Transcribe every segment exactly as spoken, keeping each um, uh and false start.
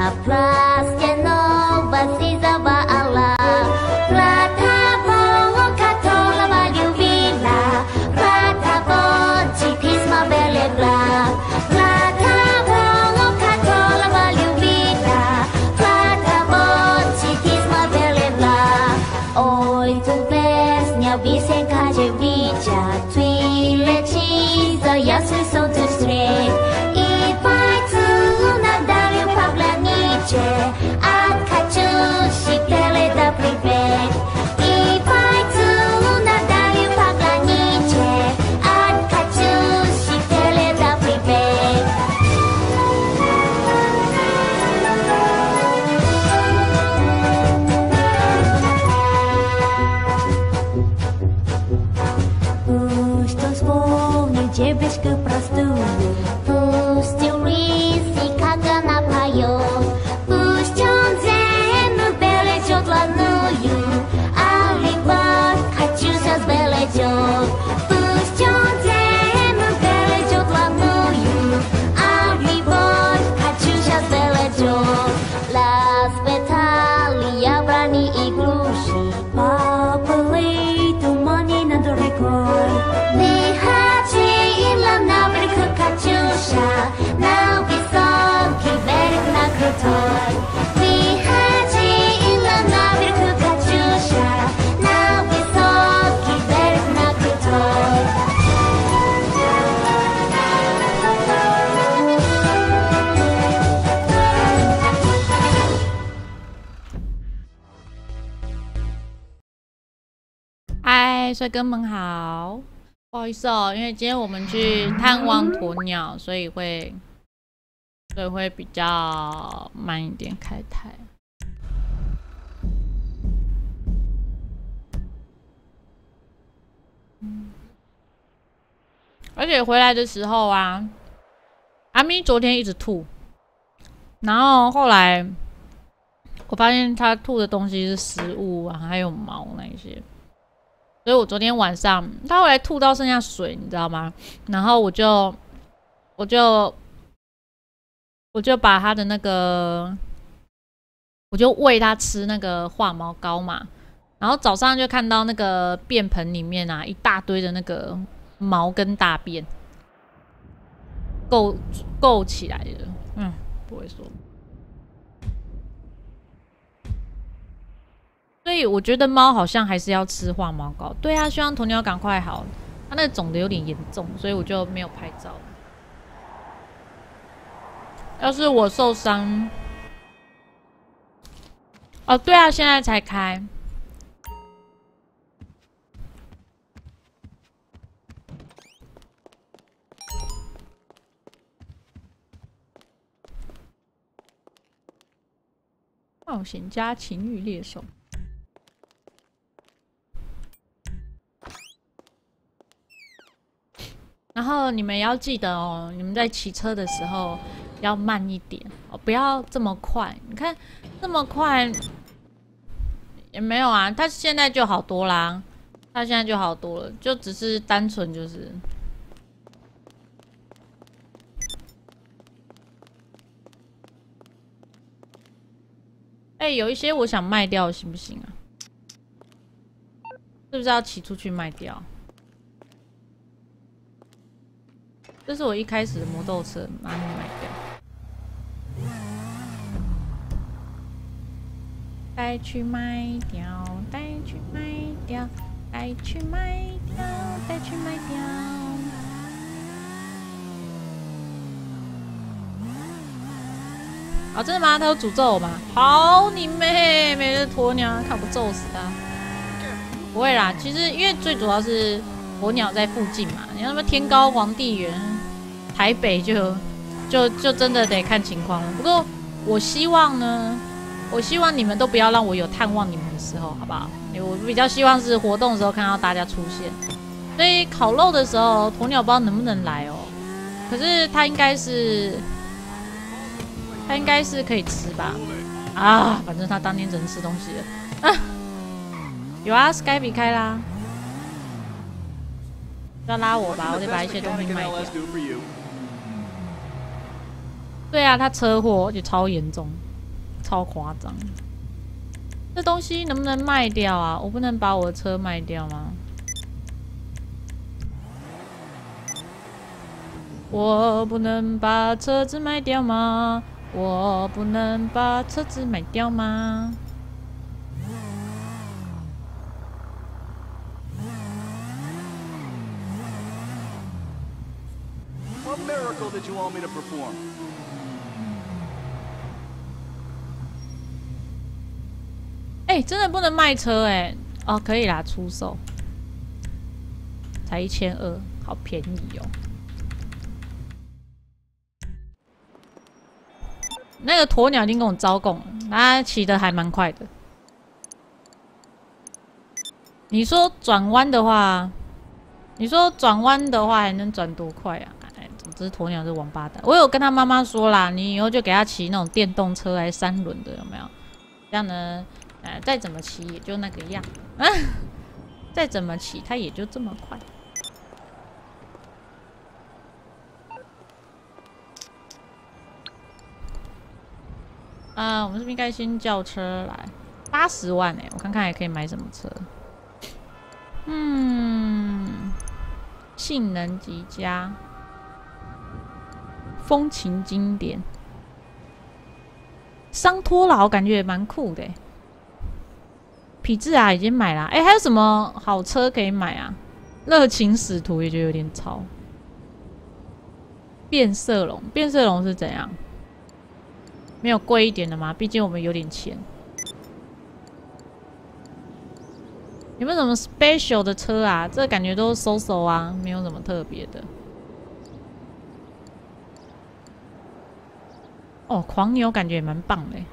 嗨，帅哥们好，不好意思哦，因为今天我们去探望鸵鸟，所以会，所以会比较慢一点开台。嗯，而且回来的时候啊，阿咪昨天一直吐，然后后来我发现他吐的东西是食物啊，还有毛那一些。所以我昨天晚上，他后来吐到剩下水，你知道吗？然后我就，我就，我就把他的那个，我就喂他吃那个化毛膏嘛。然后早上就看到那个便盆里面啊，一大堆的那个毛跟大便，够够起来的。嗯，不会说。所以我觉得猫好像还是要吃化毛膏。对啊，希望鸵鸟赶快好。它那个肿的有点严重，所以我就没有拍照。要是我受伤，哦，对啊，现在才开。冒险家情欲猎手。然后你们要记得哦，你们在骑车的时候要慢一点哦，不要这么快。你看这么快也没有啊，他现在就好多啦，他现在就好多了，就只是单纯就是，哎、欸，有一些我想卖掉，行不行啊？是不是要骑出去卖掉？这是我一开始的魔斗车，把它卖掉，带去卖掉，带去卖掉，带去卖掉，带去卖掉。啊、哦，真的吗？他有诅咒我吗？好你妹，没的鸵鸟，看我揍死他！不会啦，其实因为最主要是鸵鸟在附近嘛，你要什么天高皇帝远。台北就就就真的得看情况了。不过我希望呢，我希望你们都不要让我有探望你们的时候，好不好？我比较希望是活动的时候看到大家出现。所以烤肉的时候，鸵鸟不知道能不能来哦。可是它应该是，它应该是可以吃吧？啊，反正它当天只能吃东西了。啊，有啊 ，Skype 开啦。要拉我吧，我得把一些东西卖掉。对啊，他车祸而且超严重。 超夸张。这东西能不能卖掉啊？我不能把我的车卖掉吗？我不能把车子卖掉吗？我不能把车子卖掉吗？ What miracle did you want me to perform? 哎、欸，真的不能卖车哎、欸！哦，可以啦，出售，才一千二，好便宜哦。那个鸵鸟已经跟我招供了，它骑得还蛮快的。你说转弯的话，你说转弯的话还能转多快啊？哎，总之鸵鸟是王八蛋。我有跟他妈妈说啦，你以后就给他骑那种电动车，还是三轮的，有没有？这样呢，呃，再怎么骑也就那个样，啊，再怎么骑它也就这么快。 啊、呃，我们是不是应该先叫车来？八十万哎、欸，我看看还可以买什么车。嗯，性能极佳，风情经典，桑托劳感觉也蛮酷的、欸。痞智啊，已经买了。哎、欸，还有什么好车可以买啊？热情使徒也觉得有点超。变色龙，变色龙是怎样？ 没有贵一点的吗？毕竟我们有点钱。有没有什么 special 的车啊？这感觉都是收收啊，没有什么特别的。哦，狂牛感觉也蛮棒的。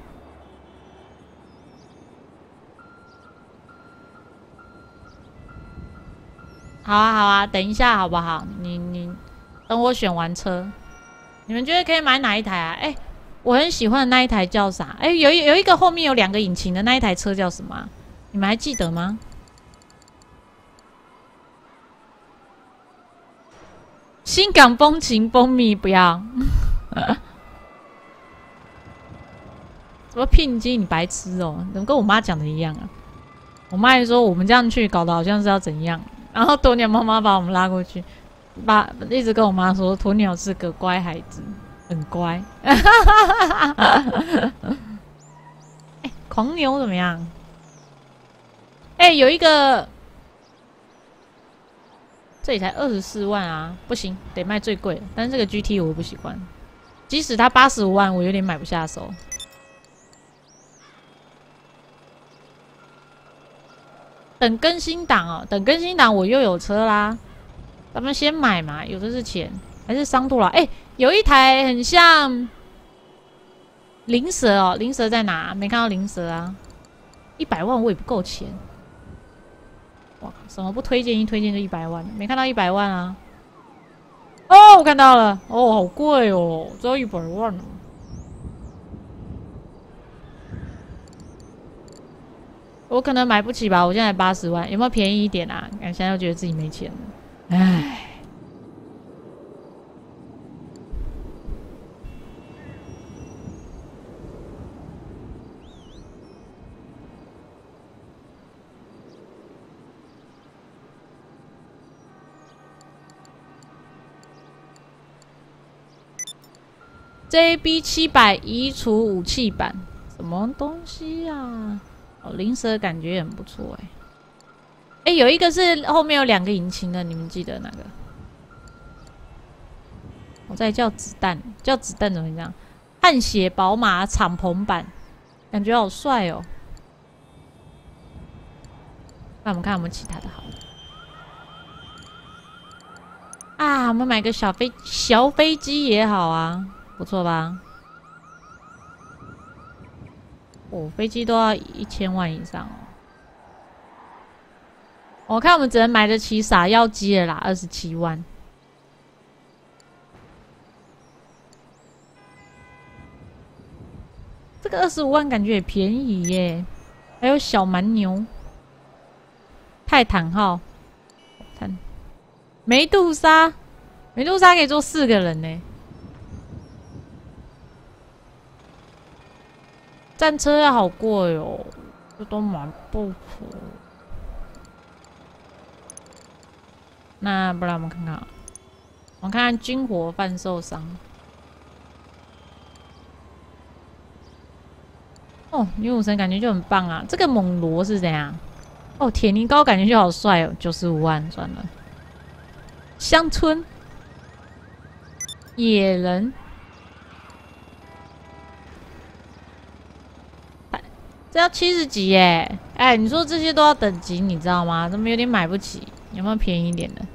好啊，好啊，等一下好不好？你你等我选完车，你们觉得可以买哪一台啊？哎、欸。 我很喜欢的那一台叫啥？哎、欸，有有一个后面有两个引擎的那一台车叫什么、啊？你们还记得吗？新港风情蜂蜜不要，什么聘金？你白痴哦、喔！怎么跟我妈讲的一样啊？我妈还说我们这样去搞得好像是要怎样，然后鸵鸟妈妈把我们拉过去，把一直跟我妈说鸵鸟是个乖孩子。 很乖，哎、欸，狂牛怎么样？哎、欸，有一个，这里才二十四万啊，不行，得卖最贵的。但是这个 G T 我不喜欢，即使它八十五万，我有点买不下手。等更新档哦，等更新档我又有车啦，咱们先买嘛，有的是钱，还是桑托劳？哎、欸。 有一台很像灵蛇哦，灵蛇在哪？没看到灵蛇啊！一百万我也不够钱。哇，什么不推荐一推荐就一百万？没看到一百万啊！哦，我看到了，哦，好贵哦，只要一百万哦。我可能买不起吧，我现在八十万，有没有便宜一点啊？现在又觉得自己没钱了，唉。 J B 七百移除武器版，什么东西啊？哦，灵蛇感觉也很不错哎、欸。哎、欸，有一个是后面有两个引擎的，你们记得哪个？我再叫子弹，叫子弹怎么讲？汗血宝马敞篷版，感觉好帅哦。那我们看有没有其他的好啊？我们买个小飞小飞机也好啊。 不错吧？哦，飞机都要一千万以上哦。我看我们只能买得起傻药机了啦，二十七万。这个二十五万感觉也便宜耶。还有小蛮牛、泰坦号、看梅杜莎，梅杜莎可以坐四个人呢。 战车要好贵哦，这都买不起。那不然我们看看，我们看看军火贩售商。哦，女武神感觉就很棒啊！这个猛罗是怎样？哦，铁泥膏感觉就好帅哦，九十五万算了。乡村野人，这要七十级耶！哎，你说这些都要等级，你知道吗？怎么有点买不起？有没有便宜一点的？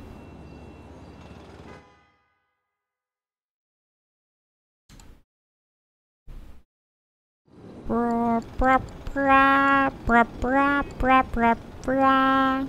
布布布拉布拉布拉布拉布拉布拉。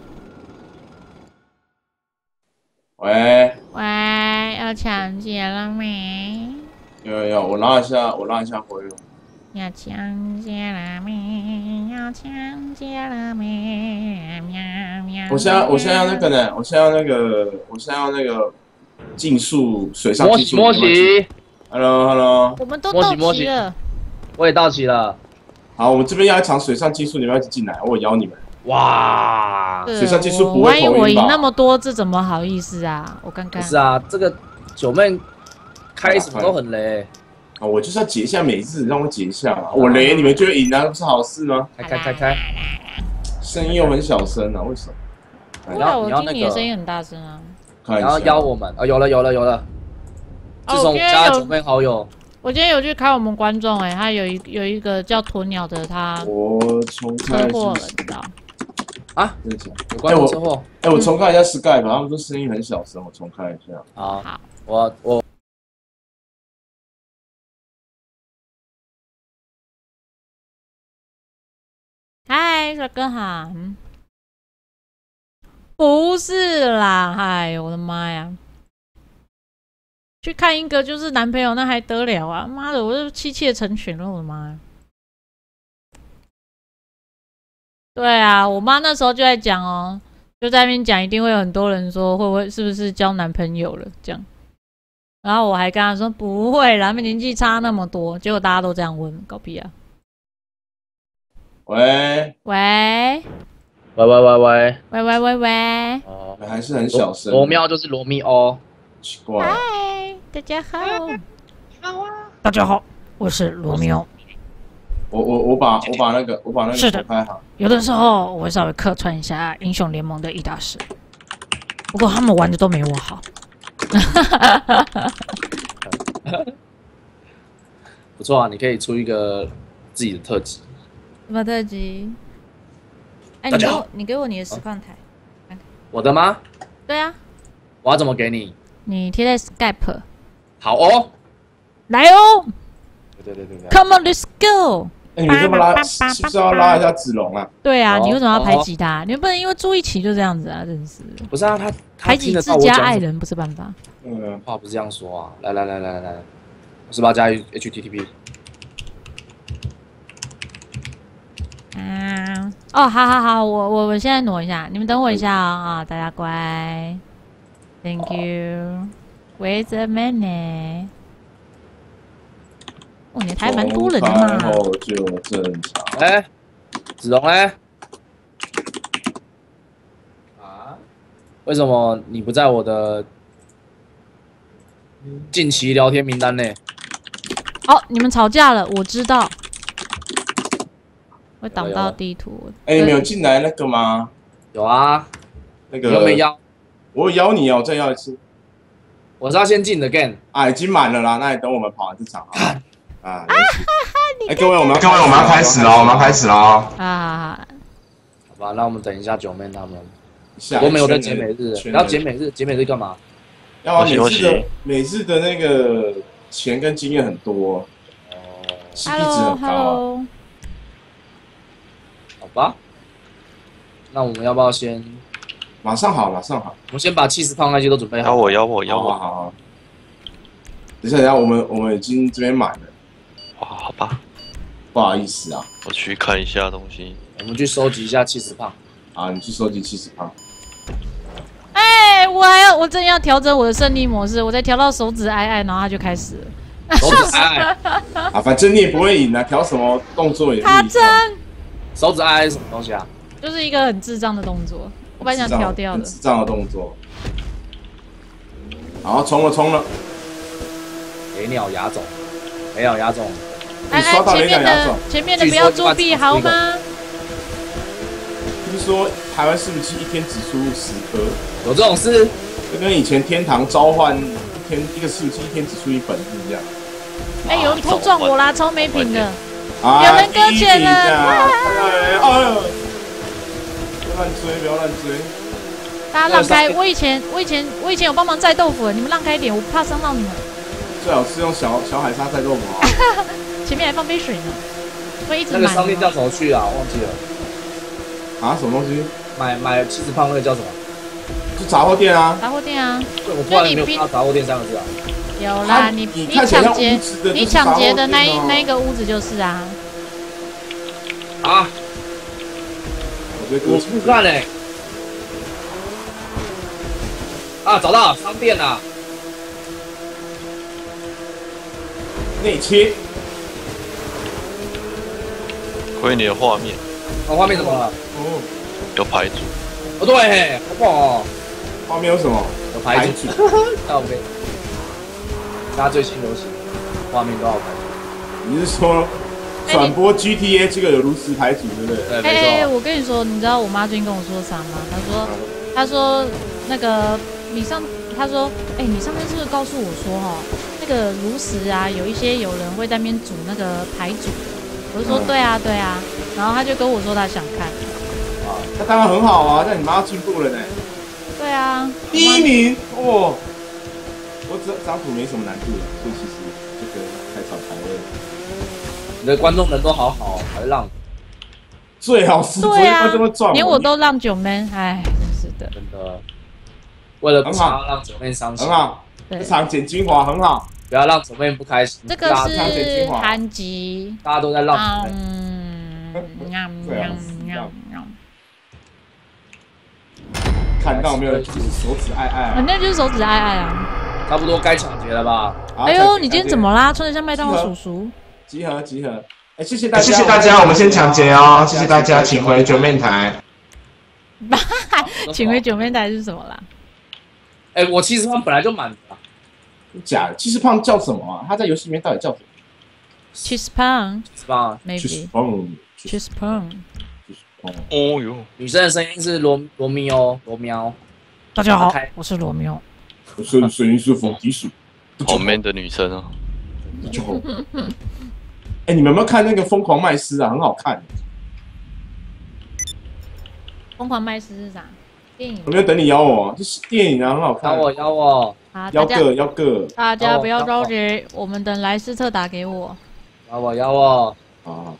喂喂，要抢劫了没？ 有有有，我拉一下，我拉一下回。 要抢劫了没？要抢劫了没？喵喵。 我现在我现在要那个呢，我现在要那个，我现在要那个竞速水上竞速。 摸西 ，Hello Hello。 我们都到齐了。 我也到齐了。 好，我们这边要一场水上竞速，你们要一起进来，我邀你们。 哇！ 水上技术不会头晕吧？万一我赢那么多，这怎么好意思啊？我看看。 不是啊，这个九妹开什么都很雷。 啊，我就是要解一下每日，让我解一下嘛。我雷，你们觉得赢啊，不是好事吗？ 开开开开， 声音又很小声啊，为什么？ 对啊，我听你的声音很大声啊。 然后邀我们啊，有了有了有了。自从加九妹好友。 我今天有去开我们观众哎、欸，他有一有一个叫鸵鸟的，他我重开车祸了，你知道？ 啊， 真的假？ 有关于车祸？ 哎，我重开一下 Skype，他们说声音很小声，我重开一下。 好，好，我我。 嗨，帅哥好。不是啦，哎呦我的妈呀！去看一个就是男朋友，那还得了啊！妈的，我就妻妾成群了，我的妈呀！对啊，我妈那时候就在讲哦，就在那边讲，一定会有很多人说会不会是不是交男朋友了这样。然后我还跟她说不会啦，他们年纪差那么多，结果大家都这样问，搞屁啊！ 喂喂喂喂喂喂喂喂喂喂！ 哦，还是很小声。 罗喵就是罗密欧， 奇怪。 嗨，大家好。 好啊。 大家好，我是罗密欧。 我我我把我把那个我把那个是的开好。 有的时候我会稍微客串一下英雄联盟的一大师，不过他们玩的都没我好。 不错啊，你可以出一个自己的特辑。 什么特辑？哎，你给我你给我你的实况台。 我的吗？ 对啊。 我要怎么给你？ 你贴在 Skype。 好哦。 来哦。 对对对对。 Come on, let's go。 哎，你们这么拉，是不是要拉一下子龙啊？ 对啊，你为什么要排挤他？你们不能因为住一起就这样子啊！真是。 不是啊，他排挤自家爱人不是办法。 嗯， 话不是这样说啊！来来来来来来，我是不是要加 H T T P？ 嗯，哦，好好好，我我我现在挪一下，你们等我一下啊、哦，大家乖 ，Thank you。Wait a minute。哦，你台蛮多人的嘛。 然后就正常。 哎，子龙嘞？啊？为什么你不在我的近期聊天名单内？ 哦，你们吵架了，我知道。会挡到地图。 哎，你们有进来那个吗？ 有啊。 那个。 有没邀？ 我有邀你哦，再邀一次。 我是要先进的 game。 啊，已经满了啦，那你等我们跑完这场啊。啊，哎，各位，我们各位我们要开始了，我们要开始了啊！ 好吧，那我们等一下九妹他们。我没有在解每日，要解每日，解每日干嘛？ 要啊，每日的每日的那个钱跟经验很多，哦 ，C P 值很高啊。 好吧，那我们要不要先？ 马上好，马上好。 我们先把气势胖那些都准备好。 邀我，邀我，邀我。 好好。等一下，等一下，我们我们已经这边满了。 哇，好吧。 不好意思啊。 我去看一下东西。 我们去收集一下气势胖。 啊，你去收集气势胖。 哎，我还要，我正要调整我的胜利模式，我才调到手指挨挨，然后它就开始了。 手指爱啊，反正你也不会赢啊，调什么动作也是。 他真手指爱是什么东西啊？ 就是一个很智障的动作，我本来想调掉的。 智障的动作。好，冲了冲了。 雷鸟牙种，雷鸟牙种。 哎哎，前面的前面的不要作弊好吗？ 听说台湾伺服器一天只输入十颗， 有这种事？ 就跟以前天堂召唤一天一个伺服器一天只出一本是这样。 哎，有人偷撞我啦，超没品的！ 啊、 有人搁浅了！ 哎呦！不要乱追，不要乱追！ 大家让开！我以前我以前我以前有帮忙载豆腐，你们让开一点，我怕伤到你们。 最好是用小小海沙载豆腐啊！ 前面还放杯水呢，会一直那个商店叫什么去啊？忘记了。 啊，什么东西？ 买买七十胖那个叫什么？ 是杂货店啊。 杂货店啊。 对，我突然没有看到杂货店三个字啊。 有啦，你你抢劫，你抢劫的那一那一个屋子就是啊。 啊！我不看嘞。啊，找到商店啦！ 内切。 亏你的画面。 哦，画面怎么了？ 哦， 有牌组。 哦，对嘿，好棒哦！ 画面有什么？ 有牌组。靠背。大家最新流行，画面都好看。 你是说转播 G T A 这个有如此牌组，对不对？ 对，没错。 哎，我跟你说，你知道我妈最近跟我说啥吗？她说，她说那个你上，她说，哎，你上面是不是告诉我说哈，那个炉石啊，有一些有人会在那边煮那个牌组的。我就说对啊对啊，然后她就跟我说她想看。 啊，那当然很好啊，那你妈进步了呢。 对啊， 第一名哦。我这张图没什么难度，所以其实这个开场排位， 你的观众人都好好，还让最好是昨天观众会撞我， 连我都让九妹，哎，真是的， 真的，为了不想让九妹伤心， 很好，这场剪精华很好， 不要让九妹不开心。 这个是韩集， 大家都在让九妹， 嗯，喵喵喵。 看到没有？就是手指爱爱， 啊，那就是手指爱爱啊。 差不多该抢劫了吧？ 哎呦，你今天怎么啦？穿得像麦当劳叔叔。 集合集合，哎，谢谢大家， 谢谢大家，我们先抢劫哦，谢谢大家，请回九面台。 请回九面台是什么啦？ 哎，我七十胖本来就满的。 假的，七十胖叫什么啊？他在游戏里面到底叫什么？ 七十胖， 七十胖 ，maybe。七十胖。 哦哟， 女生的声音是罗罗密欧，罗喵。 大家好，我是罗密欧。 我是声音是冯迪鼠， 好 man 的女生啊！ 就好。哎，你们有没有看那个《疯狂麦斯》啊？很好看。 疯狂麦斯是啥？电影。 我没有等你邀我，就是电影啊，很好看。 邀我，邀我。 邀个，邀个。 大家不要着急，我们等莱斯特打给我。 邀我，邀我。 啊。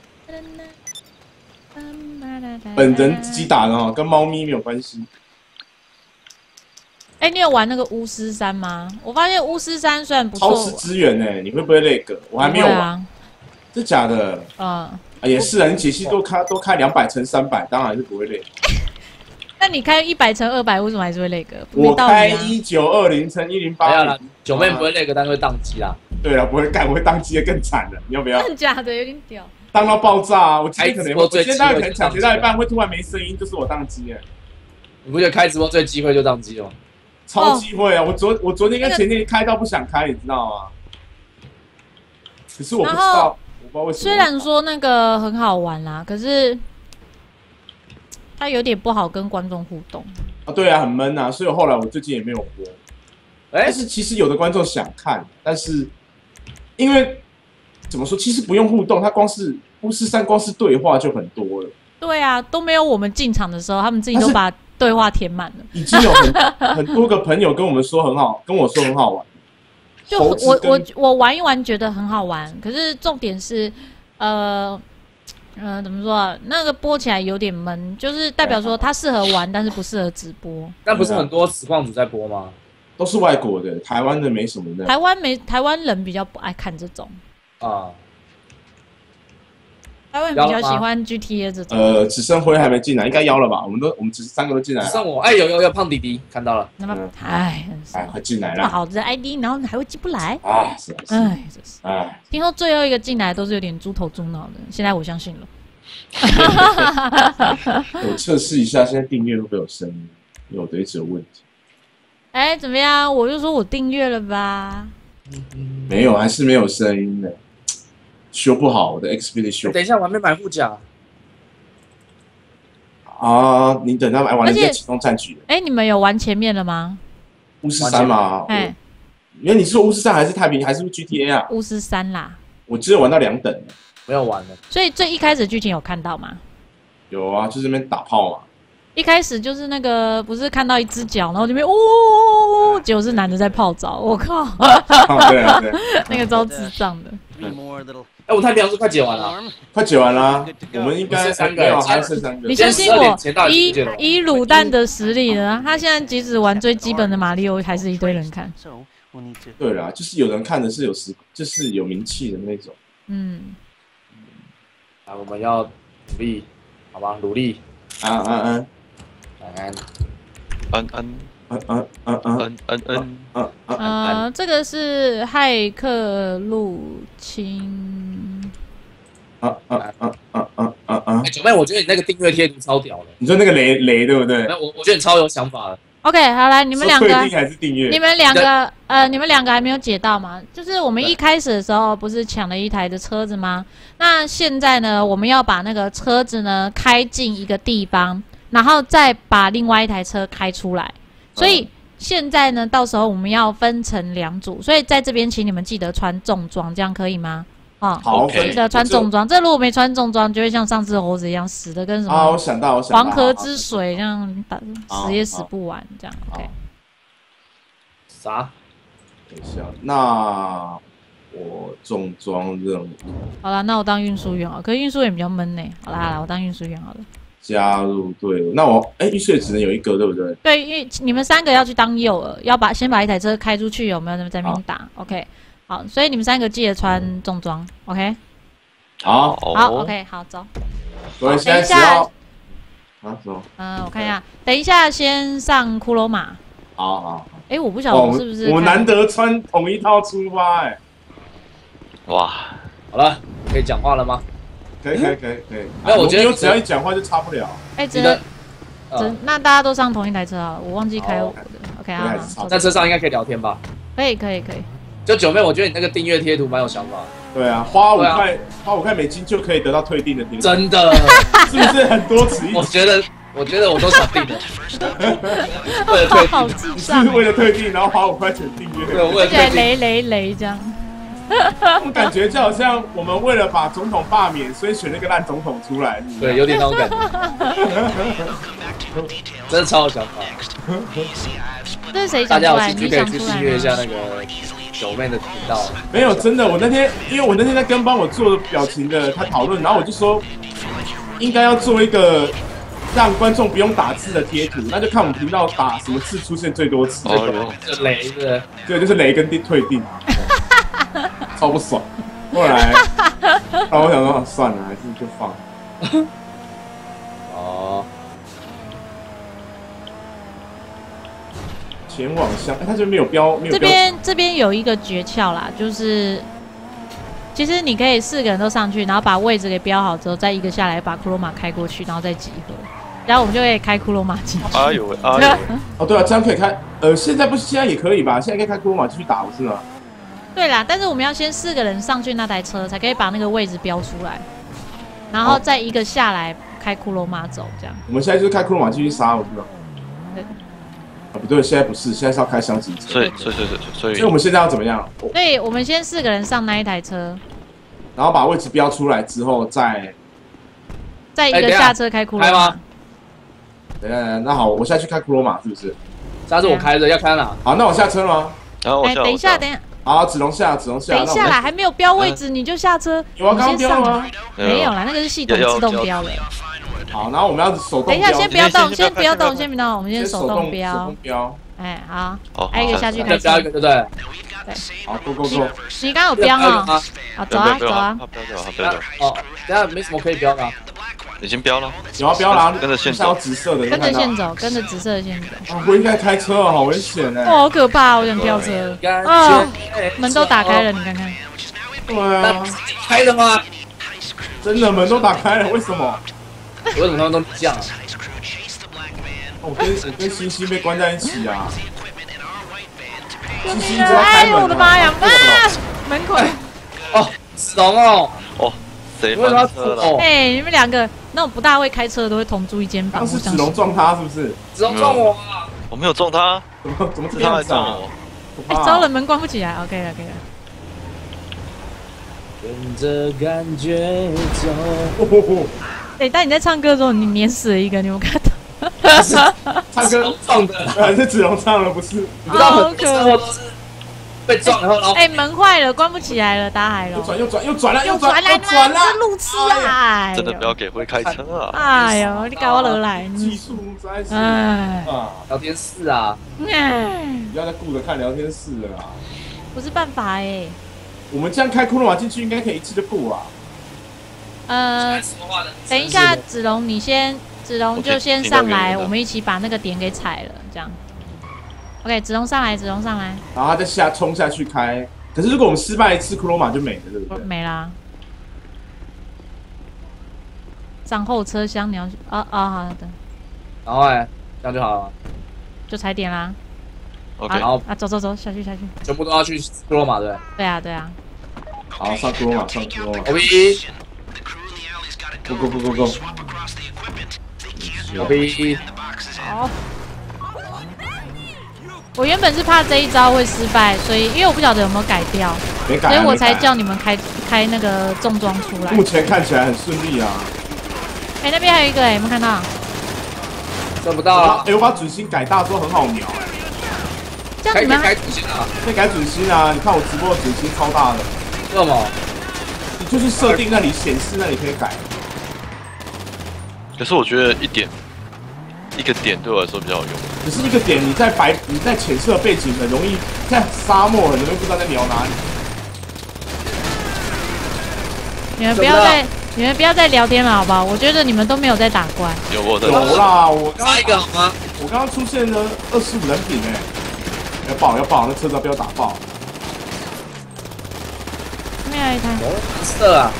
本人自己打的哈，跟猫咪没有关系。 哎，你有玩那个巫师三吗？我发现巫师三虽然不错， 超时资源呢，你会不会那个？我还没有玩，是假的。嗯，也是啊，你解析都开都开两百乘三百，当然是不会累。 那你开一百乘二百，为什么还是会累个？ 我开一九二零乘一零八， 九妹不会累个，但是会宕机啦。 对了，不会干，我会宕机的更惨了，你要不要？ 真假的，有点屌。 当到爆炸啊！我今天可能，我今天大概可能抢劫到一半会突然没声音，就是我宕机哎。 你不觉得开直播最忌讳就宕机吗？ 超忌讳啊！我昨我昨天跟前天开到不想开，你知道吗？可是我不知道，我不知道为什么。 虽然说那个很好玩啦，可是它有点不好跟观众互动啊。对啊，很闷啊，所以后来我最近也没有播。但是其实有的观众想看，但是因为怎么说，其实不用互动，他光是巫师三光是对话就很多了。 对啊，都没有我们进场的时候，他们自己都把对话填满了。 已经有很很多个朋友跟我们说很好，跟我说很好玩。 就我我我玩一玩觉得很好玩，可是重点是，呃呃，怎么说啊？那个播起来有点闷，就是代表说它适合玩，但是不适合直播。 但不是很多实况主在播吗？ 都是外国的，台湾的没什么的。 台湾没台湾人比较不爱看这种啊。 台湾比较喜欢 G T A 这种。 呃，只剩辉还没进来，应该邀了吧？我们都我们只是三个都进来了。 只剩我，哎，有有有胖弟弟看到了。 那么，哎， 哎，快进来了。 那么好的 I D， 然后还会进不来。 啊，是啊， 哎，真是。 哎， 听说最后一个进来都是有点猪头猪脑的，现在我相信了。 我测试一下，现在订阅会不会有声音？有的一直有问题。 哎，怎么样？我就说我订阅了吧。 没有，还是没有声音的。修不好，我的 X P 的修。 等一下，我还没买护甲。 啊，你等他买完了再启动战局。 哎，你们有玩前面了吗？ 巫师三嘛， 哎， 因为你是说巫师三还是太平还是 G T A 啊？ 巫师三啦。 我只有玩到两等， 没有玩了。 所以最一开始剧情有看到吗？ 有啊，就这边打炮嘛。 一开始就是那个，不是看到一只脚，然后这边哦，结果是男的在泡澡，我靠！ 对啊，对， 那个超智障的。 哎，我太平洋是快解完了， 快解完了，我们应该三个， 还剩三个。 你相信我，以以卤蛋的实力呢，他现在即使玩最基本的马里奥，还是一堆人看。 对啦，就是有人看的是有实，就是有名气的那种。 嗯。 啊，我们要努力，好吧，努力。 安安安。 安安安安安安安安安安安呃，这个是骇客入侵。 啊啊啊啊啊啊啊！ 九妹，我觉得你那个订阅贴图超屌的。 你说那个雷雷对不对？ 我我觉得你超有想法的。 OK， 好来，你们两个退订还是订阅？ 你们两个呃，你们两个还没有解到吗？就是我们一开始的时候不是抢了一台的车子吗？那现在呢，我们要把那个车子呢开进一个地方。然后再把另外一台车开出来，所以现在呢，到时候我们要分成两组，所以在这边请你们记得穿重装，这样可以吗？哦， 好， 记得穿重装。这如果没穿重装，就会像上次猴子一样死的跟什么啊，我想到，我想到黄河之水这样打死也死不完，这样 OK。 啥？ 等一下，那我重装任务。 好了，那我当运输员啊，可是运输员比较闷呢。好啦好啦，我当运输员好了。 加入队伍，那我哎，预设只能有一个，对不对？ 对，因为你们三个要去当诱饵，要把先把一台车开出去，有没有人在那边打 ？OK， 好，所以你们三个记得穿重装 ，OK？ 好， 好 ，OK， 好，走。 所以现在只要啊，走。 嗯，我看一下，等一下先上骷髅马。 好好。 哎，我不晓得我是不是我难得穿同一套出发，哎。 哇， 好了，可以讲话了吗？ 可以可以可以可以， 没有，我觉得只要一讲话就差不了。 哎，真的，真那大家都上同一台车啊，我忘记开我的。OK 啊， 在车上应该可以聊天吧？ 可以可以可以。 就九妹，我觉得你那个订阅贴图蛮有想法。 对啊，花五块花五块美金就可以得到退订的订阅， 真的， 是不是很多此一举？ 我觉得，我觉得我都想订的。为了退订， 你是为了退订，然后花五块钱订阅， 对，为了退订， 雷雷雷这样。 我感觉就好像我们为了把总统罢免，所以选了个烂总统出来。 对，有点那种感觉。真的超有想法。 这是谁讲出来？ 大家有兴趣可以去订阅一下那个九妹的频道。 没有，真的，我那天因为我那天在跟帮我做表情的他讨论，然后我就说应该要做一个让观众不用打字的贴图，那就看我们频道打什么字出现最多次。 哦，就雷是？对， 就是雷跟退订。超不爽，后来，然后我想说，算了，还是就放。 哦。 前往乡，哎、欸，他这边没有标，没有标。 这边这边有一个诀窍啦，就是其实你可以四个人都上去，然后把位置给标好之后，再一个下来把骷髅马开过去，然后再集合，然后我们就可以开骷髅马进去。 哎呦喂，哎呦！ 哦，对啊，这样可以开。呃，现在不是现在也可以吧？现在可以开骷髅马继续打，不是吗？ 对啦，但是我们要先四个人上去那台车，才可以把那个位置标出来，然后再一个下来开骷髅马走，这样。 我们现在就是开骷髅马继续杀，我知道。对。啊，不对，现在不是，现在是要开箱型车。 所以，所以，所以，所以， 所以我们现在要怎么样？ 所以我们先四个人上那一台车， 然后把位置标出来之后，再再一个下车开骷髅马。 等下，那好，我现在去开骷髅马，是不是？ 下次我开着，要开哪？ 好，那我下车了吗？ 哎，等一下，等一下。 好，子龙下，子龙下。 等一下啦，还没有标位置你就下车。 有啊，刚刚标了吗？ 没有啦，那个是系统自动标的。 好，然后我们要手动标。 等一下，先不要动，先不要动，先不要动，我们先手动标。 手动标。 哎，好， 好， 还有一个下去开再标一个，对不对？ 对， 好，Go Go Go！ 你刚刚有标哈？好，走啊走啊！ 他标掉，他标掉。 哦，等下没什么可以标的。 已经标了， 有啊标啦， 跟着线走， 紫色的， 跟着线走，跟着紫色的线走。 啊，不应该开车哦，好危险哎！ 哇，好可怕，我想飙车。啊，门都打开了，你看看。 对啊， 开的吗？ 真的门都打开了，为什么？ 为什么他们都这样啊？ 我跟我跟星星被关在一起啊！星星哎呦我的妈呀！啊，门口。 哦，子龙哦。 哦，谁翻车了？ 哎，你们两个那种不大会开车的都会同住一间房。 当时子龙撞他是不是？ 子龙撞我啊！ 我没有撞他， 怎么怎么是他来撞我？ 哎，糟了，门关不起来。OK 了 OK 了。 跟着感觉走。 哎，当你在唱歌的时候，你碾死了一个，你有看到？ 唱歌撞的， 还是子龙唱了不是？ 你知道很多车都是被撞然后，然后哎，门坏了，关不起来了，打海了。 又转又转又转了又转了， 转了， 这路痴啊！ 真的不要给会开车啊！ 哎呦，你搞我惹来！ 技术在是哎啊， 聊天室啊， 哎， 不要再顾着看聊天室了啦。 不是办法哎。 我们这样开库洛玛进去，应该可以一次就过啊。 呃，等一下，子龙你先，子龙就先上来，我们一起把那个点给踩了，这样。OK， 子龙上来，子龙上来， 然后他再下冲下去开。可是如果我们失败一次，库洛玛就没了，对不对？ 没啦。上后车厢你要去啊啊好的。 然后哎，这样就好了， 就踩点啦。 OK， 然后啊走走走，下去下去。 全部都要去库洛玛对不对？ 对啊对啊。 好，上库洛玛，上库洛玛。 O B， Go Go Go Go Go。 O B， 好。我原本是怕这一招会失败，所以因为我不晓得有没有改掉， 没改， 所以我才叫你们开开那个重装出来。 目前看起来很顺利啊。 哎，那边还有一个哎，有没有看到？ 射不到了。 哎，我把准星改大之后很好瞄哎。 这样你们改准星啊？ 可以改准星啊！你看我直播的准星超大的。 为什么？ 你就是设定那里显示那里可以改。 可是我觉得一点一个点对我来说比较有用。 只是一个点，你在白你在浅色背景很容易，在沙漠很容易不知道在瞄哪里。 你们不要再你们不要再聊天了，好不好？我觉得你们都没有在打怪。 有我在有啦，我刚杀一个好吗？ 我刚刚出现了二十五人品哎，要爆要爆，那车照不要打爆。 那边有一台。 色啊！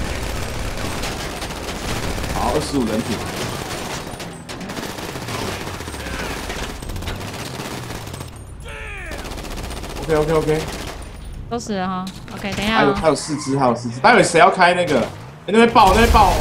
好，二十五人品。OK OK OK， 都死了哈。OK， 等一下、哦。 还有还有四只，还有四只。待会谁要开那个？哎、欸，那边爆，那边爆。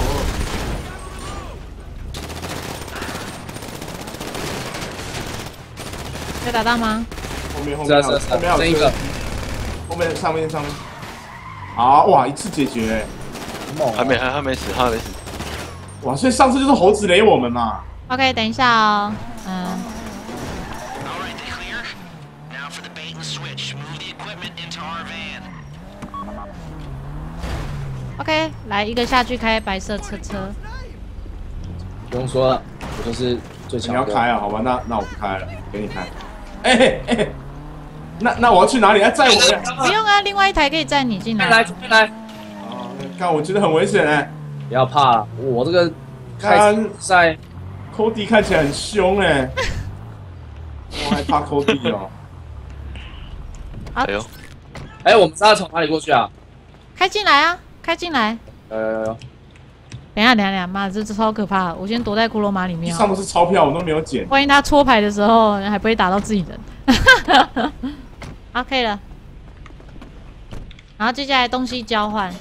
有打到吗？ 后面后面后面还有一个。后面上面上面。好哇，一次解决。 还没还还没死，还没死。 哇，所以上次就是猴子雷我们嘛。 OK， 等一下哦，嗯。OK， 来一个下去开白色车车。 不用说了，我就是最强的。 你要开啊？好吧，那那我不开了，给你开。哎、欸、哎、欸，那那我要去哪里？要载我？ 不用啊，另外一台可以载你进来。 来来。 哦，看我觉得很危险哎、欸。 不要怕了，我这个看赛 Cody 看起来很凶哎、欸，我害怕 Cody 哦。 好， 哎呦， 哎，我们是要从哪里过去啊？ 开进来啊，开进来。 有有有。 等一下，等一下，妈，这这超可怕！我先躲在骷髅马里面。 上的是钞票，我都没有捡。 万一他搓牌的时候还不会打到自己人。好，可以了。然后接下来东西交换。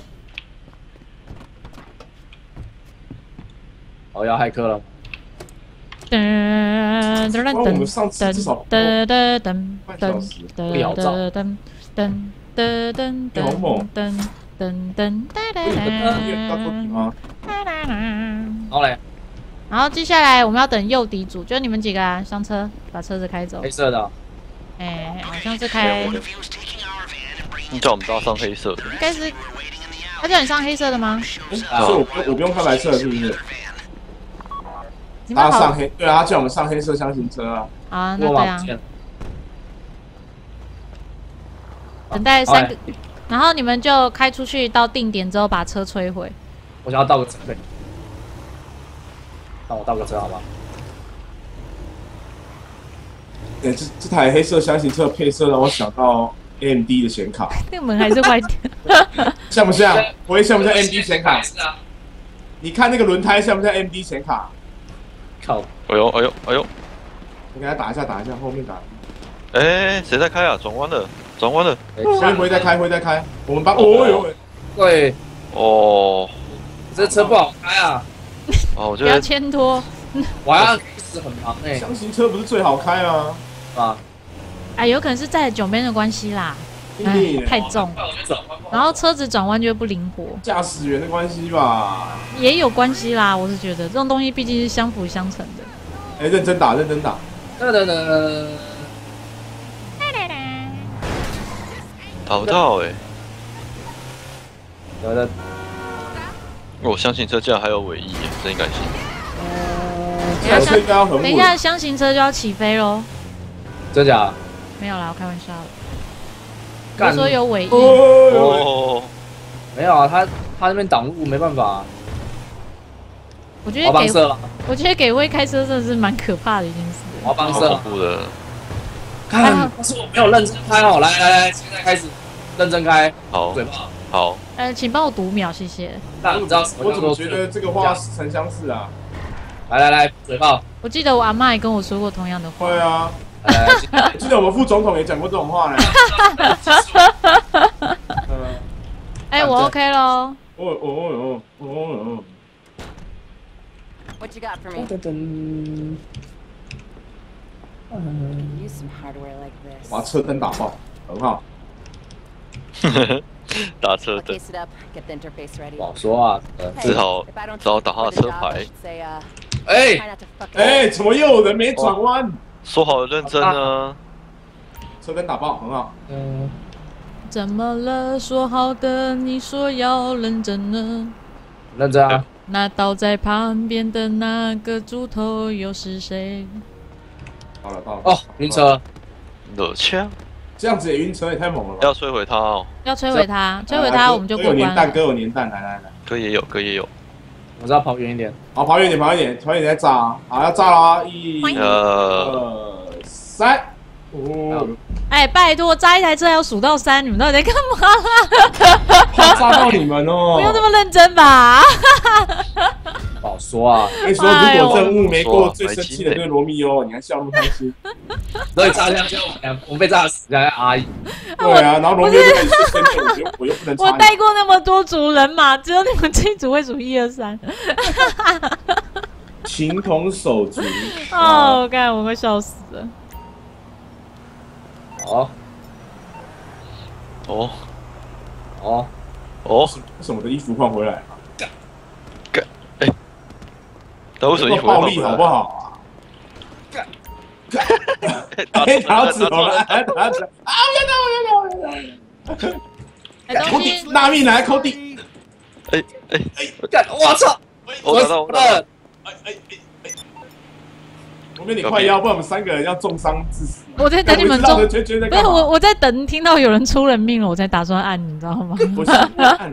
哦，要骇客了。 噔噔噔噔我们上次至少噔噔噔噔噔噔噔噔噔噔噔噔。噔噔哒哒哒， 好嘞。 然后接下来我们要等诱敌组，就你们几个啊，上车把车子开走。 黑色的。 哎，好像是开。 你叫我们都要上黑色的。 应该是。他叫你上黑色的吗？ 所以我我不用开白色是不是？ 他上黑，对啊，他叫我们上黑色箱型车啊。 啊，那对啊。 等待三个，然后你们就开出去到定点之后把车摧毁。 我想要倒个车，让我倒个车好吗？ 哎、欸，这这台黑色箱型车配色让我想到 A M D 的显卡， 那个门还是坏掉， 像不像？我也像不像 A M D 显卡？ 是啊。 你看那个轮胎像不像 A M D 显卡？ 靠！ 哎呦哎呦哎呦！ 你给他打一下，打一下，后面打。 哎，谁在开啊？转弯了，转弯了。 回回再开，回再开。我们帮。哦呦！ 对。 哦。 这车不好开啊！ 哦，我觉得不要得牵拖。 我要一直很忙哎。 箱型车不是最好开啊？ 啊。 哎，有可能是载九边的关系啦。哎，太重，然后车子转弯就会不灵活。 驾驶员的关系吧， 也有关系啦。我是觉得这种东西毕竟是相辅相成的。 哎，认真打，认真打。 噔噔噔， 打不到哎。 有的。 我相信车竟然还有尾翼，真感谢。 等一下，等一下，箱型车就要起飞喽。 真假？ 没有啦，我开玩笑的。我说有尾翼哦， 没有啊，他他那边挡路没办法。 我觉得给，我觉得给会开车真的是蛮可怕的一件事。 我要帮射， 恐怖的。 看，但是我没有认真开哦，来来来，现在开始认真开。 好， 嘴巴。 好。 呃，请帮我读秒，谢谢。 那你知道我怎么觉得这个话似曾相识啊？ 来来来，嘴巴。 我记得我阿妈也跟我说过同样的话。 对啊。我记得我们副总统也讲过这种话呢。 哎，我 OK 咯。 哦哦哦哦哦 What you got for me? Use some hardware like this. 把车灯打爆，很好。 打车灯。 不好说啊， 只好只好打他的车牌。 哎哎，怎么又有人没转弯？ 说好认真啊！ 车灯打爆，很好。 嗯。 怎么了？说好的，你说要认真呢？ 认真啊！ 那倒在旁边的那个猪头又是谁？ 到了，到了。 哦，晕车。 惹枪。 这样子也晕车，也太猛了吧！ 要摧毁它哦！ 要摧毁它，摧毁它，我们就过关了。 有年蛋，哥有年蛋，来来来。 哥也有，哥也有。 我知道跑远一点。 好，跑远一点，跑远一点，跑远一点再炸啊！好，要炸啦！一、二、三。哦。 哎，拜托，炸一台车要数到三，你们到底在干嘛？ 怕炸到你们哦！ 不用这么认真吧？ 不好说啊。 跟你说，如果任务没过，最生气的就是罗密欧，你还笑那么开心。 所以炸下去，我们被炸死，人家阿姨。 对啊，然后罗密欧就跟你说生气，我又我又不能。 我带过那么多组人马，只有你们这一组会数一二三。 情同手足。 哦，干，我会笑死了。 哦。 哦。 哦。 哦。 为什么我的衣服换回来了？ 干。干。哎。但为什么衣服暴力好不好啊？干。哎，打到纸头了！哎，打到纸啊！我要打！我要打！我要打！扣地，拉命来扣地！ 哎哎哎！干！我操！ 我打到我打到！ 哎哎哎！我跟你快腰，不然我们三个人要重伤致死。 我在等你们中， 不是我，我在等听到有人出人命了，我才打算按，你知道吗？ 我先按。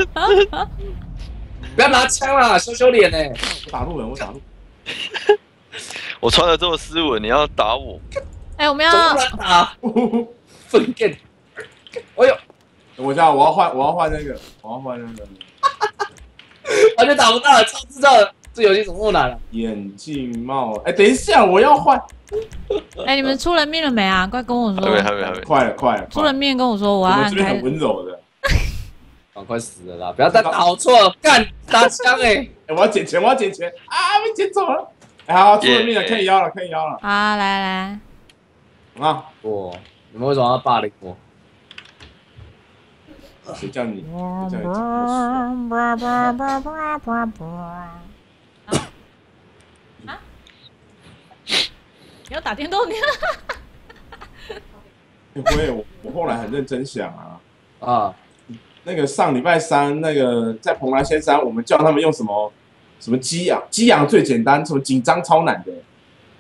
不要拿枪啦，羞羞脸呢！ 打路人，我打路。 我穿的这么斯文，你要打我？ 哎，我们要打，分剑！哎呦， 等我一下，我要换，我要换那个，我要换那个。 完全打不到，超智障！这游戏怎么那么难了？ 眼镜帽，哎，等一下，我要换。 哎，你们出人命了没啊？快跟我说。 还没，还没，还没。 快了，快了。 出人命跟我说，我要按开。 我这边很温柔的。 赶快死了啦！不要再打错了，干打枪哎！ 我要捡钱，我要捡钱啊！被捡走了。好，出人命了，可以腰了，可以腰了。 好，来来。 啊！ 哇，你们为什么要霸凌我？ 谁叫你？谁叫你啊？你要打电动？你？ 不会，我我后来很认真想啊。 啊， 那个上礼拜三，那个在蓬莱仙山，我们叫他们用什么什么激昂，激昂最简单，什么紧张超难的。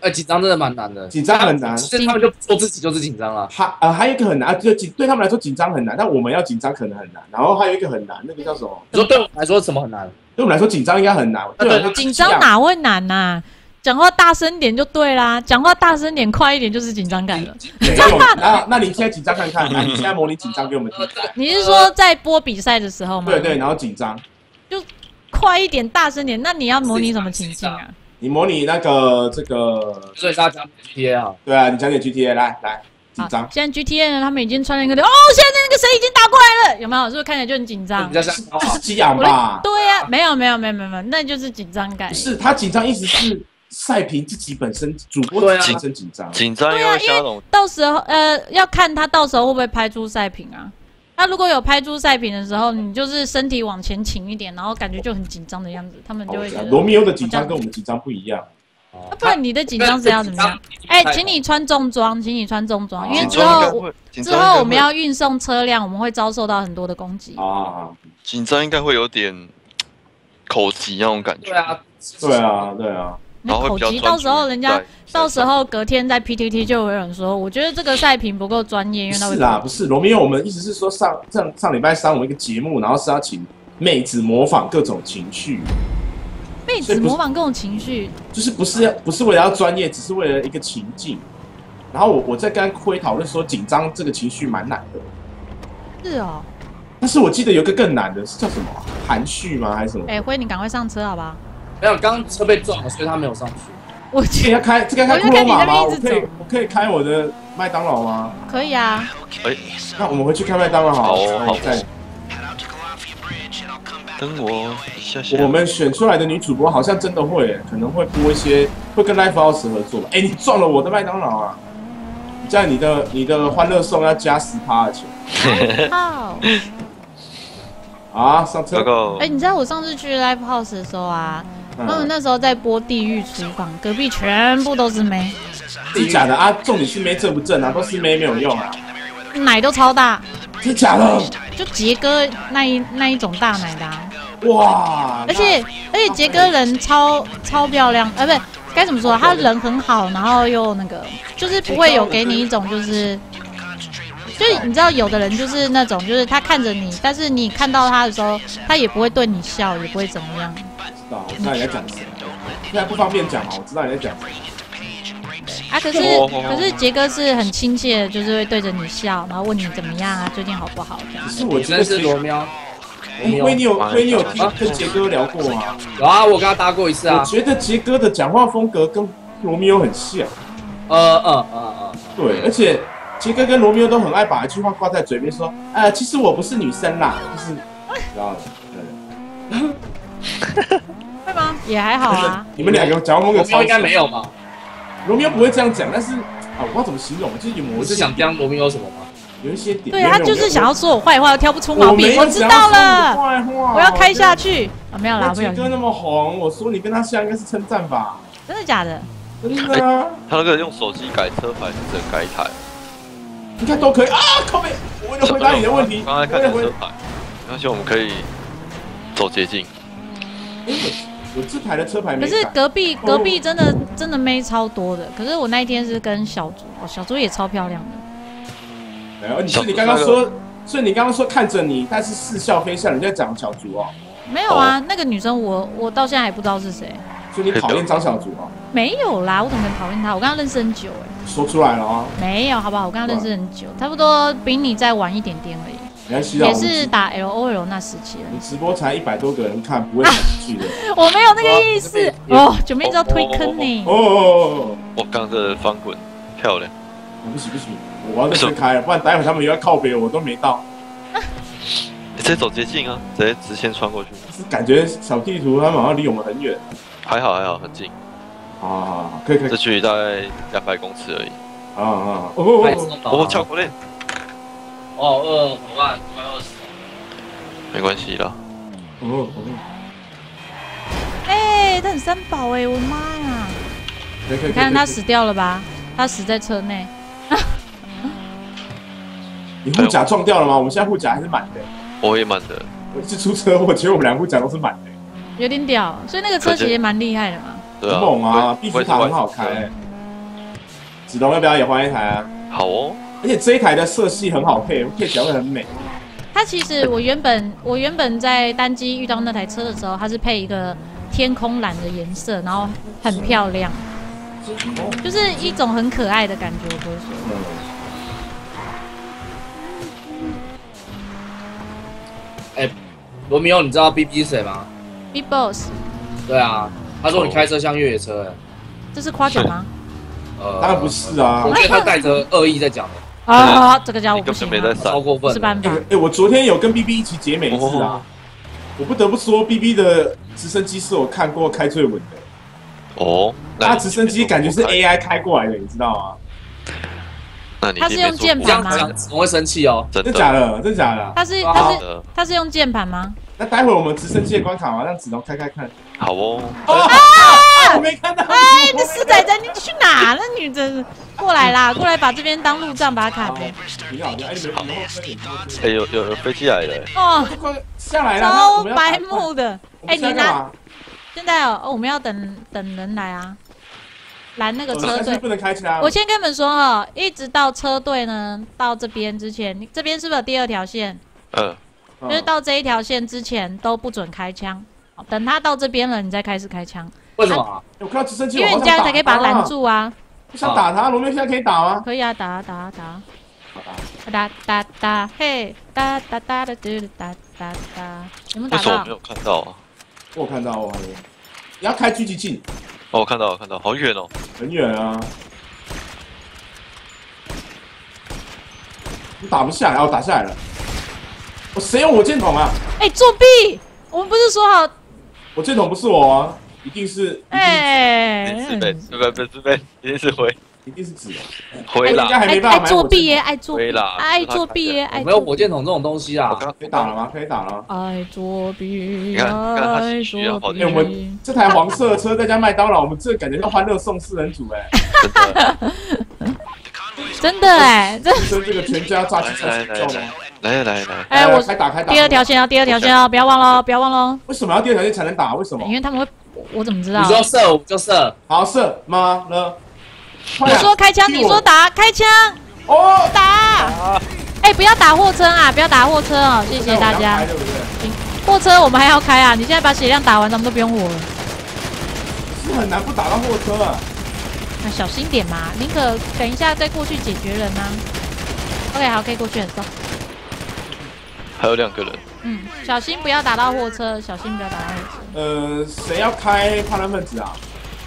哎，紧张真的蛮难的， 紧张很难。 其实他们就说自己就是紧张了。 还呃还有一个很难，就对他们来说紧张很难，但我们要紧张可能很难。然后还有一个很难，那个叫什么？ 你说对我来说什么很难？ 对我们来说紧张应该很难。对， 紧张哪会难呐、啊？讲话大声点就对啦，讲话大声点、快一点就是紧张感了。 那那你现在紧张看看，那你现在模拟紧张给我们听。 你是说在播比赛的时候吗？ 对对，然后紧张， 就快一点、大声点。那你要模拟什么情境啊？ 你模拟那个这个， 所以大家 G T A 啊， 对啊，你讲解 G T A 来来紧张。 现在 G T A 呢，他们已经穿了一个哦，现在那个谁已经打过来了，有没有？是不是看起来就很紧张？ 这是激昂吧？ 对呀、啊，没有没有没有没有没有，那就是紧张感。 不是他紧张，意思是赛评自己本身主播本身紧张， 紧张因为像那到时候呃要看他到时候会不会拍出赛评啊。他如果有拍出赛评的时候，你就是身体往前倾一点，然后感觉就很紧张的样子，他们就会觉得罗密欧的紧张跟我们紧张不一样。 啊、不然你的紧张是要怎么样？哎、欸，请你穿重装，请你穿重装，因为之后之后我们要运送车辆，我们会遭受到很多的攻击啊。 紧张应该会有点口急那种感觉。 对啊， 对啊，对啊。 那口急，到时候人家到时候隔天在 P T T 就有人说，我觉得这个赛评不够专业，因为他会是啦，不是罗密欧，我们意思是说上上上礼拜三我们一个节目，然后是要请妹子模仿各种情绪。 妹子模仿各种情绪， 就是不是不是为了要专业，只是为了一个情境。然后我我在跟辉讨论说，紧张这个情绪蛮难的。 是哦。 但是我记得有个更难的，是叫什么？含蓄吗？还是什么？ 哎、欸，辉，你赶快上车好不好？ 没有，刚刚车被撞了，所以他没有上去。 我这要开这个开库洛玛吗？我可以我可以开我的麦当劳吗？ 可以啊。 哎、欸， 那我们回去开麦当劳好。 好哦，好再。 等我一下下。 我们选出来的女主播好像真的会，可能会播一些，会跟 Live House 合作吧。哎、欸，你撞了我的麦当劳啊！你这样你的你的欢乐颂要加十趴的钱。 好。 啊，上车。 哎、欸，你知道我上次去 Live House 的时候啊，嗯、他们那时候在播《地狱厨房》，隔壁全部都是妹。 真假的啊？重点是妹正不正啊？都是妹没有用啊。 奶都超大。 真假的？ 就杰哥那一那一种大奶的、啊。 哇！ 而且而且杰哥人超超漂亮，呃，不是该怎么说？他人很好，然后又那个，就是不会有给你一种就是，就是你知道有的人就是那种，就是他看着你，但是你看到他的时候，他也不会对你笑，也不会怎么样。 知道，我知道你在讲什么，现在不方便讲嘛，我知道你在讲什么。 啊，可是可是杰哥是很亲切的，就是会对着你笑，然后问你怎么样啊，最近好不好这样。 可是我觉得是罗喵。 威你有威你有跟杰哥聊过吗？ 有啊，我跟他搭过一次啊。 我觉得杰哥的讲话风格跟罗密欧很像。 呃呃呃呃， 对，而且杰哥跟罗密欧都很爱把一句话挂在嘴边，说，呃，其实我不是女生啦，就是，知道的， 对。会吗？也还好啊。 你们两个讲话风格超应该没有吧？ 罗密欧不会这样讲，但是啊，我不知道怎么形容，就是有某是想讲罗密欧什么吗？ 有一些点， 对他就是想要说我坏话，挑不出毛病。我知道了，我要开下去啊！没有啦， 杰哥那么红，我说你跟他像应该是称赞吧？ 真的假的？ 真的啊！ 他那个用手机改车牌，只能改一台， 应该都可以啊！靠背，我为了回答你的问题， 刚才看的车牌，没关系，我们可以走捷径。 我这台的车牌没改。可是隔壁隔壁真的真的妹超多的，可是我那一天是跟小猪，哦，小猪也超漂亮的。 然后你是你刚刚说，所以你刚刚说看着你，但是似笑非笑，你在讲小竹哦？ 没有啊，那个女生我我到现在还不知道是谁。 所以你讨厌张小竹哦？ 没有啦，我怎么可能讨厌她？我跟她认识很久哎。 说出来了啊？ 没有，好不好？我跟她认识很久，差不多比你再晚一点点而已。也是打 L O L 那时期了。 你直播才一百多个人看，不会想去的。 我没有那个意思哦，九妹知道推坑呢。 哦哦哦！ 我刚的翻滚漂亮。 不行不行，我要再推开了，不然待会他们又要靠北，我都没到。 你直接走捷径啊，直接直线穿过去。 是感觉小地图他们好像离我们很远。 还好还好，很近。 啊，可以可以。 这距离大概两百公尺而已。 啊啊！哦哦，巧克力。 哦，二五万，快二十。 没关系啦。 哦哦。 哎，他很三宝哎，我的妈呀！你看他死掉了吧？他死在车内。 你护甲撞掉了吗？我们现在护甲还是满的。 我也满的。 我一次出车祸，其实我们两护甲都是满的。 有点屌，所以那个车其实蛮厉害的嘛。 对啊。 很猛啊，壁虎塔很好开。 子龙要不要也换一台啊？ 好哦。 而且这一台的色系很好配，配起来会很美。 它其实我原本我原本在单机遇到那台车的时候，它是配一个天空蓝的颜色，然后很漂亮，就是一种很可爱的感觉。我不会说。 哎、欸，罗密欧，你知道 B B 是谁吗 ？Big Boss。 对啊，他说你开车像越野车、欸，哎， 这是夸奖吗？ 呃，当然不是啊， 我觉得他带着恶意在讲的。 啊，这个家伙不行、啊， 超过分， 是办法。 哎、欸欸，我昨天有跟 B B 一起解美一次啊，我不得不说 B B 的直升机是我看过开最稳的。 哦， 他直升机感觉是 A I 开过来的，你知道吗？ 那你他是用键盘吗？ 我会生气哦， 真的假的？真的假的？ 他是他是他是用键盘吗？ 那待会我们直升机的关卡嘛，让子龙开开看。 好哦。 啊！我没看到。 哎，你的死仔仔，你去哪？那女真过来啦，过来把这边当路障把它砍了。 挺好的，哎，你们你们哎，有有有飞机来了。 哦， 下来了。 超白目的。 哎， 你拿。现在哦，我们要等等人来啊。拦那个车队不能开起来。 我先跟你们说哦，一直到车队呢到这边之前，你这边是不是有第二条线？ 嗯， 就是到这一条线之前都不准开枪，等他到这边了，你再开始开枪。 为什么、啊？ 我看到直升机， 因为你这样才可以把他拦住啊。 我想打他，罗密欧现在可以打吗？ 可以啊，打啊打啊打啊。打打打嘿，打打打的嘟打打打，有没有打到？ 为什么我没有看到啊？ 我有看到，我你要开狙击镜。 哦，我看到了，看到，好远哦， 很远啊！你打不下来，哦，打下来了。我谁用火箭筒啊？ 哎，作弊！我们不是说好？ 火箭筒不是我啊，一定是。 哎， 是被，是被，不是被，一定是灰， 一定是纸。 灰啦， 爱作弊耶，爱作弊啦， 爱作弊耶，爱。 没有火箭筒这种东西啊！ 可以打了吗？可以打了。 爱作弊， 你看，看他情绪啊，好哎，我们这台黄色的车再加麦当劳，我们这感觉像欢乐颂四人组哎。 真的。 真的哎， 这这个全家炸鸡才够吗？ 来来来， 哎，我开打开打。 第二条线哦，第二条线哦，不要忘了，不要忘了。 为什么要第二条线才能打？为什么？ 因为他们会，我怎么知道？ 你说射，我就射。 好射吗了？ 我说开枪，你说打，开枪。 哦， 打！哎，不要打货车啊，不要打货车哦，谢谢大家。货车我们还要开啊，你现在把血量打完，咱们都不用火了。 是很难不打到货车啊。 那小心点嘛，宁可等一下再过去解决人啊。OK， 好，可以过去了，走。 还有两个人。 嗯，小心不要打到货车，小心不要打到货车。 呃，谁要开怕烂分子啊？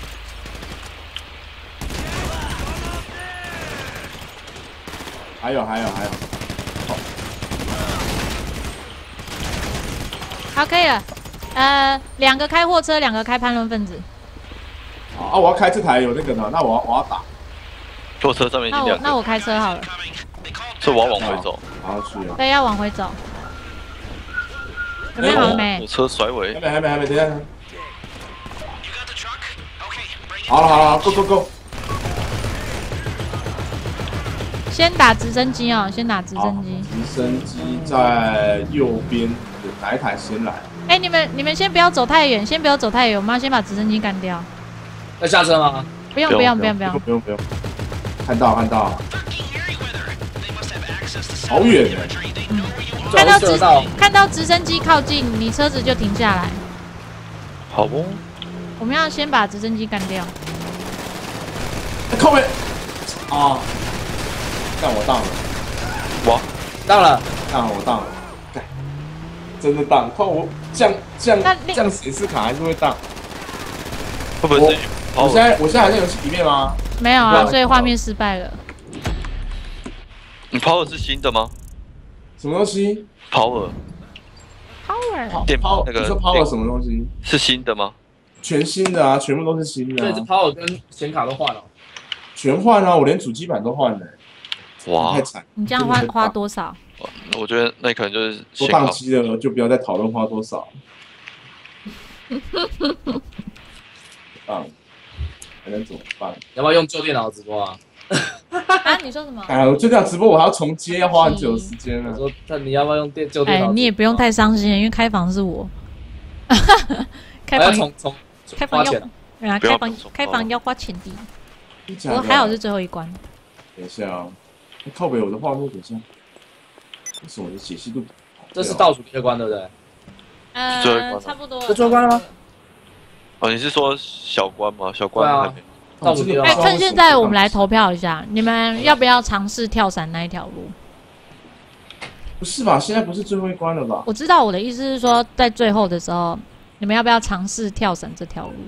还有还有还有。 好，可以了。呃，两个开货车，两个开叛乱分子。 好啊，我要开这台有那个呢，那我要我要打。 货车上面已经两个。 那我那我开车好了。 所以我要往回走。 好去啊。 对，要往回走。准备好了没？ 我车甩尾。 还没还没还没，等一下。好了好了 ，Go Go Go。 先打直升机哦，先打直升机。 直升机在右边，哪一台先来？ 哎，你们你们先不要走太远，先不要走太远，我们要先把直升机干掉。 要下车吗？ 不用不用不用不用不用不用。看到看到。好远哎！ 嗯，看到直看到直升机靠近，你车子就停下来。 好哦。 我们要先把直升机干掉。 靠背。啊！但我当了。 哇！ 当了， 当了我当了。真的当，看我降降降显示卡还是会当。 会不会是？ 我现在我现在还在游戏里面吗？ 没有啊，所以画面失败了。 你 power 是新的吗？ 什么东西 ？power。 power。 电 power 那个。 你说 power 什么东西？ 是新的吗？ 全新的啊，全部都是新的。 对，这 power 跟显卡都换了。 全换啊！我连主机板都换了。 哇！ 太惨。 你这样花花多少？ 我觉得那可能就是都宕机了，就不要再讨论花多少。啊，还能怎么办？ 要不要用旧电脑直播啊？ 啊，你说什么？ 哎，我就这样直播，我还要重接，要花很久的时间呢。 我说，那你要不要用电旧电脑？ 哎，你也不用太伤心，因为开房是我。开房从从开房要，啊，开房开房要花钱的。 不过还好是最后一关。 等一下啊，靠北我的画面，等一下，为什么我的解析度？ 这是倒数第二关对不对？ 呃，差不多。 这最后关了吗？ 哦，你是说小关吗？小关还没。 倒数第二。 哎，趁现在我们来投票一下，你们要不要尝试跳伞那一条路？ 不是吧？现在不是最后一关了吧？ 我知道我的意思是说，在最后的时候，你们要不要尝试跳伞这条路？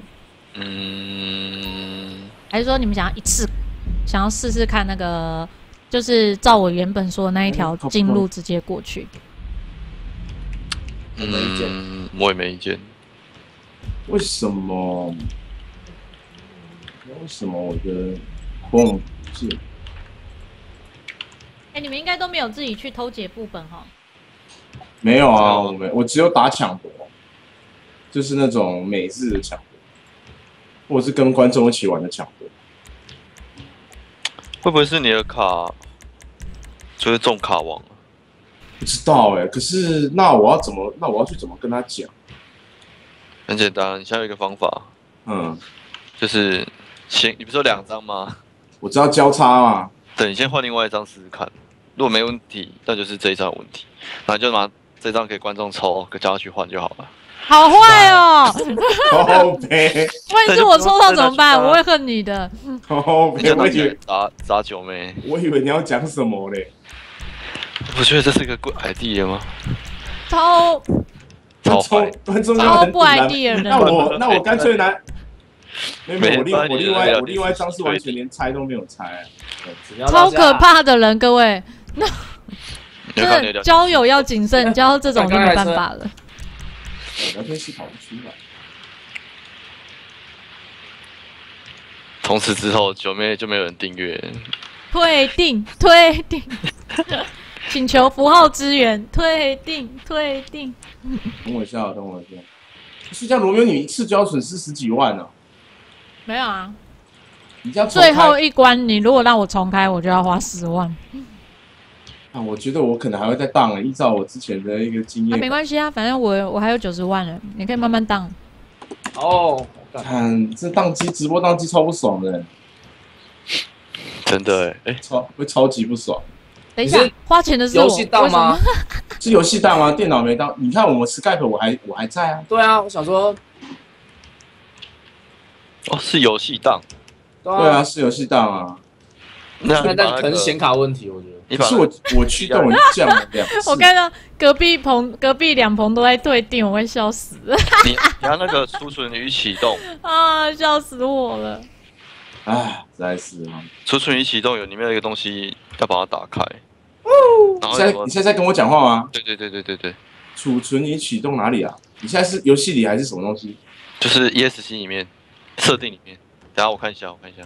嗯。 还是说你们想要一次，想要试试看那个，就是照我原本说的那一条近路直接过去？ 嗯，没意见，我也没意见。 为什么？为什么我的空是？ 哎，你们应该都没有自己去偷解副本哈？ 没有啊，我没，我只有打抢夺，就是那种每日的抢夺，或者是跟观众一起玩的抢夺。 会不会是你的卡就是中卡王啊？ 不知道哎、欸，可是那我要怎么？那我要去怎么跟他讲？ 很简单，你现在有一个方法， 嗯， 就是先，你不是有两张吗？ 我知道交叉嘛。 对，你先换另外一张试试看，如果没问题，那就是这一张有问题，那就拿这张给观众抽，叫他去换就好了。 好坏哦！ 好呗。 万一是我抽到怎么办？我会恨你的。 好呗，我以为砸砸九妹， 我以为你要讲什么嘞。 我觉得这是一个 good idea 吗？ 超超坏， 观众超不 idea 的。 那我那我干脆拿，没有，我另我另外我另外一张是完全连猜都没有猜， 超可怕的人，各位。那真的交友要谨慎，交这种就没办法了。 聊天室跑不出来。 从此之后，九妹就没有人订阅。 退订，退订。请求符号支援，退订，退订。 等我一下，等我一下。是这样，罗密欧，你一次就要损失十几万呢？ 没有啊， 你这样最后一关，你如果让我重开，我就要花十万。 啊，我觉得我可能还会再当了，依照我之前的一个经验。 啊，没关系啊，反正我我还有九十万了，你可以慢慢当。 哦， 看这当机直播当机超不爽的， 真的哎、 欸，超会超级不爽。 等一下，花钱的是游戏档吗？ 是游戏档啊，电脑没当。你看我们 Skype 我还我还在啊。 对啊，我想说， 哦，是游戏档。 对啊，是游戏档啊。 那那那可能是显卡问题，我觉得。 可是我我驱动降了两次。 我看到隔壁棚隔壁两棚都在退订，我会笑死。 你你要那个储存与启动啊，笑死我了。 唉，实在是啊。 储存与启动有里面有一个东西要把它打开。 然后现在你现在在跟我讲话吗？ 对对对对对对。 储存与启动哪里啊？你现在是游戏里还是什么东西？ 就是 E S C 里面设定里面。等下我看一下，我看一下。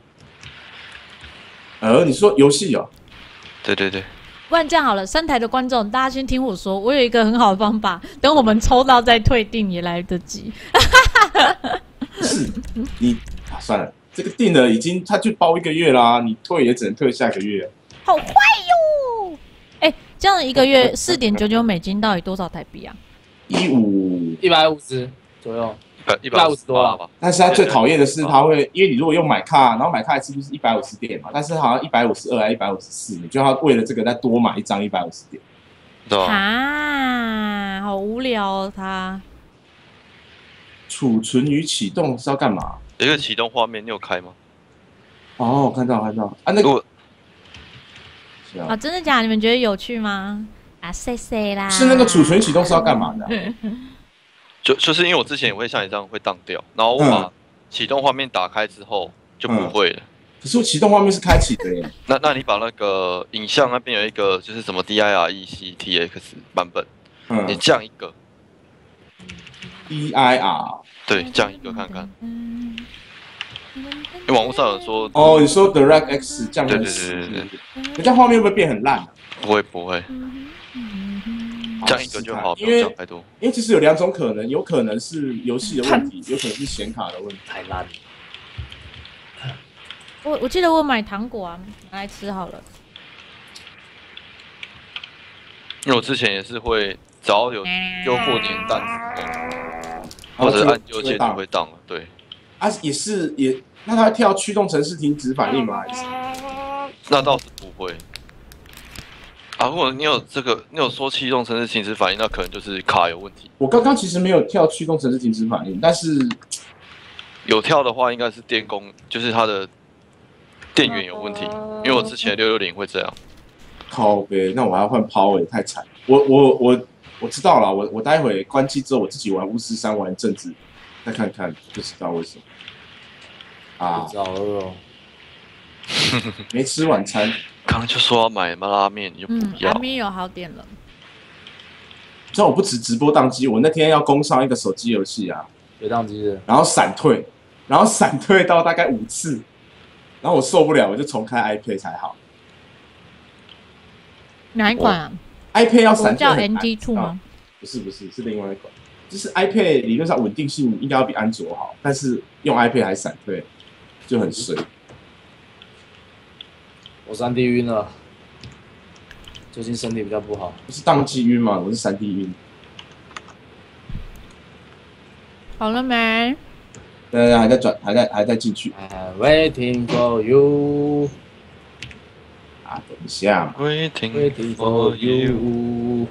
呃，你说游戏哦？ 对对对。 不然这样好了，三台的观众，大家先听我说，我有一个很好的方法，等我们抽到再退订也来得及。 是，你啊，算了，这个订了已经，他就包一个月啦，你退也只能退下个月。 好坏哟！哎，这样一个月四点九九美金，到底多少台币啊？ 一五一百五十左右。 一百五十多了吧？ 但是他最讨厌的是，他会，因为你如果用买卡，然后买卡一次就是一百五十点嘛，但是好像一百五十二还一百五十四，你就要为了这个再多买一张一百五十点。 对啊，好无聊哦，他。 储存与启动是要干嘛？ 有一个启动画面，你有开吗？ 哦，我看到看到啊，那个啊，真的假的？你们觉得有趣吗？啊，谢谢啦。 是那个储存启动是要干嘛的、啊？ 就就是因为我之前也会像你这样会当掉，然后我把启动画面打开之后就不会了。 嗯、可是我启动画面是开启的耶。 那那你把那个影像那边有一个就是什么 D I R E C T X 版本，嗯、你降一个。 D I R 对，降一个看看。因为网络上有说哦，你说 Direct X 降对对对对对， 你这样画面会不会变很烂、啊？ 不会不会。降一个就好， 因为降太多。 因为其实有两种可能，有可能是游戏的问题，有可能是显卡的问题。 太烂了。 我我记得我买糖果啊，拿来吃好了。 因为我之前也是会，只要有优货年蛋，或者按右键就会当了，对。 啊，也是也，那它跳驱动程式停止反应吗？还是？ 那倒是不会。啊，如果你有这个，你有说驱动程式停止反应，那可能就是卡有问题。 我刚刚其实没有跳驱动程式停止反应，但是有跳的话，应该是电工，就是它的电源有问题。因为我之前六六零会这样。 靠呗，那我还要换 power， 太惨。我我我我知道了，我我待会关机之后，我自己玩巫师三玩一阵子，再看看就知道为什么。啊， 好饿哦。 没吃晚餐。 刚刚就说要买拉面，你就不要。 嗯，阿咪有好点了。 虽然我不止直播宕机，我那天要攻上一个手机游戏啊， 有宕机的， 然后闪退，然后闪退到大概五次，然后我受不了，我就重开 iPad 才好。 哪一款啊 ？iPad 要闪退叫 N T 二 吗？ 不是不是，是另外一款。就是 iPad 理论上稳定性应该要比安卓好，但是用 iPad 还闪退，就很衰。 我三 D 晕了，最近身体比较不好。 不是宕机晕吗？我是三 D 晕。 好了没？ 对对，还在转，还在还在进去。 I'm waiting for you。 啊，等一下。 Waiting for you。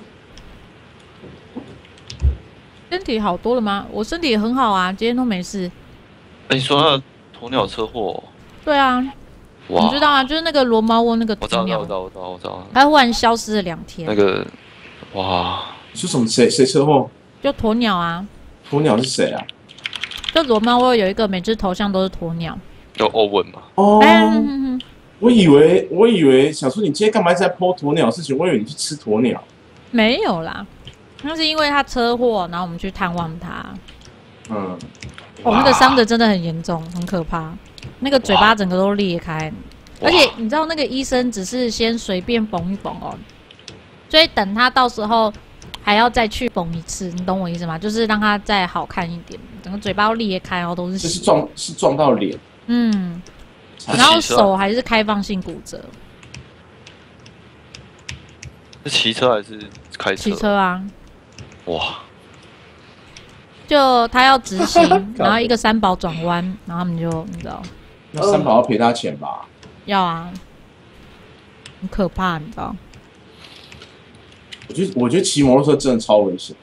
身体好多了吗？我身体很好啊，今天都没事。 哎，你说那鸵鸟车祸？ 对啊。你知道啊，就是那个罗猫窝那个鸵鸟， 我知道，我知道，我知道。 它忽然消失了两天。 那个，哇！ 你说什么？谁谁车祸？ 就鸵鸟啊。 鸵鸟是谁啊？ 就罗猫窝有一个，每只头像都是鸵鸟。 就欧文嘛。 哦。 嗯、 我以为我以为想说你今天干嘛一直在 po 鸵鸟的事情？我以为你去吃鸵鸟。 没有啦，那是因为他车祸，然后我们去探望他。 嗯。 哦，那个伤的真的很严重，很可怕。那个嘴巴整个都裂开，而且你知道那个医生只是先随便缝一缝哦，所以等他到时候还要再去缝一次，你懂我意思吗？就是让他再好看一点，整个嘴巴都裂开，然后都是血。 就是撞是撞到脸， 嗯，然后手还是开放性骨折。 是骑车还是开车？ 骑车啊。 哇！ 就他要直行，然后一个三宝转弯，然后他们就你知道， 那三宝要赔他钱吧？ 要啊，很可怕，你知道？ 我觉得我觉得骑摩托车真的超危险。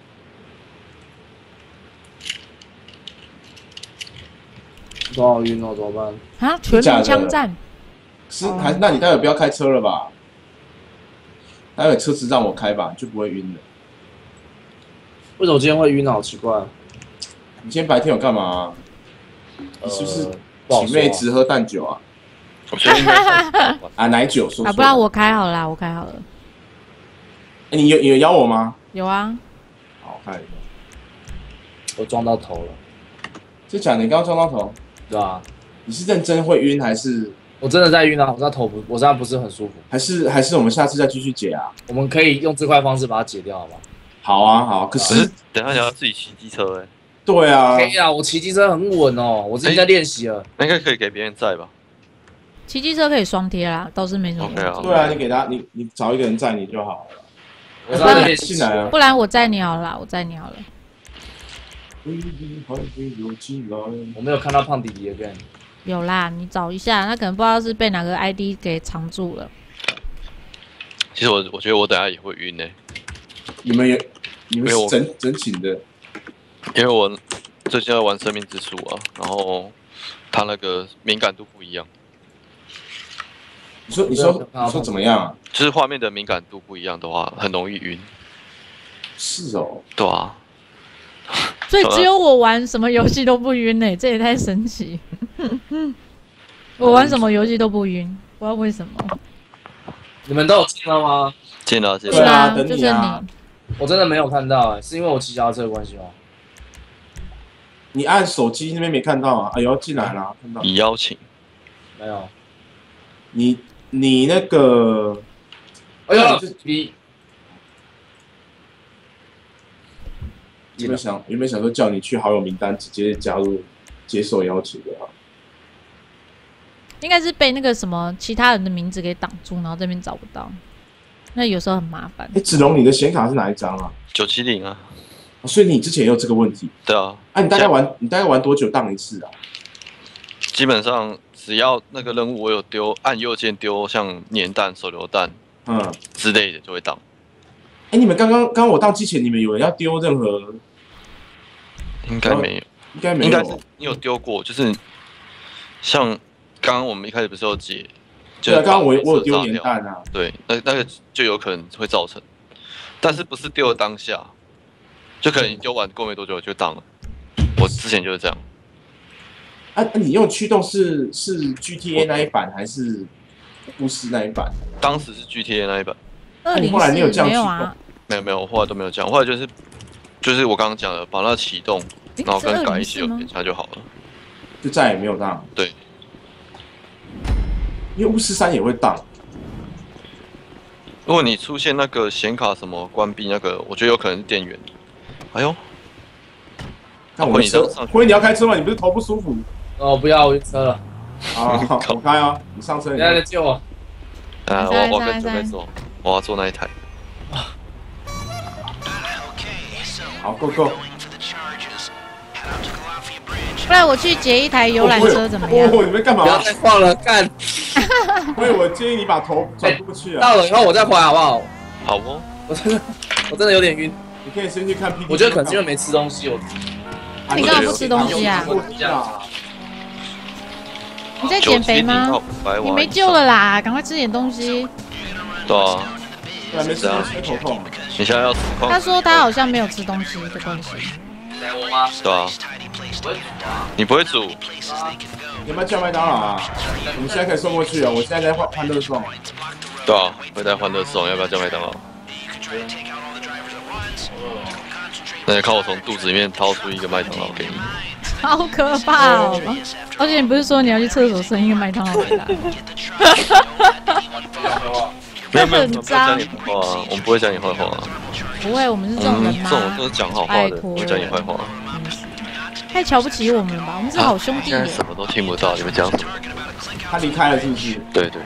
多好晕哦，怎么办？ 啊，全民枪战。 是还那你待会不要开车了吧？待会车子让我开吧，就不会晕了。 为什么今天会晕啊？好奇怪。 你今天白天有干嘛、啊？你是不是请妹只喝淡酒啊？ 我觉得应该啊奶酒说。 啊，不然我开好了啦，我开好了。 欸、你有你有邀我吗？ 有啊。 好，我看一下。 我撞到头了。 是假的？你刚刚撞到头？ 对啊。 你是认真会晕还是？ 我真的在晕啊！我现在头不，我现在不是很舒服。 还是还是我们下次再继续解啊？ 我们可以用最快方式把它解掉，好吗？ 好啊，好。可是等一下你要自己骑机车哎、欸。 对啊。 可以啊，我骑机车很稳哦，我自己在练习了。 那、欸、应该可以给别人载吧？ 骑机车可以双贴啦，倒是没什么问题。 Okay 啊对啊，你给他，你你找一个人载你就好了。 我在练习来啊。 不然我载你好了，我载你好了。 我没有看到胖弟弟的 game。 有啦，你找一下，他可能不知道是被哪个 I D 给藏住了。 其实我我觉得我等下也会晕呢、欸。 你们有你们是整整寝的？ 因为我最近在玩生命之树啊，然后它那个敏感度不一样。 你说你说你说怎么样啊？ 就是画面的敏感度不一样的话，很容易晕。 是哦。 对啊。 所以只有我玩什么游戏都不晕呢、欸，这也太神奇。我玩什么游戏都不晕，不知道为什么。 你们都有进了吗？ 进了，进了。对啊，等你啊。 我真的没有看到、欸，是因为我骑脚踏车的关系吗？ 你按手机那边没看到啊？哎呦，进来了，看到。 已邀请。 没有。 你你那个， 哎呀，你。 有没有想有没有想说叫你去好友名单直接加入接受邀请的啊？ 应该是被那个什么其他人的名字给挡住，然后这边找不到，那有时候很麻烦。 哎、欸，子龙，你的显卡是哪一张啊？ 九七零啊、 哦。所以你之前也有这个问题？ 对啊。 啊，你大概玩你大概玩多久当一次啊？ 基本上只要那个任务我有丢，按右键丢像粘弹、手榴弹，嗯之类的就会当。 哎，你们刚刚刚刚我到机前，你们有人要丢任何？ 应该没有， 应该没有。 应该是你有丢过，就是像刚刚我们一开始不是有解， 对啊，刚刚我我有丢粘弹啊。 对，那那个就有可能会造成，但是不是丢的当下，就可能你丢完过没多久就当了。我之前就是这样。 啊，你用驱动是是 G T A 那一版还是巫师那一版？ 当时是 G T A 那一版。 那你后来你有这样驱动？ 没有没有，我后来都没有这样，后来就是就是我刚刚讲的，把它启动，然后跟改一些有点差就好了， 就再也没有当。 对， 因为巫师三也会当。 如果你出现那个显卡什么关闭那个，我觉得有可能是电源。哎呦， 那我车，辉你要开车吗？你不是头不舒服？ 哦，不要，我晕车了。 啊，我开啊，你上车。 你来救我。 啊，我我跟准备坐，我要坐那一台。 好 ，Go Go。 不然我去劫一台游览车怎么样？ 哦，你们干嘛？ 不要再晃了，干！ 所以我建议你把头转过去啊。 到了以后我再回好不好？ 好哦。 我真的，我真的有点晕。 你可以先去看 P D。 我觉得可能是因为没吃东西，我。 你干嘛不吃东西啊？你在减肥吗？你没救了啦，赶快吃点东西。 对啊。 对，没吃东西头痛。 你现在要实况？ 他说他好像没有吃东西的关系。 我吗？ 对啊。你不会煮？ 有没有叫麦当劳啊？我们现在可以送过去啊！我现在在欢欢乐颂。 对啊，会在欢乐颂，要不要叫麦当劳？那就靠我从肚子里面掏出一个麦当劳给你。 好可怕哦！而且你不是说你要去厕所生一个麦当劳回来？ 没有没有，不会讲你坏话啊，我们不会讲你坏话啊。 不会，我们是这种人吗？ 这种都是讲好话的，不会讲你坏话。 太瞧不起我们了吧？我们是好兄弟耶。 现在什么都听不到，你们讲什么？ 他离开了是不是？ 对对。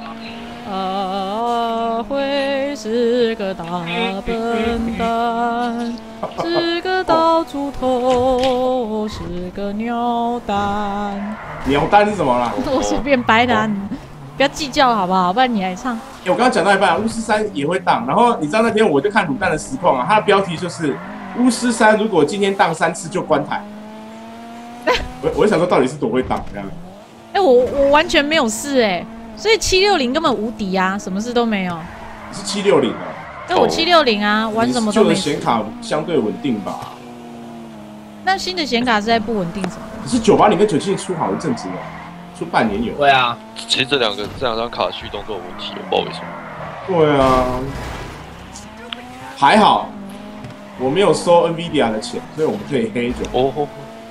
阿辉是个大笨蛋，是个到处偷，是个鸟蛋。 鸟蛋是什么啦？ 我随便掰的，你不要计较好不好？不然你来唱。 我刚刚讲到一半，巫师三也会当，然后你知道那天我就看卤蛋的实况啊，它的标题就是巫师三如果今天当三次就关台。我我就想说到底是多会当这样？ 哎、欸，我我完全没有事哎、欸，所以七六零根本无敌啊，什么事都没有。 你是七六零啊？ 那我七六零啊，玩什么都没。旧的显卡相对稳定吧？ 那新的显卡是在不稳定什么？ 可是九八零跟九七零出好一阵子了，出半年有。 对啊， 其实这两个这两张卡驱动都有问题，我不知道为什么。 对啊，还好我没有收 Nvidia 的钱，所以我们可以黑九。哦。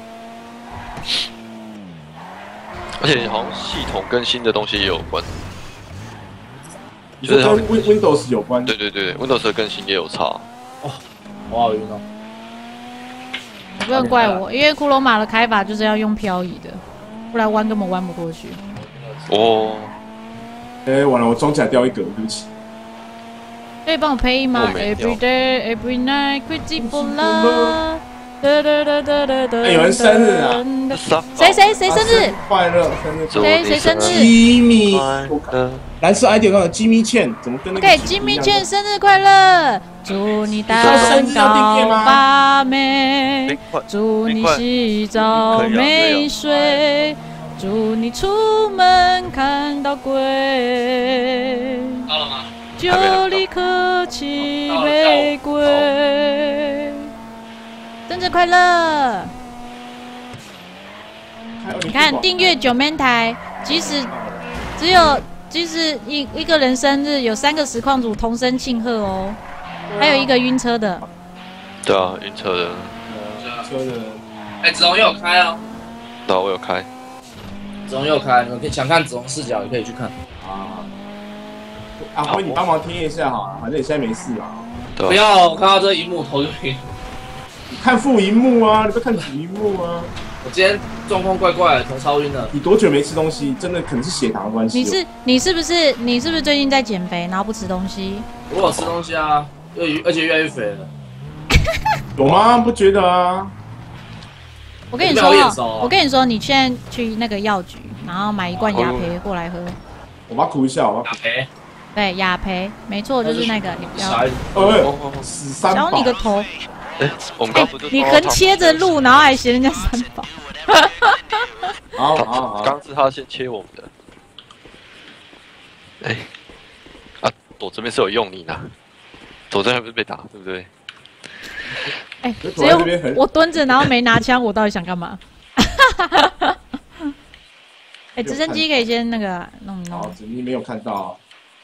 而且好像系统更新的东西也有关， 你说跟 Windows 有关？ 对对对 ，Windows 的更新也有差。 哦，我好晕哦！ 你不能怪我，因为骷髅马的开法就是要用漂移的，不然弯根本弯不过去。 哦， 哎、欸，完了，我装甲掉一格，对不起。 可以帮我配吗 ？Every day, every night, crazy for love。哎， 有人生日啊！ 谁谁谁生日？ 快乐生日！ 谁谁生日 ？Jimmy， 蓝色 I D 刚 Jimmy Chen， 怎么跟那个 ？OK，Jimmy Chen 生日快乐！祝你单身高把妹，祝你洗澡没水，祝你出门看到鬼。 到了吗？ 就立刻起玫瑰。生日快乐！你看订阅九妹台，即使只有即使一一个人生日，有三个实况组同声庆贺哦，还有一个晕车的。 对啊，晕车的。 车的。 哎，子龙也有开哦。 对啊，我有开。 子龙也有开，你们可以想看子龙视角，也可以去看。 啊。阿辉，你帮忙听一下好了，反正你现在没事啊。 不要，我看到这荧幕头就晕。 看副荧幕啊，你不要看主荧幕啊！ 我今天状况怪怪的，头超晕的。 你多久没吃东西？真的可能是血糖的关系。 你是你是不是你是不是最近在减肥，然后不吃东西？ 我有吃东西啊，而且越来越肥了。 有吗？不觉得啊？ 我跟你说，我跟你说，你现在去那个药局，然后买一罐雅培过来喝。 我把它苦一下，我把雅培。 对，雅培，没错，就是那个。你不要。 哎，死三宝！ 小你个头！ 哎，我们刚不是你横切着路，然后还嫌人家三宝。 好好好， 刚是他先切我们的。哎，啊，躲这边是有用你的，躲这边不是被打，对不对？ 哎，只有我蹲着，然后没拿枪，我到底想干嘛？哎，直升机可以先那个弄弄。 好，直升机没有看到。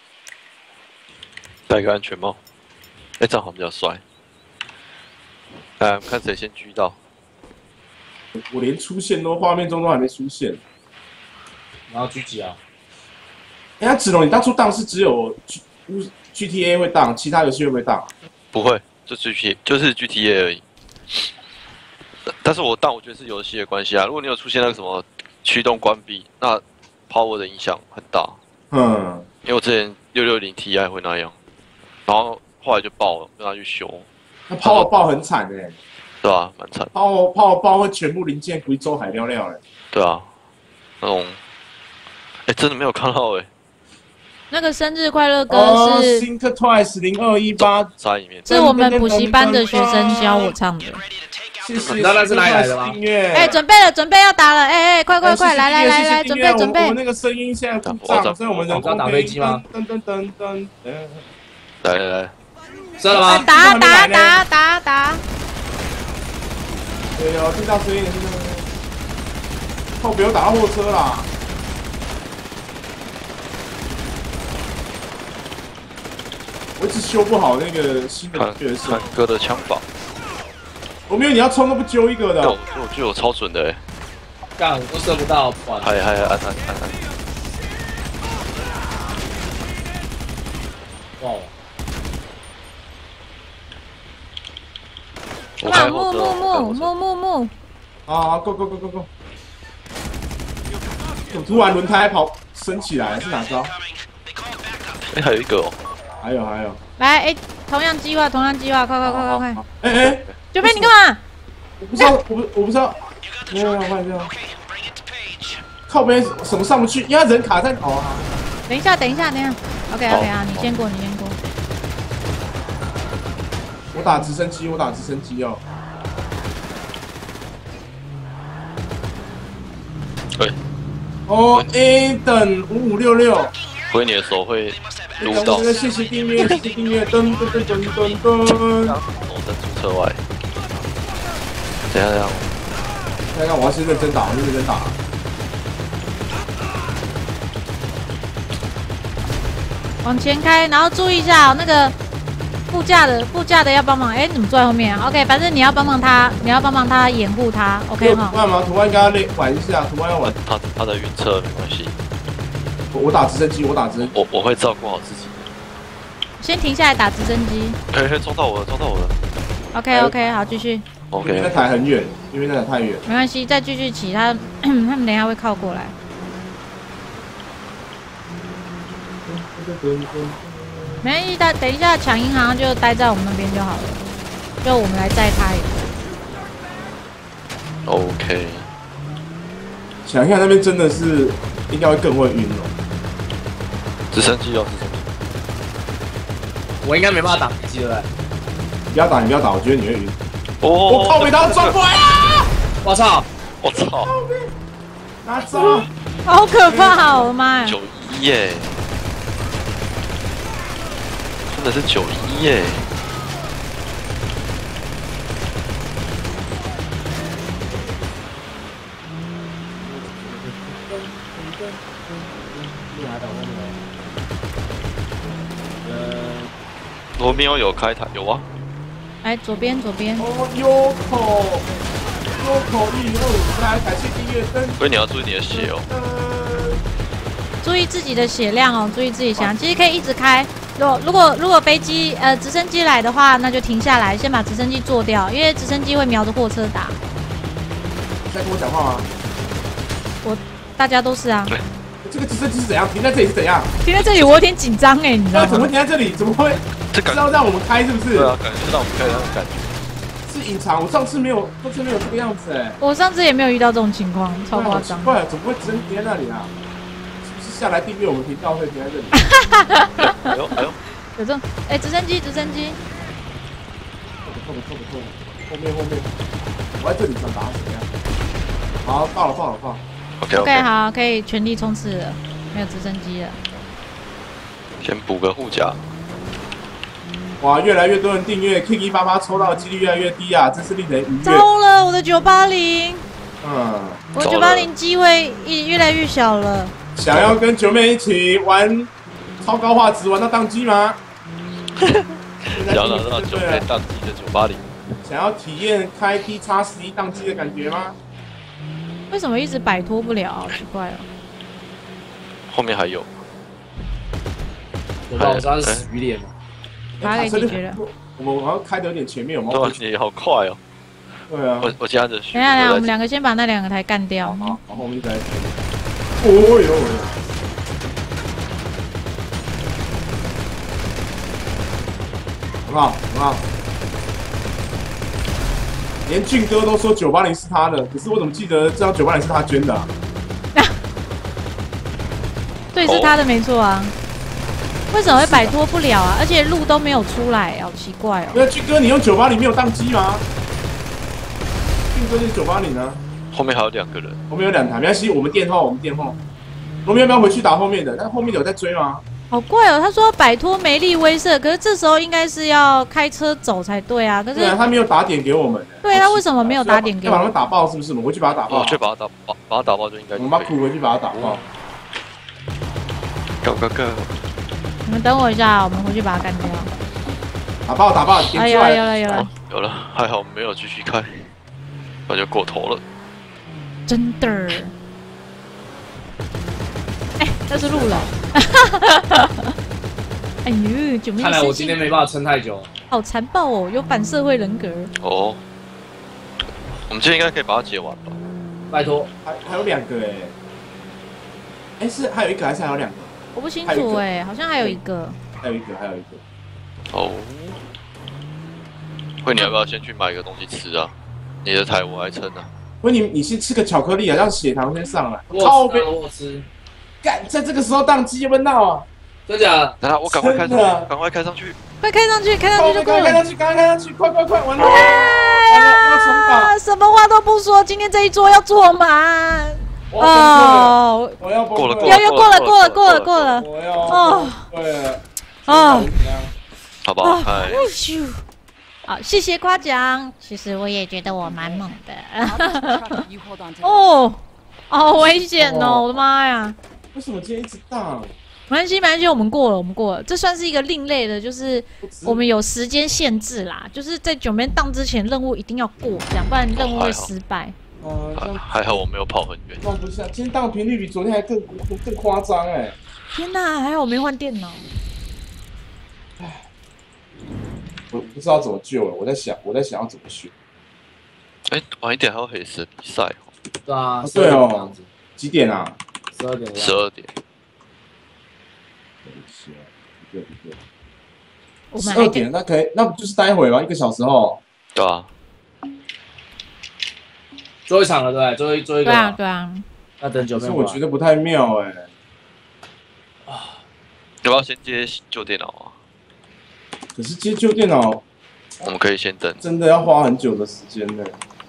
戴个安全帽，哎，这样好像比较帅。哎，看谁先狙到。 我连出现都画面中都还没出现。 然后狙击啊！ 哎呀，子龙，你当初当是只有 G G T A 会当，其他游戏会不会当？ 不会，就 G T 就是 G T A 而已。但是我当我觉得是游戏的关系啊。如果你有出现那个什么驱动关闭，那 power 的影响很大。 嗯， 因为我之前六六零 Ti 会那样，然后后来就爆了，让他去修。 那 power 爆很惨哎、欸， 对啊，蛮惨。 power power 爆会全部零件贵州海料料哎。 对啊，那种，哎，真的没有看到哎、欸。 那个生日快乐歌是 Think Twice 零二一八， 在里面。 是我们补习班的学生教我唱的。 谢谢。 你知道那是哪里来的吗？ 哎，准备了，准备要打了，哎哎，快快快，来来来来，准备准备。 我那个声音现在故障，所以我们人工打飞机吗？ 噔噔噔噔噔。 来来来， 射了吗？ 打打打打打。 对哦，听到声音，听到声音。靠，不要打到货车啦！我一直修不好那个新的角色。 看哥的枪法。 我没有，你要冲都不揪一个的。 我我觉得我超准的哎。 干，我都射不到。 还还按按按按。 哇！ 我开木木木木木木。 啊 ，Go Go Go Go Go！ 我突然轮胎跑升起来，是哪招？ 哎，还有一个哦。 还有还有。来， 哎，同样计划，同样计划，快快快快快！ 哎哎， 九妹，你干嘛？ 我不知道，我不我不知道。没有没有，换掉。靠边，什么上不去？因为人卡在哦。 等一下，等一下，等一下。OK OK 啊，你先过，你先过。 我打直升机，我打直升机哦。 对。 哦 ，A 等五五六六。 回你的手会撸到。 谢谢订阅，谢谢订阅，噔噔噔噔噔噔。 我在主车外。等下等下。 看看，我要先认真打，我认真打。 往前开，然后注意一下、哦、那个副驾的，副驾的要帮忙。哎，你怎么坐在后面啊 ？OK， 反正你要帮忙他，你要帮忙他掩护他。OK 哈。 图案吗？图案跟他累玩一下，图案要玩。 他他的晕车没关系。 我我打直升机，我打直升。 我我会照顾好自己。 先停下来打直升机。 嘿嘿，撞到我了，撞到我了。 OK OK， 好，继续。 OK。 因为那台很远，因为那台太远。 没关系，再继续骑，他他们等一下会靠过来。没关系，他等一下抢银行就待在我们那边就好了，就我们来载他也可以。 OK。 想一下那边真的是应该会更会晕哦。 直升机哦，直升机。 我应该没办法打飞机了。 你不要打，你不要打，我觉得你会晕。 哦， 我靠！被他撞过来了！ 我操！ 我操！ 拿走！ 好可怕！我的妈呀！ 九一耶！真的是九一耶！罗密欧有开台有啊？ 来左边，左边。 哦，有口，有口一二，来感谢订阅灯。 所以你要注意你的血哦。 注意自己的血量哦，注意自己血量。其实可以一直开。如果如果如果飞机呃直升机来的话，那就停下来，先把直升机做掉，因为直升机会瞄着货车打。 你在跟我讲话吗？ 我大家都是啊。 对。 这个直升机是怎样？停在这里是怎样？ 停在这里我有点紧张哎，你知道吗？ 怎么会停在这里？怎么会？ 这感是要让我们开是不是？ 对啊，感觉是让我们开的那种感觉。 是隐藏，我上次没有，上次没有这个样子哎。 我上次也没有遇到这种情况，超夸张。 怪，怎么会直升停在那里啊？是不是下来订阅我们频道会停在这里？ 哎呦哎呦， 有这种，哎，直升机，直升机。 后面后面后面后面后面，我在这里想打死呀。好，爆了爆了爆了。 OK OK， 好，可以全力冲刺了，没有直升机了。 先补个护甲。 哇，越来越多人订阅 ，King 一八八抽到的几率越来越低啊，真是令人愉悦。 糟了，我的九八零， 嗯， 我九八零机会越越来越小了。 想要跟九妹一起玩超高画质玩到宕机吗？ 想要拿到九妹宕机的九八零。 想要体验开 D 叉十一宕机的感觉吗？ 为什么一直摆脱不了？好奇怪哦。 后面还有。 有到三死鱼脸吗？ 把它给解决了。 我们好像开的有点前面，我们对，你好快哦。 对啊。 我我加着。等一下，等一下，我们两个先把那两个台干掉。 好，然后我们再。哦呦！很好，很好。连俊哥都说九八零是他的，可是我怎么记得这张九八零是他捐的、啊？ 对，是他的没错啊。为什么会摆脱不了啊？而且路都没有出来，好奇怪哦。 对啊，俊哥，你用九八零没有宕机吗？俊哥是九八零啊。 后面还有两个人。 后面有两台，没关系，我们垫后，我们垫后。我们要不要回去打后面的？但后面有在追吗？ 好怪哦，他说摆脱梅丽威慑，可是这时候应该是要开车走才对啊。可是对啊，他没有打点给我们。 对，他为什么没有打点给我们？ 要把他们打爆是不是？我们回去把他打爆。 我去把他打爆，把他打爆就应该。 我们把苦回去把他打爆。 Go go go！ 你们等我一下，我们回去把他干掉。 打爆打爆，点出来。 有了有了有了有了，还好没有继续开，那就过头了。 真的。哎，那是路人。哎呦，九妹！ 看来我今天没办法撑太久。 好残暴哦，有反社会人格。 哦，我们今天应该可以把它解完吧？ 拜托， 还还有两个哎，哎是还有一个还是还有两个？ 我不清楚哎，好像还有一个。 还有一个，还有一个。 哦。慧，你要不要先去买个东西吃啊？你的台我来撑啊。 慧，你你先吃个巧克力啊，让血糖先上来。 靠背，我吃。 干，在这个时候宕机要不要闹啊？ 真假？ 等下我赶快开上去，赶快开上去， 快开上去，开上去就过了。 开上去，赶快开上去，快快快，完了！完了，要重打。 什么话都不说，今天这一桌要坐满。哦， 我要过了，过了，又又过了，过了，过了，过了。 我要哦， 对了， 哦， 好不好？哎， 好，谢谢夸奖。其实我也觉得我蛮猛的。哦，好危险哦！我的妈呀！ 为什么今天一直荡？ 没关系，没关系，我们过了，我们过了。这算是一个另类的，就是我们有时间限制啦，就是在九面档之前，任务一定要过，这样不然任务会失败。 哦， 还好我没有跑很远。 放不下，今天档频率比昨天还更更夸张哎！ 天哪，还好我没换电脑。 唉，我不知道怎么救了，我在想，我在想要怎么选。 哎，晚一点还有黑石比赛哦。 对啊， 对哦，几点啊？ 十二点。 十二点。 一个一个。十二点，那可以，那不就是待会吗？一个小时后。 对啊。 最后一场了，对不对？最后一最后一个。 对啊，对啊。 那等九妹。 可是我觉得不太妙哎。 啊，要不要先接旧电脑啊？ 可是接旧电脑， 我们可以先等。 真的要花很久的时间呢。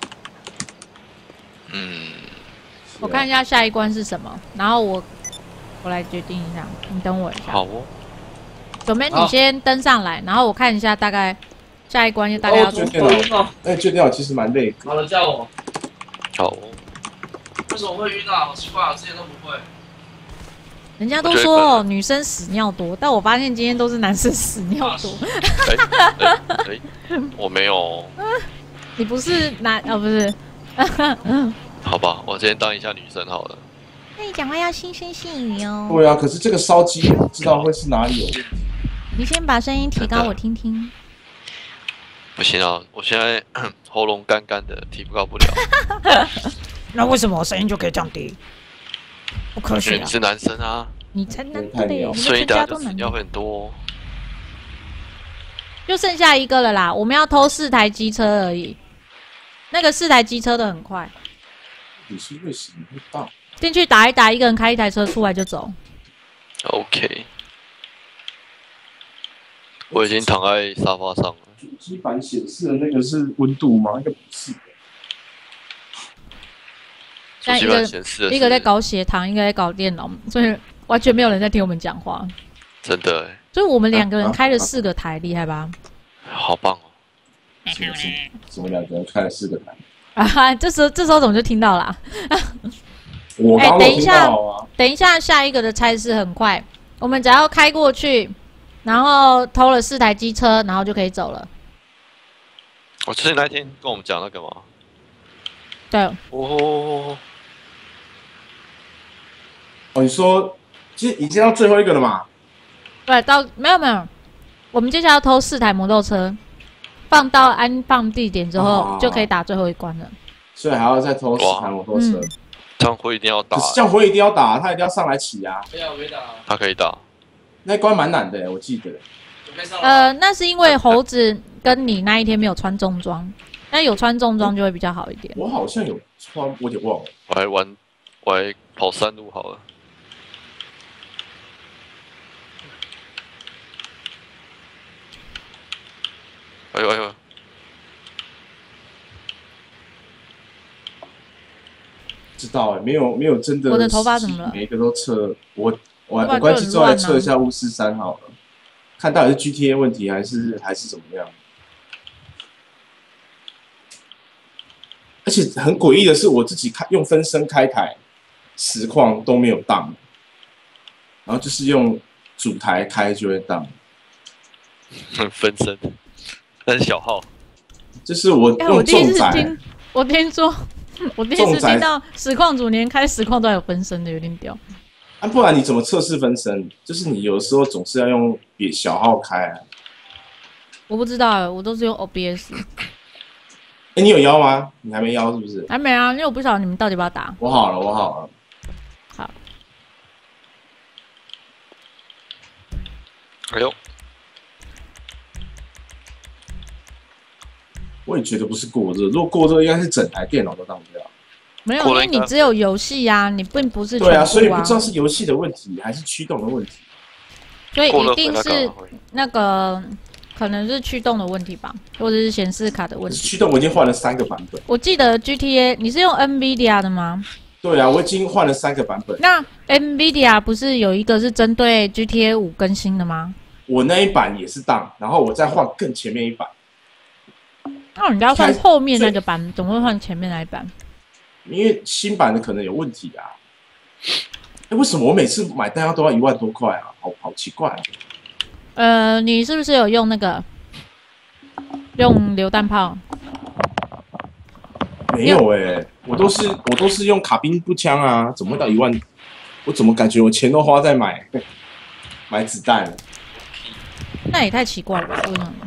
嗯。 我看一下下一关是什么，然后我我来决定一下，你等我一下。 好哦。 九妹，你先登上来，然后我看一下大概下一关大概要做什么。哎，旧电脑其实蛮累。 好了，叫我。 好。 为什么会晕啊？好奇怪，我之前都不会。 人家都说女生屎尿多，但我发现今天都是男生屎尿多。 哎哎哎，我没有。 你不是男哦，不是。 好吧，我今天当一下女生好了。 那你讲话要轻声细语哦。 对啊，可是这个烧鸡不知道会是哪里有问题。 你先把声音提高，我听听。 不行啊，我现在喉咙干干的，提不高不了。 那为什么我声音就可以降低？不科学啊！ 你是男生啊。 你才男的嘞， 所以大家都尿很多。 就剩下一个了啦，我们要偷四台机车而已。 那个四台机车的很快。 你是为什么会到？ 进去打一打，一个人开一台车出来就走。 OK。我已经躺在沙发上了。 主机板显示的那个是温度吗？应该不是。 主机板显示的是一个在搞血糖，一个在搞电脑，所以完全没有人在听我们讲话。 真的哎。 所以我们两个人开了四个台，厉害吧？ 好棒哦！ 什么什么两个人开了四个台？ 啊，这时候这时候怎么就听到了、啊？ 我刚刚听到啊！ 等一下，下一个的差事很快，我们只要开过去。然后偷了四台机车，然后就可以走了。 我之前那天跟我们讲那个嘛。 对。 哦。 哦，你说，其实已经到最后一个了嘛？ 对，到没有没有，我们接下来要偷四台摩托车，放到安放地点之后，就可以打最后一关了。 所以还要再偷四台摩托车。嗯、 这样会一定要打、欸。 可是这样会一定要打，他一定要上来骑啊。 可以啊，可以打。 他可以打。 那关蛮难的，我记得。 呃，那是因为猴子跟你那一天没有穿重装，那有穿重装就会比较好一点。 我好像有穿，我有点忘了。 我还玩，我还跑山路好了。哎呦哎呦！ 知道哎，没有没有真的。 我的头发怎么了？ 每一个都测我。我我关机之后来测一下巫师三好了，看到底是 G T A 问题还是还是怎么样。而且很诡异的是，我自己开用分身开台实况都没有当，然后就是用主台开就会当。 分身，那是小号。 就是我用重载。 我听说，我第一次听到实况主连开实况都有分身的，有点屌。 啊，不然你怎么测试分身？就是你有的时候总是要用别小号开啊。 我不知道，我都是用 O B S。 哎、欸，你有邀吗？你还没邀是不是？ 还没啊，因为我不晓得你们到底要不要打。 我好了，我好了。 好。 哎呦！ 我也觉得不是过热，如果过热，应该是整台电脑都当不了。 没有，因为你只有游戏呀，你并不是全部、啊。 对啊，所以不知道是游戏的问题还是驱动的问题。 所以一定是那个，可能是驱动的问题吧，或者是显示卡的问题。 驱动我已经换了三个版本。 我记得 G T A 你是用 NVIDIA 的吗？ 对啊，我已经换了三个版本。 那 NVIDIA 不是有一个是针对 G T A 五更新的吗？ 我那一版也是当，然后我再换更前面一版。 那你要换后面那个版，怎么会换前面那一版？ 因为新版的可能有问题啊。哎，为什么我每次买弹药都要一万多块啊？好好奇怪啊。 呃，你是不是有用那个用榴弹炮？ 没有哎、欸，我都是我都是用卡宾步枪啊，怎么会到一万？我怎么感觉我钱都花在买买子弹了？ 那也太奇怪了吧？为什么？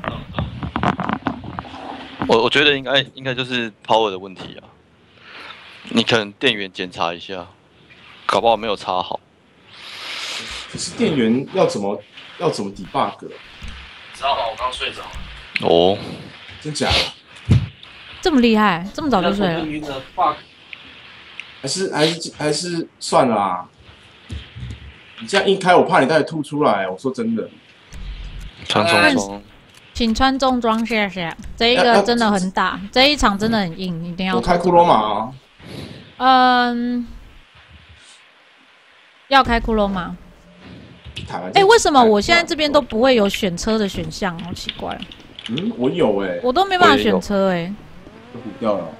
我我觉得应该应该就是 power 的问题啊。你可能电源检查一下，搞不好没有插好。 可是电源要怎么要怎么 debug？ 知道吧？我刚睡着了。 哦， 真假的？ 这么厉害，这么早就睡了？ 还是还是还是算了啦。你这样一开，我怕你待会吐出来。我说真的。 穿重装， 请穿重装，谢谢。这一个真的很大，这一场真的很硬，一定要。 我开库罗马啊。 嗯，要开库罗马。哎、欸，为什么我现在这边都不会有选车的选项？好奇怪。 嗯，我有哎、欸， 我都没办法选车哎、欸。 都补掉了。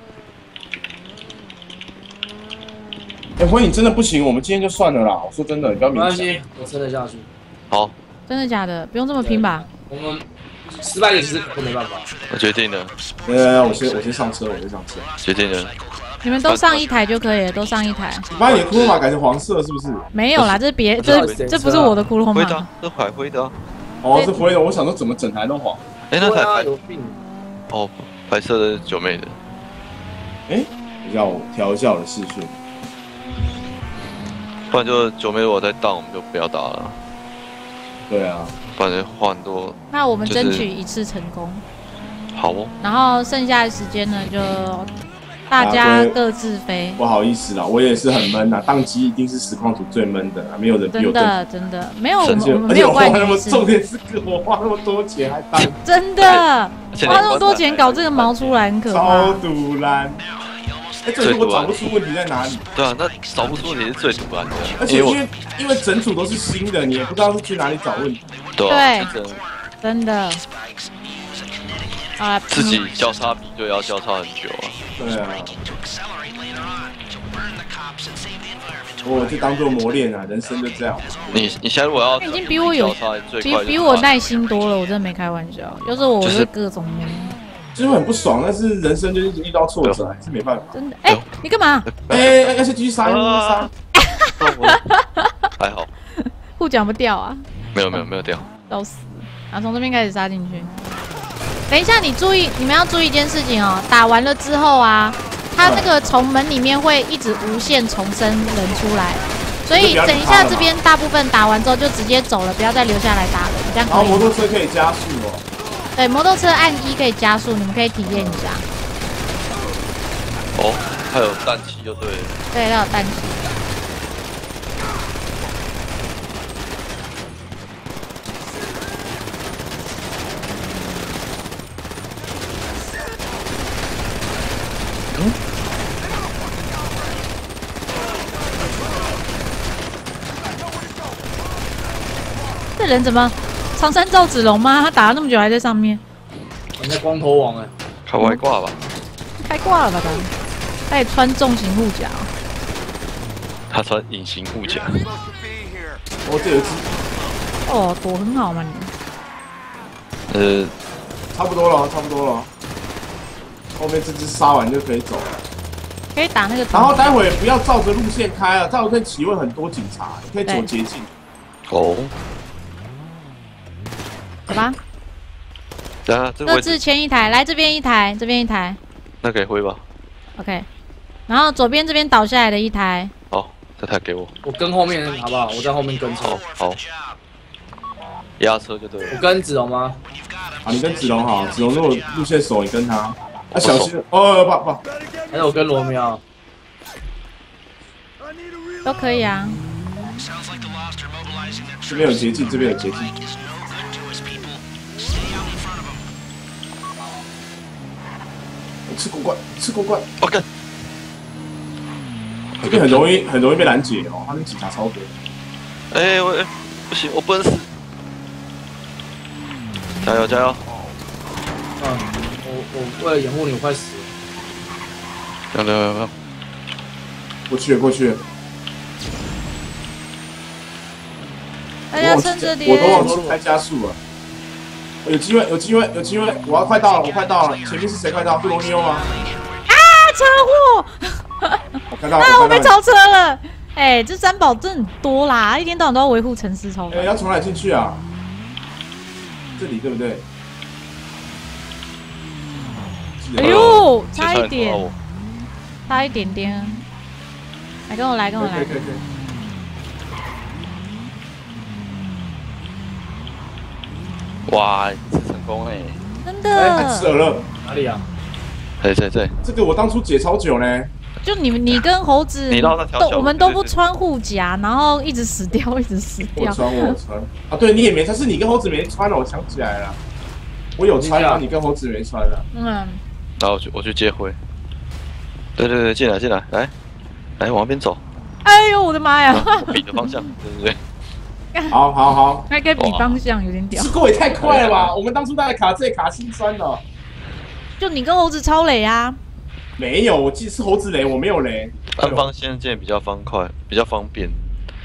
哎、欸，火影真的不行，我们今天就算了啦。我说真的，你不要勉强。 没关系，我撑得下去。 好。 真的假的？不用这么拼吧？ 我们失败的其实都没办法。 我决定了。 呃，我先我先上车，我先上车。 决定了。 你们都上一台就可以了，都上一台。 你把你的库洛马改成黄色是不是？ 没有啦，这是别这这不是我的库洛马。 灰的，这海灰的。 哦，是灰的。我想说怎么整台都黄。 哎、欸，那台白有病。 哦，白色的九妹的。 哎、欸，让我调一下我的视讯。 不然就九妹如果再当，我们就不要打了。 对啊。 不然换多。 那我们争取一次成功。 好哦。 然后剩下的时间呢，就大家各自飞。 不好意思啦，我也是很闷呐，宕机一定是实况组最闷的，没有人比我真的真的没有，我们没有怪你。 重点是我花那么多钱还宕， 真的花那么多钱搞这个毛出来很可怕， 超堵烂。哎，这是我找不出问题在哪里。 对啊，那找不出问题是最堵烂的。 而且因为因为整组都是新的，你也不知道是去哪里找问题。 对， 真的。啊， 自己交叉比对要交叉很久啊。 对啊。我就当做磨练啊，人生就这样。 你你现在如果要， 已经比我有比比我耐心多了，我真的没开玩笑。要是我，我会各种闷。 就是很不爽，但是人生就是遇到挫折，还是没办法。 真的，哎，你干嘛？ 哎，要是继续杀，继续杀。 还好， 护甲不掉啊？ 没有没有没有掉， 都死。然后从这边开始杀进去。等一下，你注意，你们要注意一件事情哦。打完了之后啊，它那个从门里面会一直无限重生人出来，所以等一下这边大部分打完之后就直接走了，不要再留下来打人，这样可以。 然后摩托车可以加速哦。 对，摩托车按一可以加速，你们可以体验一下。 哦，它有氮气就对了。 对，它有氮气。 嗯。 这人怎么？长山赵子龙吗？他打了那么久还在上面。 人家光头王哎， 开外挂吧？ 开挂了吧他？他也穿重型护甲。 他穿隐形护甲。 哦，这有一只。 哦，躲很好嘛你。呃， 差不多了，差不多了。后面这只杀完就可以走了。 可以打那个。 然后待会不要照着路线开啊，照路线骑会很多警察，你可以走捷径。 哦。 走吧。 对啊，这各自牵一台，来这边一台，这边一台。 那可以挥吧 ？OK。然后左边这边倒下来的一台。 好，这台给我。 我跟后面好不好？我在后面跟车。 好。压车就对了。 我跟子龙吗？ 啊，你跟子龙好，子龙如果路线熟，你跟他。啊，小心哦，不不。 还有我跟罗密欧。 都可以啊。 这边有捷径，这边有捷径。吃过关，吃过关。 OK。 这边很容易，很容易被拦截哦，他们警察超多。 哎，我不行，我不能死。加油加油！ 嗯，我我为了掩护你，我快死了。 有有有有。 过去过去。 大家趁着点。 我都忘记开加速了。有机会，有机会，有机会！我要快到了，我快到了。前面是谁快到？是罗密欧吗？ 啊！车祸！ 我看到， 啊！我被超车了。哎、欸，这三宝真很多啦，一天到晚都要维护城市超。 哎、欸，要从哪进去啊？这里对不对？ 哎呦，差一点，差一点点。来，跟我来，跟我来。 可以可以可以。 哇，一次成功哎！ 真的。 哎，太扯了。 哪里啊？ 对对对。 这个我当初解超久呢。 就你们，你跟猴子， 你绕那条都我们都不穿护甲，然后一直死掉，一直死掉。 我穿，我穿。啊，对，你也没穿，是你跟猴子没穿了，我想起来了。我有穿啊，你跟猴子没穿了。 嗯。 然后我去，我去接灰。对对对，进来进来，来，来往那边走。 哎呦，我的妈呀！ 比的方向，对对对。好好好。 还可以比方向，有点屌。 吃过也太快了吧！我们当初在卡这卡心酸的。 就你跟猴子超雷啊！ 没有，我记得是猴子雷，我没有雷。 单方仙剑比较方快，比较方便。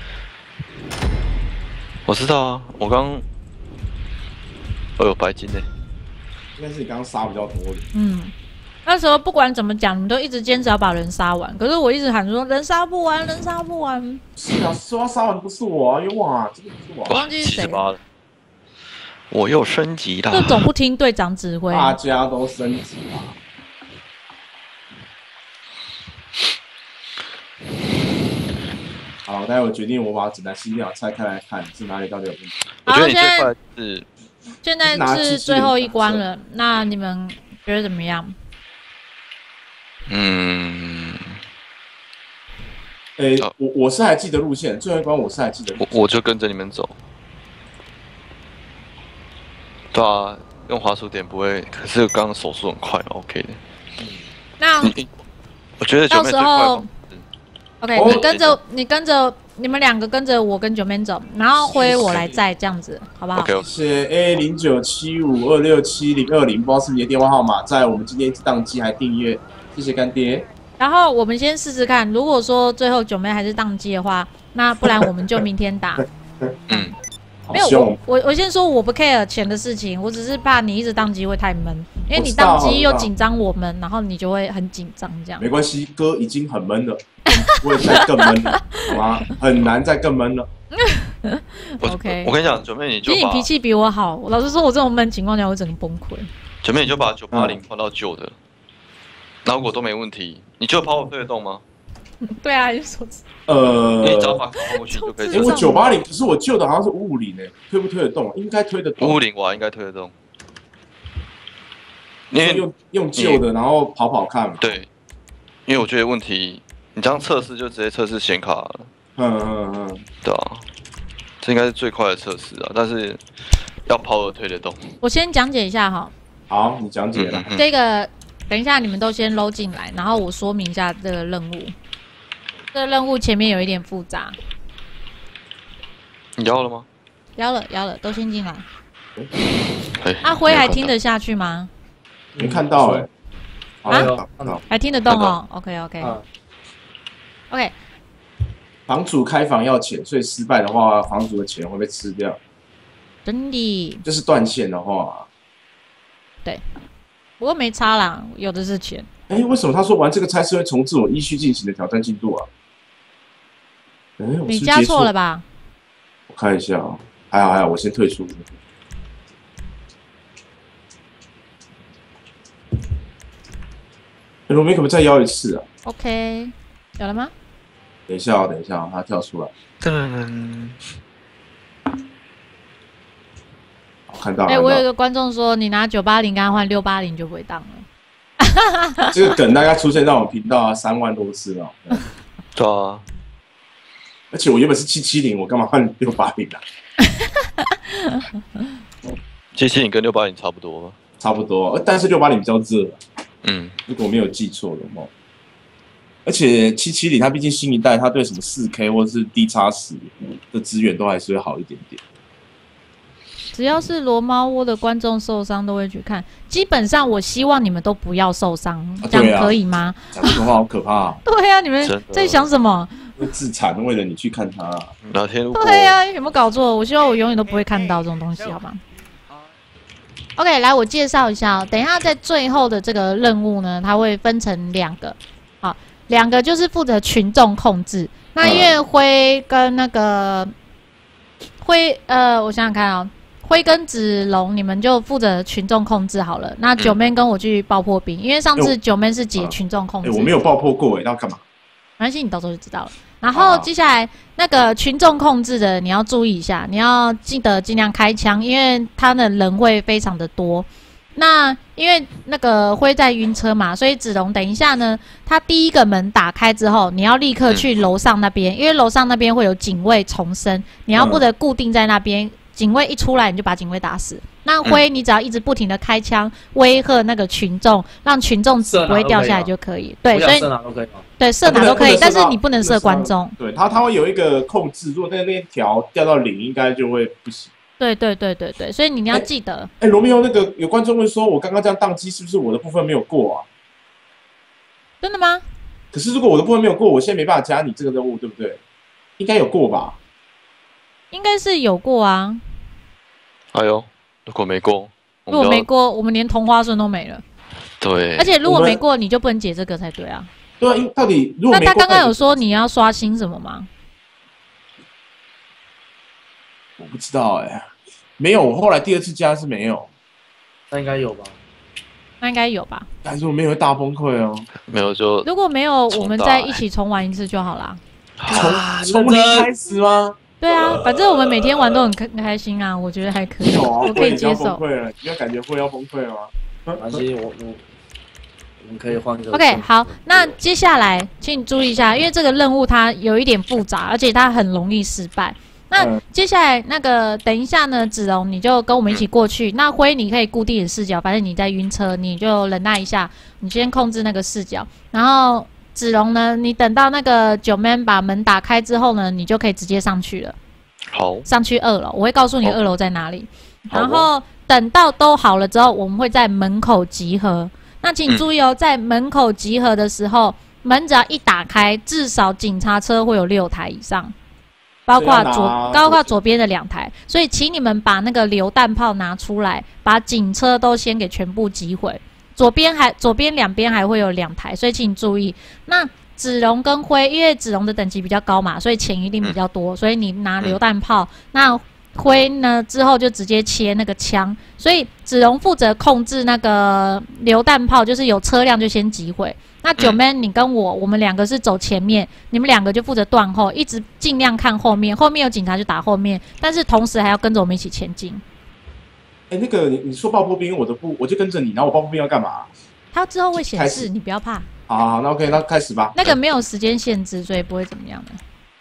我知道啊，我刚，我有白金呢。 应该是你刚刚杀比较多的。 嗯，那时候不管怎么讲，你们都一直坚持要把人杀完。可是我一直喊说人杀不完，人杀不完。 是啊，说要杀完不是我啊，哇，这个不是我。 我忘记是谁了。 我又升级了。 就总不听队长指挥。 大家都升级了。好，待会我决定我把整台新电脑拆开来看，是哪里到底有问题。 我觉得你最快是现在是最后一关了，那你们觉得怎么样？ 嗯， 诶、欸，我我是还记得路线，最后一关我是还记得路线， 我我就跟着你们走。对啊，用滑鼠点不会，可是刚刚手速很快 ，OK 的。 那我觉得到时候 ，OK， 哦你跟着你跟着你们两个跟着我跟九妹走，然后辉我来载，这样子好不好？ OK， 谢 A 零九七五二六七零二零，不知道是你的电话号码，在我们今天宕机还订阅，谢谢干爹。 然后我们先试试看，如果说最后九妹还是宕机的话，那不然我们就明天打。 嗯。 没有我我我先说我不 care 钱的事情，我只是怕你一直宕机会太闷，因为你宕机又紧张我们，然后你就会很紧张这样。 没关系，哥已经很闷了，不会再更闷了，好吗？很难再更闷了。 OK， 我跟你讲，九妹你就其实你脾气比我好，老实说，我这种闷情况下我整个崩溃。 九妹你就把九八零换到旧的，然后如果都没问题，你就跑我推得动吗？ 对啊，你说呃， 你只要把换过去就可以。 哎，我九八零，可是我旧的好像是五五零诶，推不推得动？应该推得动。 五五零我应该推得动。 因为用用旧的，然后跑跑看嘛。 对，因为我觉得问题，你这样测试就直接测试显卡了。 嗯嗯嗯， 对啊，这应该是最快的测试啊，但是要跑而推得动。 我先讲解一下哈。 好，你讲解了。 嗯嗯、 这个等一下你们都先搂进来，然后我说明一下这个任务。这个任务前面有一点复杂。 你要了吗？ 要了，要了，都先进来。 哎， 阿辉还听得下去吗？ 没看到哎、 欸。啊？还听得动哦。OK OK。OK。 房主开房要钱，所以失败的话，房主的钱会被吃掉。 真的。 就是断线的话。 对。不过没差啦，有的是钱。 哎、欸，为什么他说玩这个差事会重置我依序进行的挑战进度啊？哎、欸， 你加错了吧？ 我看一下啊、喔，还好还好，我先退出。欸、罗梅可不可以再邀一次啊 ？OK， 有了吗？ 等一下、喔，等一下、喔，他跳出来。 噔。 看到。 哎、欸，我有一个观众说，你拿九八零跟他换六八零就不会当了。 这个梗大概出现在我们频道啊三万多次了。 对啊。 而且我原本是七七零，我干嘛换六八零啊？ 七七零跟六八零差不多。 差不多，但是六八零比较热。 嗯， 如果没有记错的话。而且七七零它毕竟新一代，它对什么四 K 或者是 D X 十的资源都还是会好一点点。 只要是罗猫窝的观众受伤都会去看，基本上我希望你们都不要受伤，啊、这样可以吗？ 讲这种话好可怕、啊。 对啊，你们在想什么？ 会自残，为了你去看他。 哪天？ 对啊，有没有搞错？我希望我永远都不会看到这种东西，好吗 ？OK， 来，我介绍一下、哦。等一下在最后的这个任务呢，它会分成两个，好，两个就是负责群众控制。那因为辉跟那个辉，呃，我想想看啊、哦。辉跟子龙，你们就负责群众控制好了。那九妹跟我去爆破兵，因为上次九妹是解群众控制。 哎、欸，我没有爆破过哎，那要干嘛？ 没关系，你到时候就知道了。然后接下来那个群众控制的，你要注意一下，你要记得尽量开枪，因为他的人会非常的多。那因为那个辉在晕车嘛，所以子龙等一下呢，他第一个门打开之后，你要立刻去楼上那边，因为楼上那边会有警卫重生，你要不得固定在那边。警卫一出来，你就把警卫打死。那辉，你只要一直不停的开枪威吓那个群众，让群众纸不会掉下来就可以。对，所以射哪都可以。 对，射哪都可以，但是你不能射观众。 对，它它会有一个控制，如果那那条掉到零，应该就会不行。 对对对对对，所以你要记得。 哎，罗密欧，那个有观众问说，我刚刚这样宕机，是不是我的部分没有过啊？ 真的吗？ 可是如果我的部分没有过，我现在没办法加你这个任务，对不对？应该有过吧？ 应该是有过啊。 哎呦，如果没过， 如果没过，我们连同花顺都没了。 对。 而且如果没过，你就不能解这个才对啊。 对啊，到底如果那他刚刚有说你要刷新什么吗？ 我不知道哎、欸，没有。我后来第二次加是没有。 那应该有吧？ 那应该有吧？ 但是我没有会大崩溃哦。 没有就如果没有，我们再一起重玩一次就好啦。 从从零开始吗？ 对啊，反正我们每天玩都很开开心啊，我觉得还可以，我可以接受。 崩溃了，你要感觉会要崩溃了吗？ 没关系，我我我们可以换个。 OK， 好，那接下来请你注意一下，因为这个任务它有一点复杂，而且它很容易失败。那接下来那个等一下呢，子龙你就跟我们一起过去。那辉你可以固定视角，反正你在晕车，你就忍耐一下，你先控制那个视角。然后子龙呢，你等到那个九 man 把门打开之后呢，你就可以直接上去了。 好， 上去二楼，我会告诉你二楼在哪里。然后等到都好了之后，我们会在门口集合。那请注意哦，在门口集合的时候，门只要一打开，至少警察车会有六台以上。包括左，包括左边的两台，所以请你们把那个榴弹炮拿出来，把警车都先给全部击毁。左边还左边两边还会有两台，所以请注意。那子龙跟辉，因为子龙的等级比较高嘛，所以钱一定比较多，所以你拿榴弹炮。那辉呢之后就直接切那个枪，所以子龙负责控制那个榴弹炮，就是有车辆就先击毁。那九 man 你跟我，我们两个是走前面，你们两个就负责断后，一直尽量看后面，后面有警察就打后面，但是同时还要跟着我们一起前进。 哎、欸，那个你你说爆破兵，我的不我就跟着你，然后我爆破兵要干嘛？ 他之后会显示，你不要怕。 好，好，那 OK， 那开始吧。 那个没有时间限制，所以不会怎么样的。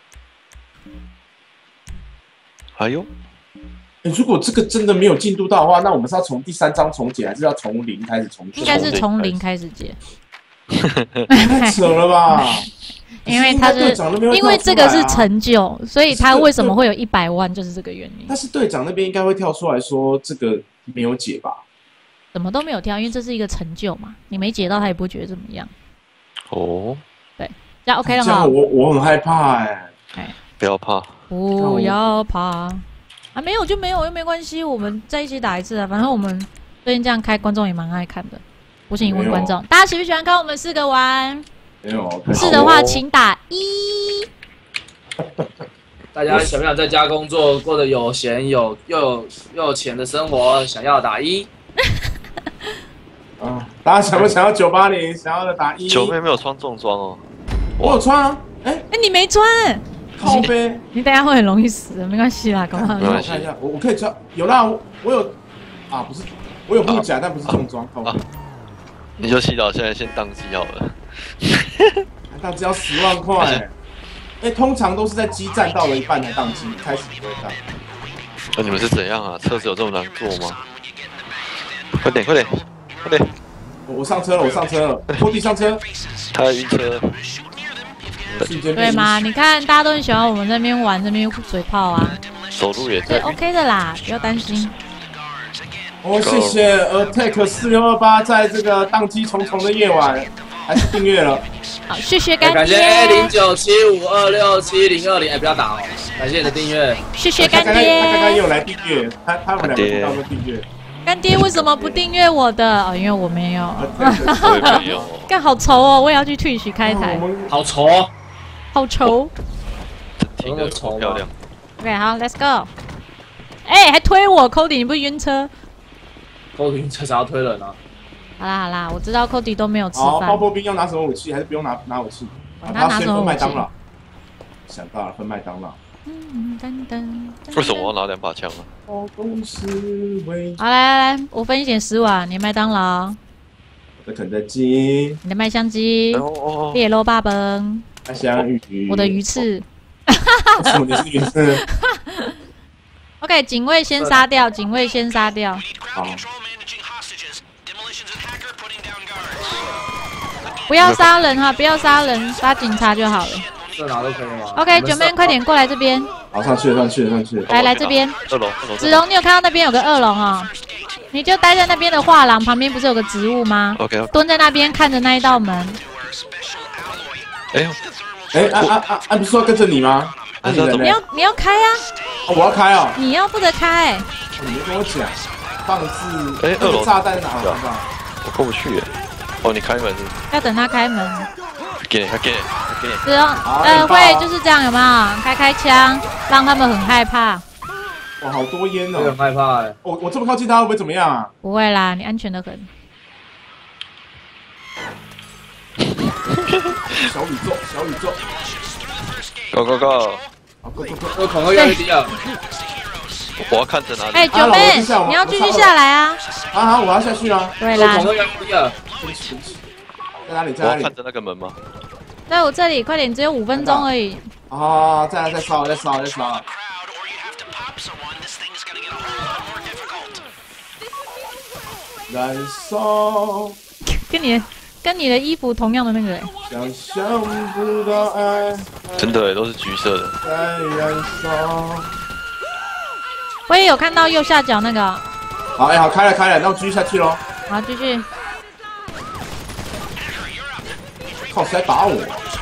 哎呦。 欸、如果这个真的没有进度到的话，那我们是要从第三章重解，还是要从零开始重解？ 应该是从零开始解。 太扯了吧！ 因为他是因为这个是成就，所以他为什么会有一百万，就是这个原因。 但是队长那边应该会跳出来说这个没有解吧？ 什么都没有跳，因为这是一个成就嘛，你没解到他也不会觉得怎么样。 哦， 对，这样 OK 了吗？ 这样我我很害怕哎、 欸。哎， 不要怕， 不要怕啊！没有就没有，又没关系，我们在一起打一次啊。反正我们最近这样开，观众也蛮爱看的。不信问观众，大家喜不喜欢看我们四个玩？ 没有， 是的话请打一。 大家想不想在家工作，过得有闲有又有又有钱的生活？想要打一。 啊！大家想不想要九八零？想要的打一。 九妹没有穿重装哦。 我有穿啊。哎、欸、 哎，你没穿、欸？ 靠背。 你等一下会很容易死的，没关系啦，搞不好。 我看一下，我我可以穿。有啦，我我有啊，不是，我有护甲，但不是重装。靠背。 你就祈祷现在先宕机好了。 宕机要十万块、欸，哎、欸，通常都是在基站到了一半才宕机，开始不会宕。 那、啊、你们是怎样啊？车子有这么难坐吗？快点，快点，快点！ 我我上车了，我上车了，托地上车。 他晕车。 对吗？你看大家都很喜欢我们那边玩这边嘴炮啊。 走路也对 ，OK 的啦，不要担心。 哦，谢谢 Attack 四六二八，在这个宕机重重的夜晚，还是订阅了。 好，谢谢干爹。 感谢 A 零九七五二六七零二零，哎，不要打哦，感谢你的订阅。 谢谢干爹。 他刚刚也有来订阅，他他们两个频道都订阅。 干爹为什么不订阅我的？哦，因为我没有。 我也没有。 干好愁哦，我也要去 Twitch 开台。 好愁哦， 好愁。 挺的丑漂亮。 OK， 好 ，Let's go。哎，还推我 ，Cody， 你不是晕车？ 高云车想要推人啊！ 好啦好啦，我知道 Cody 都没有吃饭。 好，爆破兵要拿什么武器？还是不用拿拿武器？ 啊、他拿什么武器？ 麦当劳。想到了，分麦当劳。 嗯噔噔。 为什么我要拿两把枪啊？ 好， 来来来，我分一点食物啊！你的麦当劳， 我的肯德基， 你的麦香鸡， 哦猎肉霸本， 麦香鱼， 我的鱼翅。 为什么你是鱼翅？ OK， 警卫先杀掉，警卫先杀掉。 好。 不要杀人哈，不要杀人，杀警察就好了。 这哪都可以吗 ？OK， 九妹快点过来这边。 好，上去了，上去了，上去了。 来来这边。 二楼，二楼。 子龙，你有看到那边有个二龙哦？你就待在那边的画廊旁边，不是有个植物吗 ？OK。 蹲在那边看着那一道门。 哎呦， 哎啊啊啊！啊，不是说跟着你吗？ 啊、你, 你要你要开啊！ 哦，我要开哦。 你要负责开、欸。 你没跟我讲，放的是哎二楼炸弹哪？ 我过不去耶。哦，你开门是？ 要等他开门。 给你，给你，给你。 是哦，呃，会就是这样，有没有？开开枪，让他们很害怕。 哇，好多烟哦！ 很害怕哎。 我我这么靠近他会不会怎么样啊？ 不会啦，你安全的很。 小宇宙，小宇宙。 Go go go！ 我恐吓越来越低了。 我要看着哪里？ 哎，九妹，你要继续下来啊！ 啊好，我要下去啊！ 对啦， 恐吓越来越低了。 在哪里？在哪里？ 我要看着那个门吗？ 在我这里，快点，只有五分钟而已。 啊！再来，再烧，再烧，再烧！燃烧。 跟你跟你的衣服同样的那个。 想象不到爱。 真的，都是橘色的。 在燃烧。 我也有看到右下角那个。 好，哎，好，开了，开了，那我继续下去喽。 好，继续。 靠，谁打我？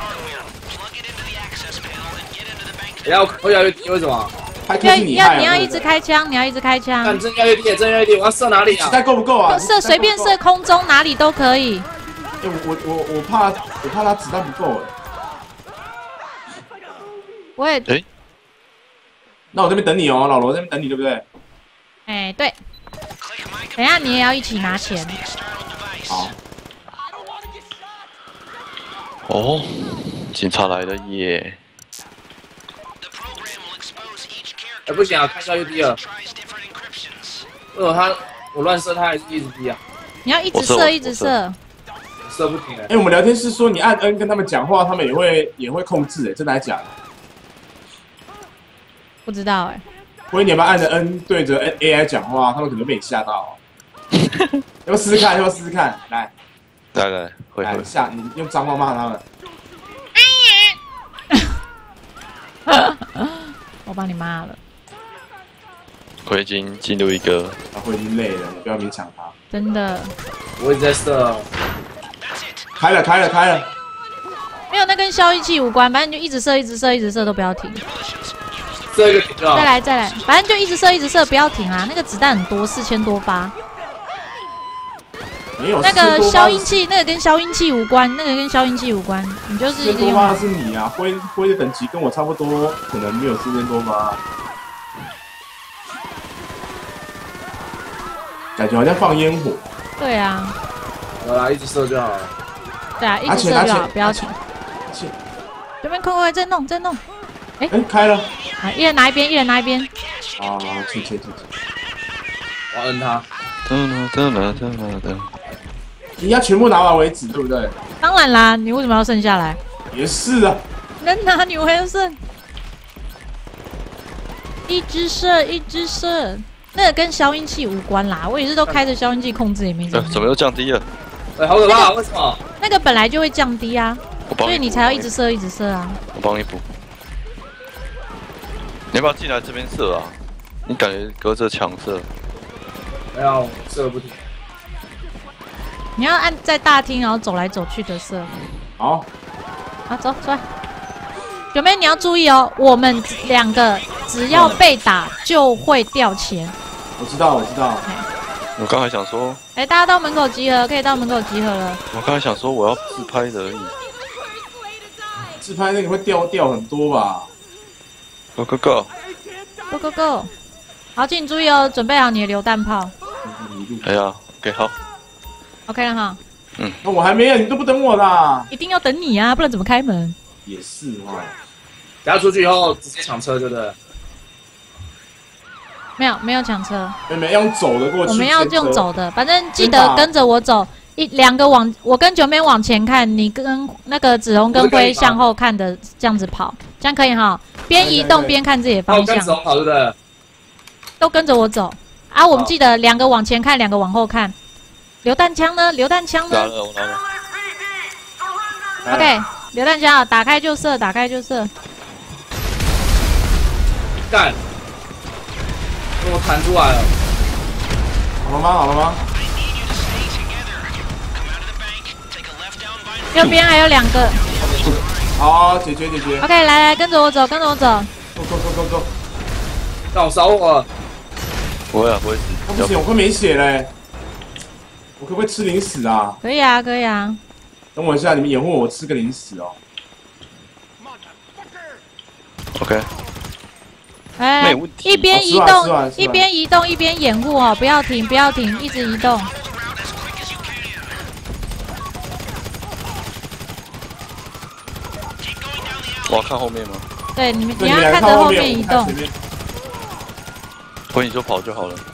不要，我越来越低，为什么？ 要要你要一直开枪，你要一直开枪。 看，真越来越低，真越来越低，我要射哪里啊？ 子弹够不够啊？ 射随便射空中哪里都可以。 哎，我我我怕我怕他子弹不够哎。 我也。 哎。 那我这边等你哦，老罗这边等你，对不对？ 哎，对。等一下你也要一起拿钱。 好。 哦，警察来了耶！ 哎，不行啊，开销越低了。如果他我乱射，他还是一直低啊。 你要一直射，一直射。 射不停哎。 哎，我们聊天室说你按 N 跟他们讲话，他们也会也会控制哎，真的还假的？ 不知道哎。 所以你要不要按着 N 对着 A I 讲话，他们可能被你吓到。要不要试试看？要不要试试看？来， 来来，会会下你用脏话骂他们。 我帮你骂了。 我已经进入一个， 他会已经累了，你不要勉强他。 真的。 我一直在射。 开了，开了，开了。 没有，那跟消音器无关，反正你就一直射，一直射，一直射都不要停。 射一个停了。 再来，再来，反正就一直射，一直射，不要停啊！那个子弹很多，四千多发。 没有。 那个消音器，那个跟消音器无关，那个跟消音器无关，你就是一直用。 多发的是你啊，灰灰的等级跟我差不多，可能没有四千多发。感觉好像放烟火。 对啊。 好啦，一直射就好了。 对啊，一直射就好，不要停。这边快快再弄，再弄。哎哎，开了。 啊，一人拿一边，一人拿一边。 啊，去去去去。 我摁他。 噔噔噔噔噔噔。 你要全部拿完为止，对不对？ 当然啦，你为什么要剩下来？ 也是啊。 能拿你还要剩？一直射，一直射。那个跟消音器无关啦，我也是都开着消音器控制，也没怎么。 怎么又降低了？ 哎，好可怕！为什么？ 那个本来就会降低啊，所以你才要一直射，一直射啊。 我帮你补。你要不要进来这边射啊？你感觉隔着墙射？ 没有，射不停。 你要按在大厅，然后走来走去的射。 好。 好，走出来。九妹，你要注意哦，我们两个只要被打就会掉钱。 我知道，我知道。 我刚才想说， 哎，大家到门口集合，可以到门口集合了。 我刚才想说我要自拍的而已。 自拍那个会掉掉很多吧 ？Go go go go go go！ 好，请你注意哦，准备好你的榴弹炮。 哎呀 ，OK 好。 OK 了哈。 嗯。 那我还没有，你都不等我啦。 一定要等你啊，不然怎么开门？ 也是哦。 等下出去以后直接抢车，对不对？ 没有，没有抢车。 没没用走的过去。 我们要用走的，反正记得跟着我走。一两个往，我跟九妹往前看，你跟那个紫红跟灰向后看的，这样子跑，这样可以哈。边移动边看自己的方向。 跟紫红跑，对不对？ 都跟着我走啊！我们记得两个往前看，两个往后看。榴弹枪呢？榴弹枪呢？ 拿了，我拿了。 OK， 榴弹枪啊，打开就射，打开就射。 干！我弹出来了。 好了吗？好了吗？ 右边还有两个。 好，解决解决。 OK， 来来，跟着我走，跟着我走。 Go go go go go！ 让我烧我。 不会啊，不会死。 不行，我快没血嘞。我可不可以吃零食啊？ 可以啊，可以啊。 等我一下，你们掩护我，我吃个零食哦。 OK。 来，一边移动，一边移动，一边掩护哦，不要停，不要停，一直移动。 我要看后面吗？ 对，你们你对要看着后面移动。 回你就跑就好了。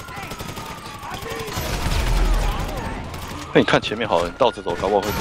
那你看前面好了，你倒着走，搞不好会。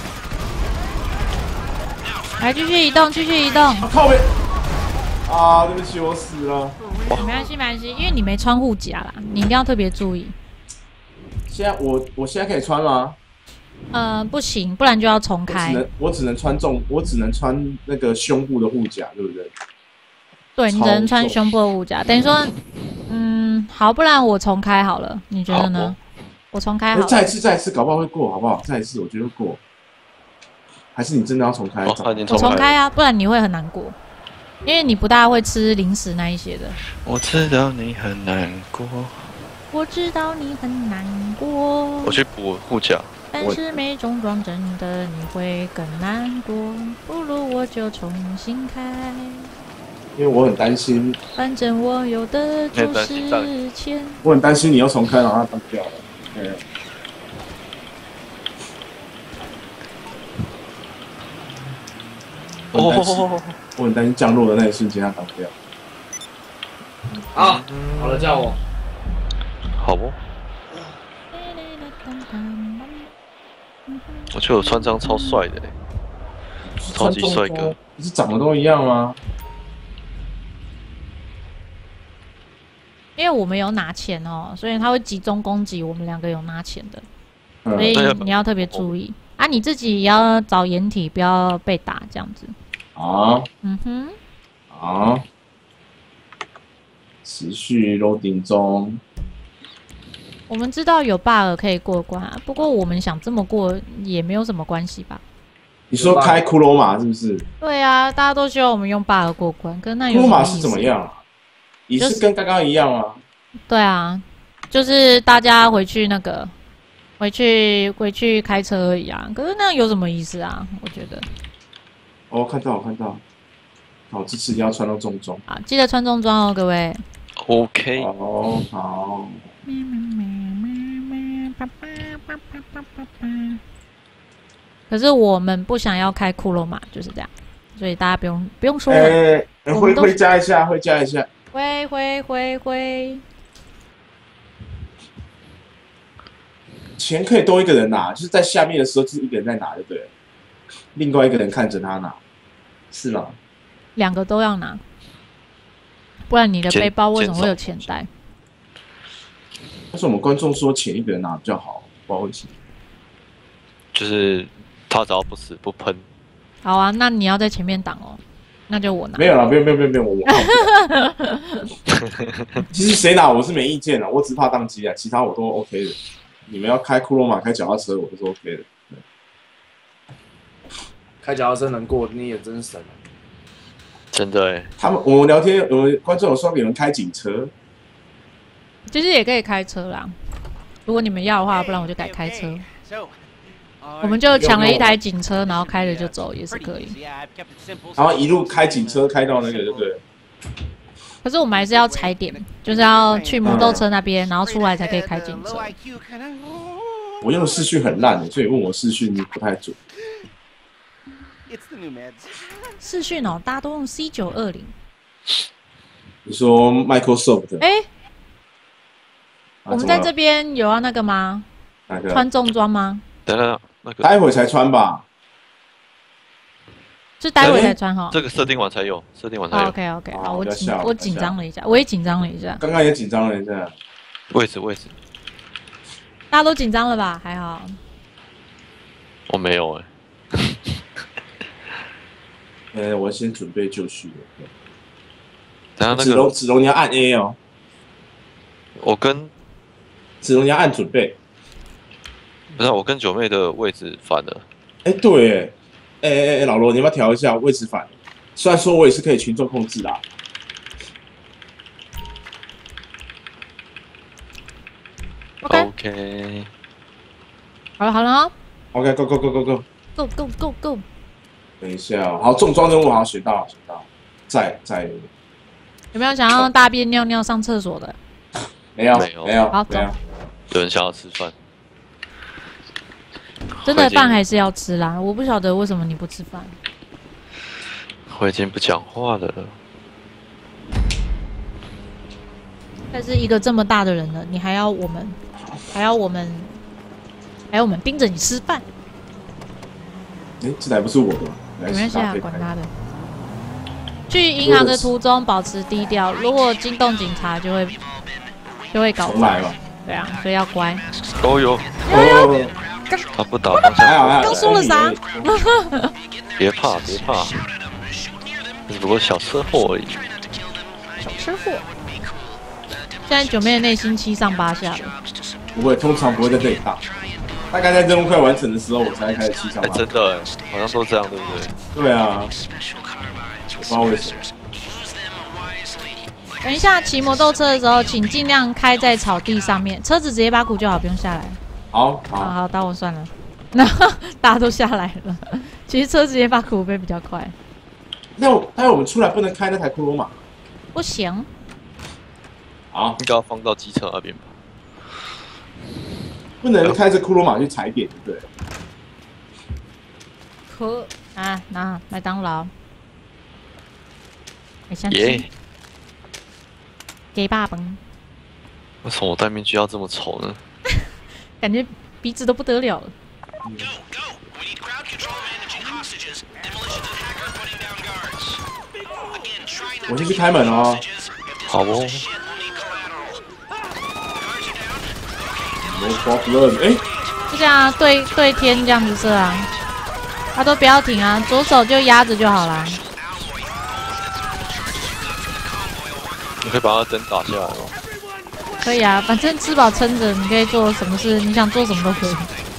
来，继续移动，继续移动。 啊靠背！啊，对不起，我死了。 没关系，没关系，因为你没穿护甲啦，你一定要特别注意。 现在我我现在可以穿吗？ 呃，不行，不然就要重我只开。 能我只能穿重，我只能穿那个胸部的护甲，对不对？ 对，你只能穿胸部的护甲，等于说，嗯，好，不然我重开好了，你觉得呢？我重开好了。 再一次，再一次，搞不好会过，好不好？再一次，我觉得会过。还是你真的要重开？ 哦，他已经我重重开啊，不然你会很难过，因为你不大会吃零食那一些的。 我知道你很难过。 我知道你很难过。 我去补护甲。 但是没中装真的你会更难过，不如我就重新开。 因为我很担心， 反正我有的就是钱。 我很担心你要重开，然后它当掉了。对。我很担心， 哦， 我很担心降落的那一瞬间它当掉。 好，好了，叫我。 好不？我觉得我穿这样超帅的、欸，超级帅哥。 不是长得都一样吗？ 因为我们有拿钱哦，所以他会集中攻击我们两个有拿钱的， 嗯、 所以你要特别注意啊！你自己也要找掩体，不要被打这样子。 啊， 嗯哼， 啊，持续 loading 中。 我们知道有 bug 可以过关啊，不过我们想这么过也没有什么关系吧？ 你说开骷髅马是不是？ 对啊，大家都希望我们用 bug 过关，跟那有骷髅马是怎么样啊？也是跟刚刚一样啊。 对啊，就是大家回去那个，回去回去开车而已啊。可是那样有什么意思啊？我觉得。 哦，看到，我看到。好，这次一定要穿到重装啊！记得穿重装哦，各位。 OK。 哦，好。 可是我们不想要开骷髅马，就是这样，所以大家不用不用说了。 哎、欸，会会加一下，会加一下。 会会会会。 钱可以多一个人拿，就是在下面的时候，就是一个人在拿，对不对？另外一个人看着他拿，是吗？ 两个都要拿，不然你的背包为什么会有钱袋？ 但是我们观众说钱一个人拿比较好，不知道为什么。 就是他只要不死不喷。 好啊，那你要在前面挡哦，那就我拿。 没有啦，没有没有没有没有，我我。其实谁拿我是没意见的，我只怕当机啊，其他我都 OK 的。你们要开骷髅马、开脚踏车，我都是 OK 的。 开脚踏车能过，你也真神啊！ 真的哎， 他们我们聊天，我们观众有说给你们开警车， 其实也可以开车啦。如果你们要的话，不然我就改开车。我们就抢了一台警车，然后开着就走，也是可以。 然后一路开警车开到那个，对不对？ 可是我们还是要踩点，就是要去摩托车那边，然后出来才可以开警车。 我用的视讯很烂的，所以问我视讯不太准。 视讯哦，大家都用 C 九二零。 你说 Microsoft？ 哎、欸，我们在这边有要那个吗？ 哪个？ 穿重装吗？ 等等，那个待会才穿吧。 是待会才穿哈。 这个设定完才有，设定完才有。 OK OK， 好， 哦、 我紧我紧张了一下，我也紧张了一下。 刚刚也紧张了一下。 位置位置。 大家都紧张了吧？还好。 我没有哎、欸。 呃，我先准备就绪了。 等下那个子龙，子龙你要按 A 哦。 我跟子龙你要按准备。 不是，我跟九妹的位置反了。 哎、欸，对，哎哎哎，老罗，你要不要调一下位置反？虽然说我也是可以群众控制啦。 OK OK。 好了好了 OK，Go Go Go Go Go Go Go Go Go。 等一下、哦，好，重装任务好选到选到，在在。 有没有想要大便尿尿上厕所的？ 没有没有没有， 好没有。 有人想要吃饭。 真的饭还是要吃啦，我不晓得为什么你不吃饭。 我已经不讲话了。 但是一个这么大的人了，你还要我们，还要我们，还要我们盯着你吃饭？ 哎，这台不是我的吗？ 没关系啊，管他的。去银行的途中保持低调，如果惊动警察就会就会搞重来吧。 对啊，所以要乖。 哦哟， 哦， 他不打方向。 还好还好。 刚说了啥？ 别怕别怕，只不过小车祸而已。 小车祸。现在九妹的内心七上八下了。 不会，通常不会在这里打。大概在任务快完成的时候，我才开始七上八下。真的哎，好像都这样，对不对？ 对啊。我不知道为什么。 等一下骑摩托车的时候，请尽量开在草地上面，车子直接把鼓就好，不用下来。 好， 好，好，好，打我算了。那大家都下来了，其实车直接把鼓飞比较快。 那我，那我们出来不能开那台库罗马？ 不行。 好， 应该要放到机车那边吧？ 不能开着库罗马去踩点，对不对？ 可啊，那麦当劳。 耶！ 给爸崩。 为什么我戴面具要这么丑呢？ 感觉鼻子都不得了了。 我先去开门哦。 好哦。 哎， 就这样对对天这样子射啊，他都不要停啊，左手就压着就好啦。 你可以把他灯打下来吗？ 可以啊，反正吃饱撑着，你可以做什么事，你想做什么都可以。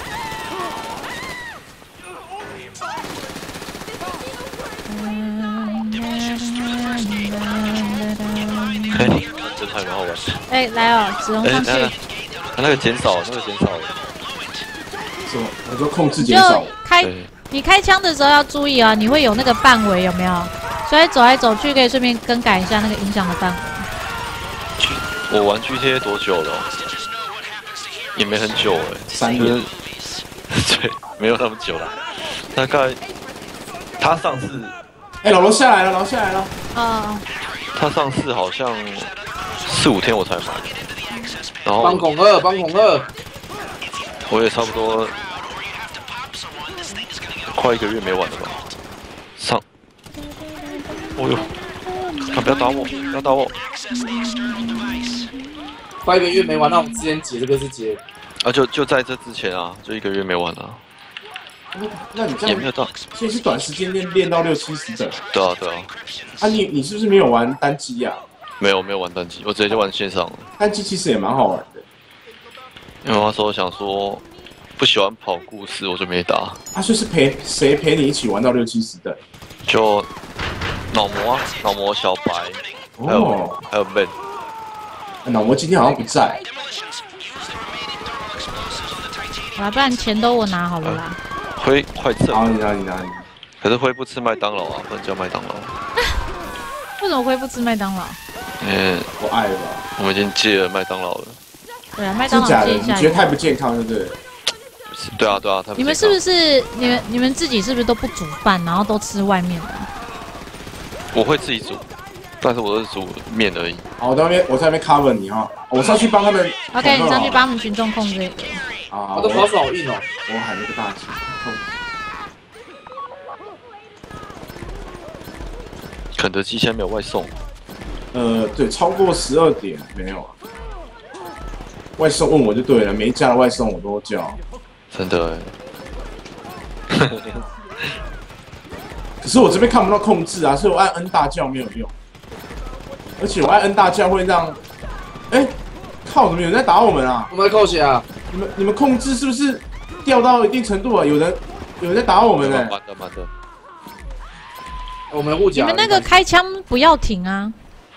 嘿，这还蛮好玩的。 哎，来哦，子龙上去。 欸、那, 那个减少，那个减少了。 什么？我说控制减少。 就开，你开枪的时候要注意啊，你会有那个范围有没有？所以走来走去可以顺便更改一下那个影响的范围。 我玩 G T A 多久了？也没很久哎、欸， 三年。 对，没有那么久了，大概他上次。 哎、欸，老罗下来了，老罗下来了。 哦。 他上次好像四五天我才买，然后帮恐吓，帮恐吓。 我也差不多快一个月没玩了吧？上。哦呦！他不要打我！不要打我！ 快一个月没玩，那我们之前解这个是解啊，就就在这之前啊，就一个月没玩了。 那你这样也没有到， 所以是短时间练练到六七十等。 对啊，对啊。 啊你，你你是不是没有玩单机呀、啊？ 没有，没有玩单机，我直接就玩线上了。 单机其实也蛮好玩的， 因为那时候想说不喜欢跑故事，我就没打。 啊，所以是陪谁陪你一起玩到六七十等？ 就。脑魔啊，脑魔小白，还有、哦、还有 Man， 脑魔今天好像不在。 好啦，不然钱都我拿好了啦。 辉快挣！ 好，你拿你拿你。 可是辉不吃麦当劳啊，不能叫麦当劳。 为什么辉不吃麦当劳？ 嗯， 我爱了吧。 我们已经戒了麦当劳了。 对啊，麦当劳戒一下。 你觉得太不健康，对不对？ 对啊对啊， 你们是不是你们你们自己是不是都不煮饭，然后都吃外面的？ 我会自己煮，但是我是煮面而已。 好，我在那边，我在那边 cover 你哈，我上去帮他们。 OK， 你上去帮他们群众控制。 啊， 我的滑手好硬哦。 我喊那个大姐。 肯德基现在没有外送。 呃，对，超过十二点没有啊。外送问我就对了，每一家的外送我都叫。 真的哎。 可是我这边看不到控制啊，所以我按 N 大叫没有用，而且我按 N 大叫会让，哎、欸，靠，怎么有人在打我们啊？ 我们在扣血啊！ 你们你们控制是不是掉到一定程度啊？有人有人在打我们呢、欸？ 慢的慢的， 我们护甲。 你们那个开枪不要停啊！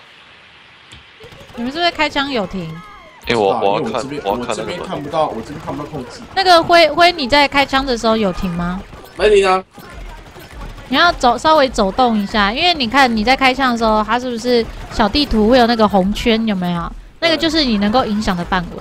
你们是不是开枪有停？ 哎、欸，我我要看， 我要看这边看不到，我这边看不到控制。 那个辉辉，你在开枪的时候有停吗？ 没停啊。 你要走稍微走动一下，因为你看你在开枪的时候，它是不是小地图会有那个红圈？有没有？那个就是你能够影响的范围。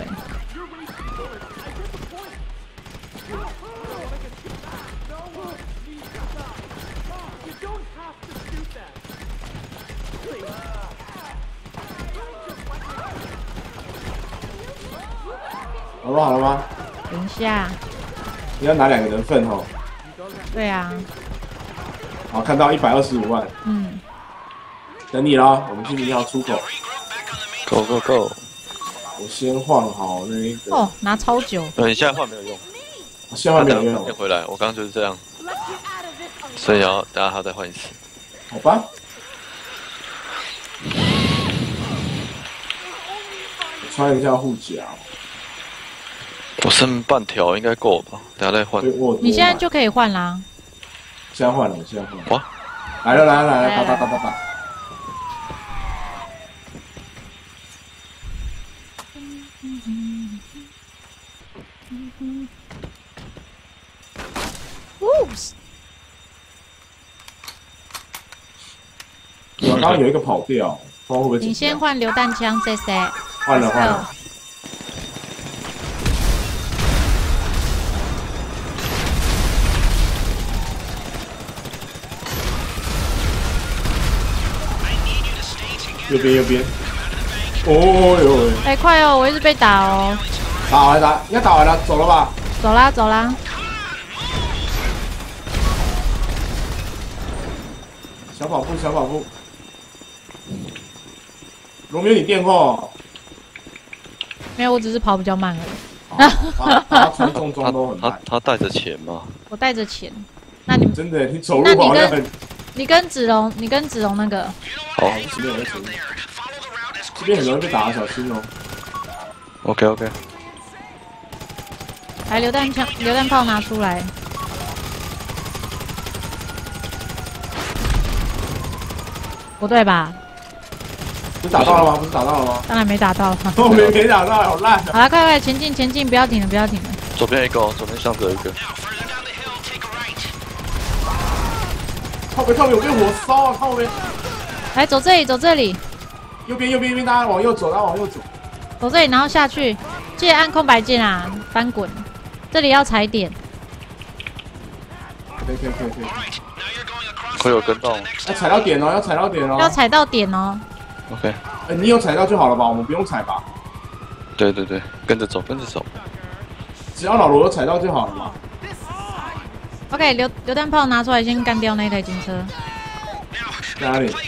好了好了吗？ 等一下。 你要拿两个人份哦。 对啊。 好，看到一百二十五万。 嗯。 等你啦，我们今天要出口。 Go go go！ 我先换好那个。 哦，拿超久。 对，你现在换没有用。 现在换没有用。 先回来，我刚刚就是这样。所以要等下还要再换一次。 好吧。我穿一下护甲。 我剩半条应该够吧？等下再换。 你现在就可以换啦。 现在换了，现在换了。 哇！ 来了来了来了，打打打打打！我刚刚有一个跑掉，不知道会不会。 你先换榴弹枪，谢谢。 换了换了。右边右边，哦呦！ 哎、欸，快哦，我一直被打哦。 打完打，应该打完了，走了吧？ 走啦走啦。 小跑步小跑步。罗密欧，你电话？ 没有，我只是跑比较慢而已。他他传重装都很慢。 他他带着钱吗？ 我带着钱。那你真的，你走路好像很。 你跟子龙，你跟子龙那个。 好，这边有人，这边很容易被打，小心哦。 OK OK。 来，榴弹枪、榴弹炮拿出来。不对吧？ 不是打到了吗？不是打到了吗？ 当然没打到。 我没没打到，好烂。 好了，快快前进前进，不要停了，不要停了。 左边一个，左边向着一个。 靠边靠边，我被火烧啊！靠边。 来，走这里，走这里。 右边右边右边，大家往右走，大家往右走。 走这里，然后下去，记得按空白键啊，翻滚。这里要踩点。 可以可以可以可以。 会有跟到。 要踩到点哦，要踩到点哦。 要踩到点哦。 OK。 哎，你有踩到就好了吧？我们不用踩吧？ 对对对，跟着走，跟着走。 只要老罗有踩到就好了嘛。 OK， 榴榴弹炮拿出来，先干掉那台警车。 哪里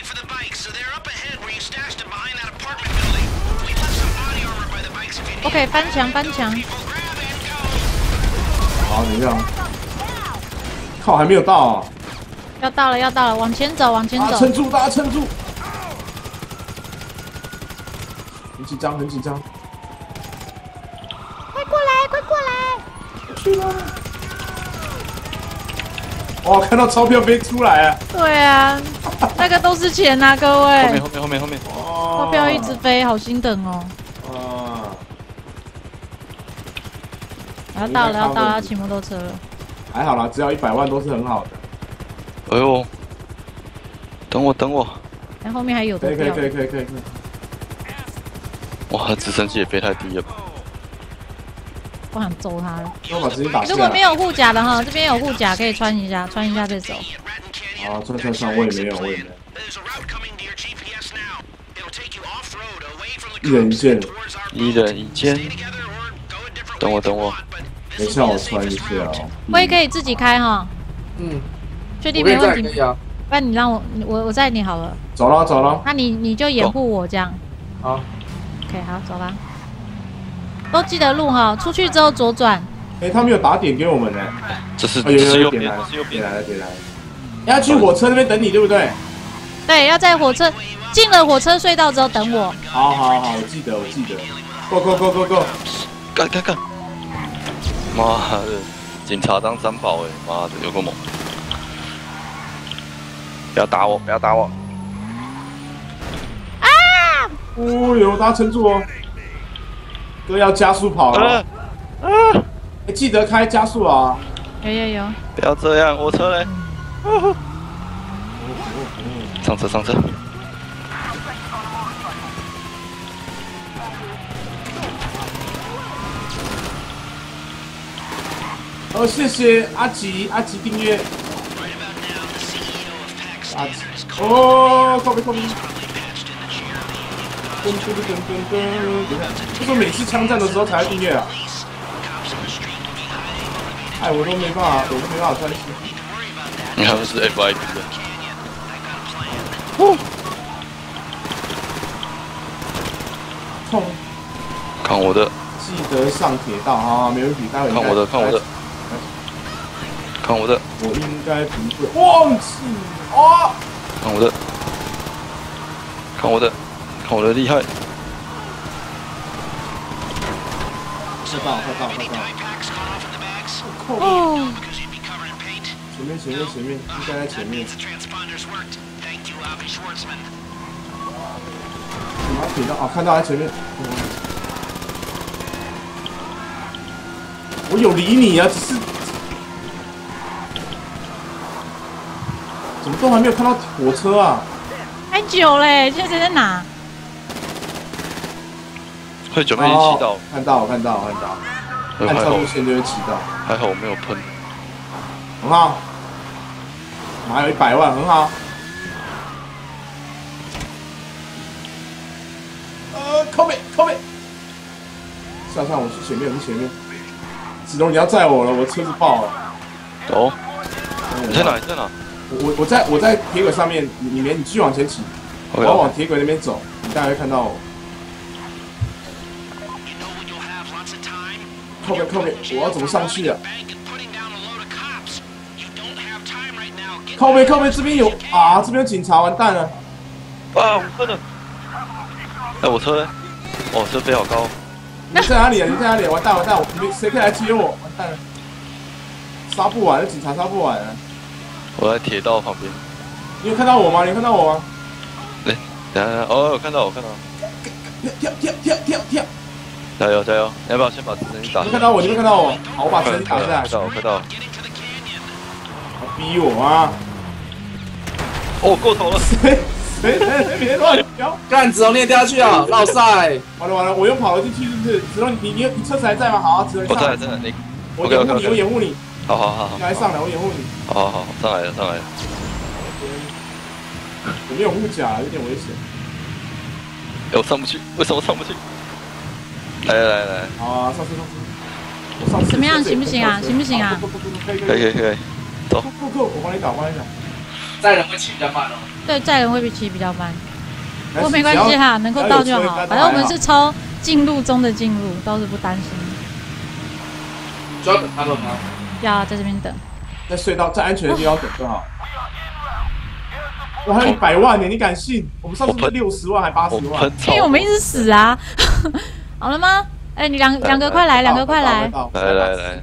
？OK， 翻墙翻墙。 好，等一下。靠，还没有到啊！ 要到了，要到了，往前走，往前走。 撑住，大家撑住！很紧张，很紧张。 快过来，快过来！ 我去了。哇，看到钞票飞出来啊！ 对啊，那个都是钱啊，各位。 后面后面后面后面。 钞票一直飞，好心等哦。 啊！ 要到了，要到了，要骑摩托车了。 还好啦，只要一百万都是很好的。 哎呦，等我等我。 哎，后面还有的。 可以可以可以可以可以。 哇，直升机也飞太低了吧！ 我想揍他了。 我把直接打下。 如果没有护甲的哈，这边有护甲可以穿一下，穿一下再走。 好，穿穿穿，我也没有，我也没有。一人一件。 一人一件。等我等我。 等一下，我穿一下哦。 我也可以自己开哈。 嗯。 确定没问题。 可以啊。 不然你让我，我我载你好了。 走了走了。 那你你就掩护我这样。 好。 OK， 好，走吧。都记得路哈，出去之后左转。 哎，他们有打点给我们呢。 这是有有有点来了，点来了，点来了。要去火车那边等你，对不对？ 对，要在火车进了火车隧道之后等我。 好好好，我记得，我记得。Go go go go go！ 干干干！妈的，警察当三宝哎，妈的，有个猛！不要打我，不要打我！ 啊！ 哦呦，大家撑住哦！哥要加速跑了。啊！哎，记得开加速啊！ 有有有！ 不要这样，我车嘞！上车上车！ 哦，谢谢阿吉，阿吉订阅。阿吉，哦，靠边靠边！噔噔噔噔噔噔！为什么每次枪战的时候才会订阅啊？ 哎，我都没办法，我都没办法专心。 你好像是 F I P 的。 哦。冲！ 看我的。 记得上铁道啊，没问题。待会看我的，看我的。看我的。 我应该不会忘记啊！ 看我的。看我的，看我的厉害！ 快到，快到，快到！ 哦， 前面，前面，前面，应该在前面。什么铁道啊？看到在前面。我有理你啊，只是怎么都还没有看到火车啊？ 太久嘞，现在谁在哪？ 会九妹已经骑到， 看到，看到，看到，按超速线就会骑到。 还好我没有喷， 很好，我们还有一百万，很好。呃，靠背，靠背。算算，我去前面，我去前面。子龙，你要载我了，我车子爆了。 哦，你在哪？你在哪？ 我我在我在铁轨上面，你你你继续往前骑，我要往铁轨那边走，你大概会看到我。靠背靠背，我要怎么上去啊？靠背靠背，这边有啊，这边有警察，完蛋了！ 啊，我喷了！哎，我车呢？哦，车飞好高。 你在哪里啊？你在哪里？完蛋完蛋！你们谁可以来接我？完蛋了！杀不完，警察杀不完啊！ 我在铁道旁边。 你有看到我吗？你有看到我吗？ 对，等下，哦，我看到，我看到。 跳跳跳跳跳！ 加油加油！你要不要先把直升机打？ 你看到我？你没看到我？好，我把直升机打下来。 看到，我看到。 逼我啊！ 哦，过头了。 谁谁谁别乱飙！ 干子龙你也掉下去啊！绕赛！ 完了完了，我又跑了进去，是不是？子龙，你你你车子还在吗？好啊，子龙， 我在在你。 我掩护你，我掩护你。 好好好好。 你来上来，我掩护你。 好好好，上来了上来了。 我没有护甲，有点危险。 我上不去，为什么上不去？来来来来。 好啊，上车上车。我上车。 怎么样？行不行啊？行不行啊？ 可以可以可以可以。走。 顾客，我帮你打，帮你打。 载人会骑比较慢哦。 对，载人会比骑比较慢。不过没关系哈，能够到就好。反正我们是超进入中的进入，倒是不担心。 就要等他们吗？ 要在这边等。 在隧道，在安全的地方等就好。我还有一百万呢，你敢信？我们上次是六十万还八十万？ 因为我们一直死啊。好了吗？哎，你两两个快来，两个快来。 来来来。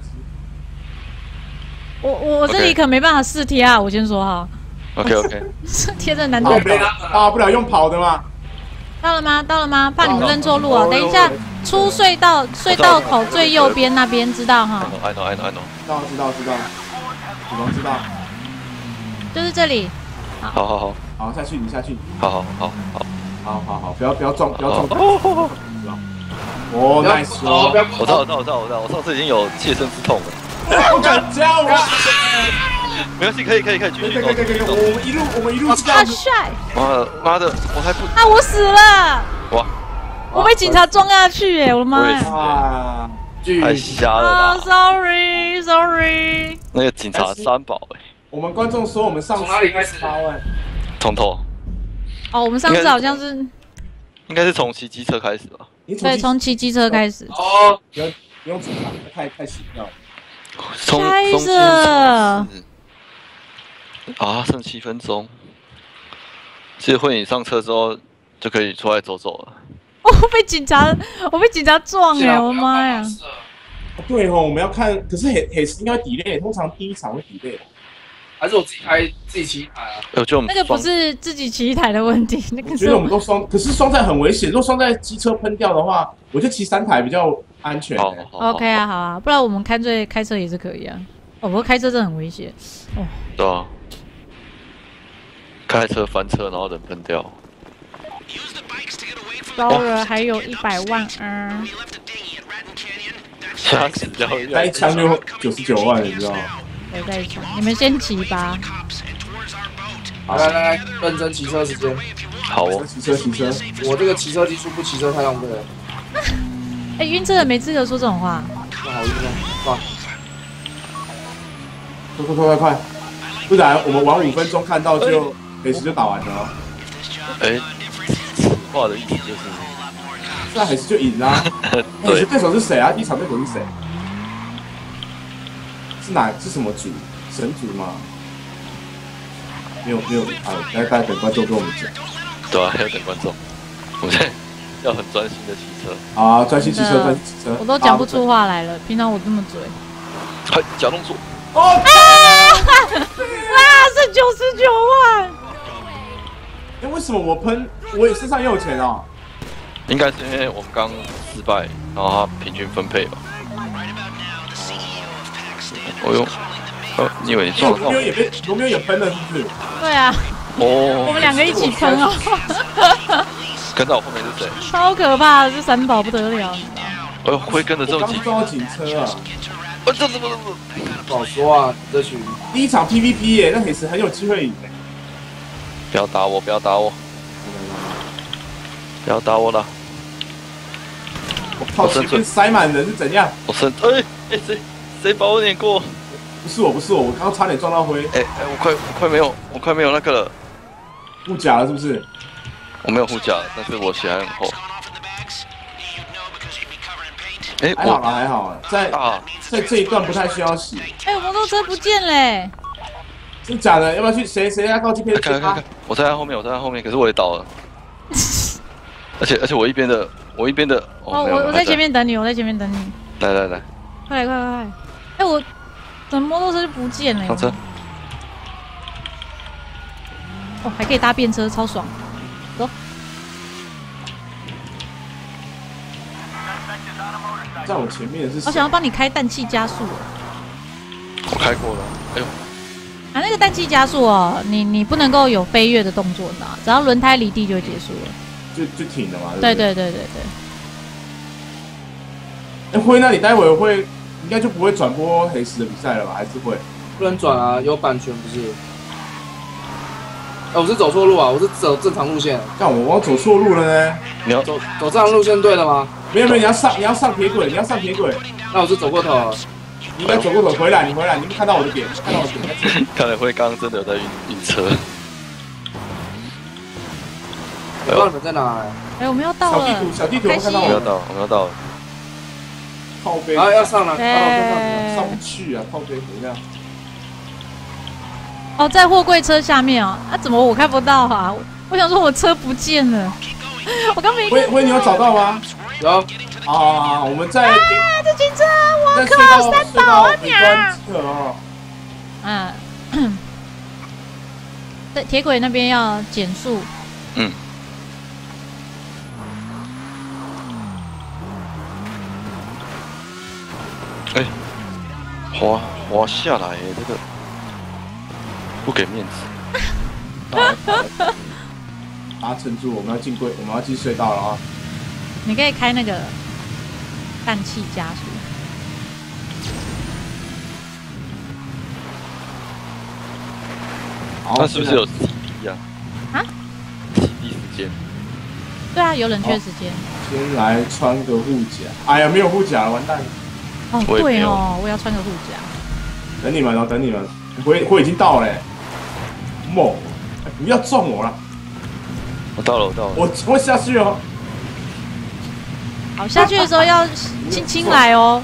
我我这里可没办法试贴啊，我先说哈。 OK OK。 试贴真的难度。 大不了用跑的嘛。 到了吗？到了吗？怕你们认错路哦。等一下，出隧道隧道口最右边那边，知道哈 ？I know I know I know。 知道知道知道。子龙知道。 就是这里。 好好好。 好，下去你下去。 好好好好。 好好好，不要不要撞不要撞。哦哦 ，nice 哦。 我知道我知道我知道我知道，我上次已经有切身之痛了。 不敢加我。 没关系，可以可以可以继续走。 可以可以可以，我们一路我们一路这样。 帅！ 妈的妈的，我还不…… 啊，我死了！ 哇！ 我被警察撞下去耶！我的妈呀！ 啊， 太瞎了吧 ！Sorry Sorry。 那个警察三宝哎。 我们观众说我们上从哪里开始？ 从头。 哦，我们上次好像是。 应该是从骑机车开始吧？ 对，从骑机车开始。 哦， 不用不用警察，太太奇妙了。 从开始。 啊，剩七分钟。其实会你上车之后就可以出来走走了。 我被警察，我被警察撞哎！我的妈呀！ 对哦，我们要看，可是黑黑是应该 delay， 通常第一场会 delay。 还是我自己开自己骑一台啊？ 我觉得我们那个不是自己骑一台的问题，那个是。 我觉得我们都双，可是双载很危险。如果双载机车喷掉的话，我就骑三台比较安全。 好 ，OK 啊，好啊，不然我们开车开车也是可以啊。哦，不过开车真的很危险。哦。 对啊。开车翻车，然后人喷掉。 高了还有一百万啊！ 吓死掉！ 那一枪就九十九万，你知道吗？ 我在一枪，你们先骑吧。 好，来来来，认真骑车时间。 好哦， 骑车骑车。 我这个骑车技术不骑车太浪费了。 哎，晕车的没资格说这种话。 那好晕哦，哇！ 快快快快快！不然我们玩五分钟看到就美食就打完了、哦。 哎，此话的意思就是， 那海狮就赢啦、啊。海狮对手是谁啊？第一场对手是谁？是哪？是什么族？神族吗？没有没有啊！大家等观众跟我们讲。 对啊，要等观众。我现在要很专心的骑车。 啊，专心骑车，专心骑车。 我都讲不出话来了，平常我这么嘴。 嗨，假动作。 哦！ 啊！哇，是九十九万！ 哎，为什么我喷我也身上也有钱啊？ 应该是因为我们刚失败，然后他平均分配吧。哦哟，哦，你以为你撞到？ 罗密欧也被罗密欧也喷了，是不是？ 对啊。 哦。 我们两个一起喷哦。 跟在我后面是谁？ 超可怕的，这三宝不得了，你知道吗？ 哎呦，会跟着这么紧。 刚撞到警车啊！ 我这怎么怎么？ 不好说啊，这群第一场 P V P 耶，那也是很有机会赢的。 不要打我！不要打我！不要打我了！ 我靠，前面塞满人是怎样？ 我生哎哎谁谁把我碾过？ 不是我，不是我，我刚刚差点撞到灰。 哎哎，我快我快没有我快没有那个了， 护甲了是不是？ 我没有护甲，但是我血还很厚。哎， 还好啦，还好啊，在啊，在这一段不太需要洗。 哎，我摩托车不见嘞！ 真假的？要不要去？谁谁要高级片？ 看看看，我在他后面，我在他后面，可是我也倒了。而且而且我一边的我一边的哦，我我在前面等你，我在前面等你。 来来来， 快来快快快！哎，我怎么摩托车就不见了？ 上车。 哦，还可以搭便车，超爽。走。 在我前面的是谁？ 我想要帮你开氮气加速。 我开过了。哎呦。 啊，那个氮气加速哦，你你不能够有飞跃的动作，你知道吗？只要轮胎离地就结束了。 就就停了嘛。 对对对对对。哎，辉，那你待会会应该就不会转播黑石的比赛了吧？还是会？ 不能转啊，有版权不是？哎，我是走错路啊，我是走正常路线。 干我，我走错路了呢。 你要走走正常路线对了吗？ 没有没有，你要上你要上铁轨，你要上铁轨。 那我是走过头了。 你应该走过头回来，你回来，你们看到我的点，看到我的点。 看来辉刚刚真的有在晕晕车。 我不知道你们在哪哎。 哎，我们要到了。 小地图，小地图，我看到我们要到，我们要到了。 靠背。 啊，要上了， 上不去啊，靠背，等一下。 哦，在货柜车下面哦，啊，怎么我看不到啊？我想说我车不见了，我刚没。 辉辉，你有找到吗？ 有。 啊，我们在。 啊，这警车，我靠，三宝啊鸟！ 嗯，在铁轨那边要减速。 嗯。哎，滑滑下来，这个不给面子。 大家撑住，我们要进柜，我们要进隧道了啊！ 你可以开那个氮气加速。 那是不是有 T D 啊？ 啊 ？T D 时间。 对啊，有冷却时间。 先来穿个护甲。哎呀，没有护甲了，完蛋了。 哦，对哦，我要穿个护甲。 等你们哦，等你们。我我已经到了。猛！不要撞我了。 我到了，我到了。 我我下去哦。 好，下去的时候要轻轻来哦。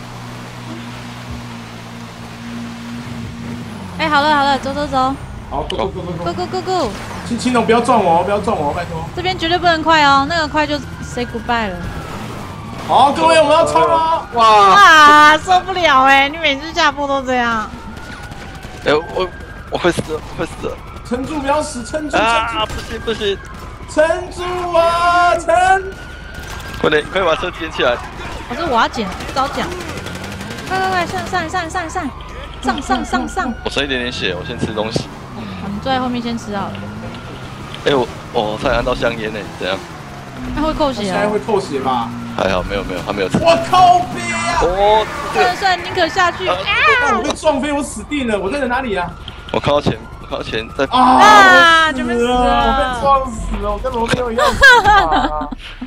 哎，好了好了，走走走。 好 ，go go go go go go go。 轻轻的，不要撞我，不要撞我，拜托。 这边绝对不能快哦，那个快就 say goodbye 了。 好，各位，我们要冲了！ 哇哇，受不了哎！你每次下坡都这样。 哎，我我会死，会死。 撑住，不要死，撑住！ 啊，不行不行， 撑住啊，撑！ 快点，快把车捡起来！ 可是我要捡，不早讲。快快快，上上上上上上上上上！ 我剩一点点血，我先吃东西。 好，你坐在后面先吃好了。 哎，我我差点按到香烟呢，怎样？ 那会扣血啊？ 现在会扣血吧？ 还好，没有没有，他没有吃。 我靠背啊！ 哦， 算了算了，宁可下去。啊！ 我被撞飞，我死定了！我在哪里啊？ 我看到钱，我看到钱在。 啊！准备死了！ 我被撞死了！我跟罗密欧一样死啊！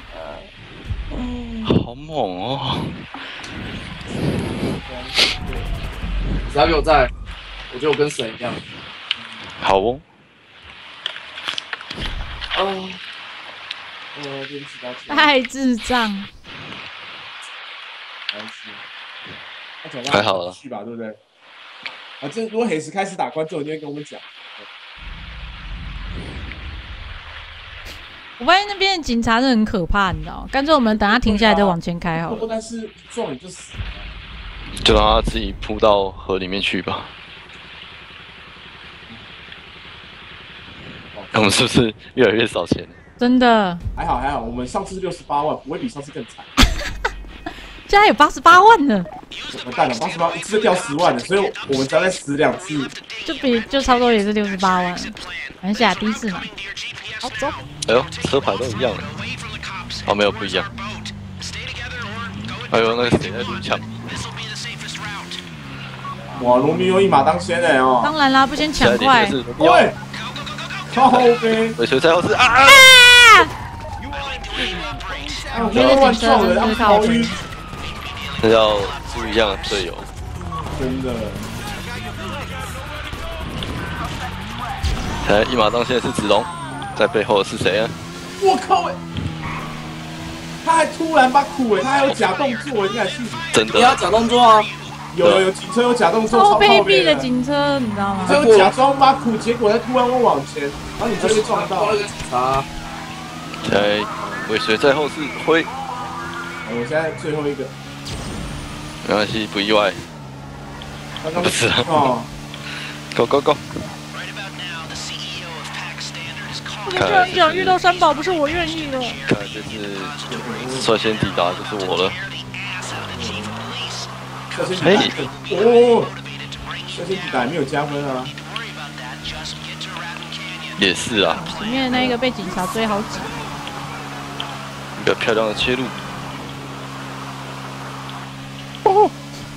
好猛哦！ 只要有在， 我觉得我跟神一样。 好哦。 哦。 呃，对不起，抱歉。 太智障。 还好了， 去吧，对不对？啊，这如果黑石开始打观众，一定会跟我们讲。 我发现那边的警察是很可怕，你知道吗？干脆我们等他停下来再往前开好了。 但是撞你就死了。 就让他自己扑到河里面去吧。我们是不是越来越少钱？ 真的。 还好还好，我们上次六十八万，不会比上次更惨。 现在有八十八万了。 完蛋了，八十八一次就掉十万了，所以我们只要再死两次， 就比就差不多也是六十八万。等一下，第一次嘛。好走。 哎呦，车牌都一样了。哦，没有不一样。哎呦，那个谁在撸枪？ 哇，罗密欧一马当先哎哦！ 当然啦，不先抢快。 喂，靠背。 尾随在后是啊啊！ 我觉得警车真是靠晕。 这叫不一样的队友。 真的。 哎，一马当先的是子龙，在背后的是谁啊？ 我靠哎！他还突然把苦哎，他还有假动作，你敢信？ 真的。 你要假动作啊！ 有有有，警车有假动作， 超卑鄙的警车，你知道吗？ 他有假装把苦，结果他突然往前，然后你就被撞到。 啊！ 哎，尾随在后是辉。 我现在最后一个。 没关系，不意外。不是啊。哦。Go go go！ 我这样讲，遇到三宝不是我愿意的。 看来这次率先抵达就是我了。 哎，哦，率先抵达没有加分啊。 也是啊。 前面那个被警察追好紧。 一个漂亮的切入。 哦。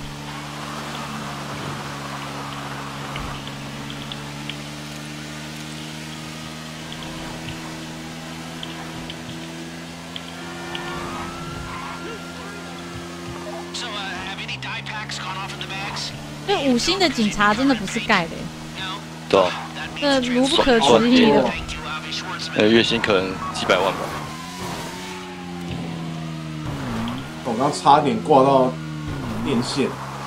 因为五星的警察真的不是盖的， 对啊， 这如不可思议的。 呃，月薪可能几百万吧。 我刚差点挂到电线。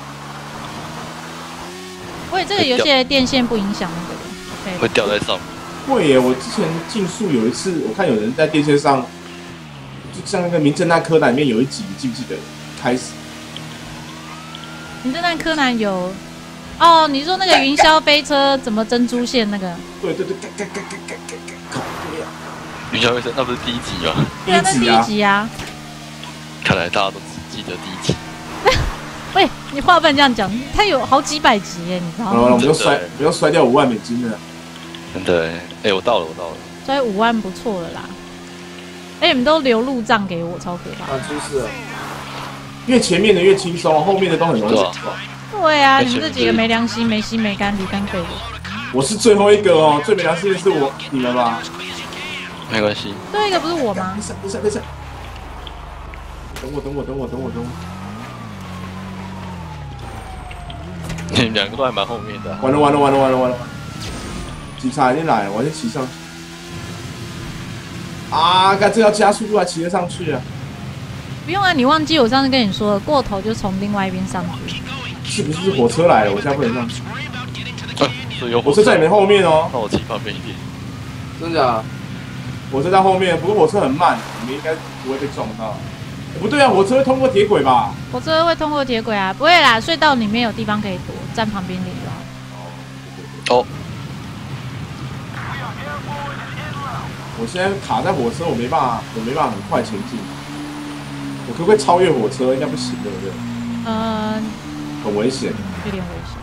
喂，这个游戏的电线不影响那个，会掉在上面。 会耶！我之前竞速有一次，我看有人在电线上，就像那个《名侦探柯南》里面有一集，你记不记得？开始。 名侦探柯南有哦，你说那个云霄飞车怎么珍珠线那个？ 对对对， 云霄飞车那不是第一集吗？ 对啊，那第一集啊。 看来大家都只记得第一集。 喂，你话不能这样讲，它有好几百集耶，你知道吗？ 好了，我们就摔，不要摔掉五万美金了。 真的，哎，我到了，我到了。 摔五万不错了啦。哎，你们都留路障给我，超可怕。 啊，出事了。 越前面的越轻松，后面的都很容易撞。 对啊，你们这几个没良心、没心没肝、驴肝肺的。 我是最后一个哦，最没良心的是我，你们吧？ 没关系。 最后一个不是我吗？ 等一下，等一下，等一下。等我，等我，等我，等我，等我。 你们两个都还蛮后面的。 完了，完了，完了，完了，完了！警察已经来了，我先骑上去。啊，干这要加速度还骑得上去啊？ 不用啊，你忘记我上次跟你说了，过头就从另外一边上去。 是不是火车来了？我现在不能上去。 啊，所以有火车在你们后面哦。 那我骑旁边一点。 真的？ 火车在后面，不过火车很慢，你们应该不会被撞到。不对啊，火车会通过铁轨吧？ 火车会通过铁轨啊，不会啦，隧道里面有地方可以躲，站旁边点就好。哦。 我现在卡在火车，我没办法，我没办法很快前进。我可不可以超越火车？应该不行，对不对？ 嗯， 很危险， 有点危险。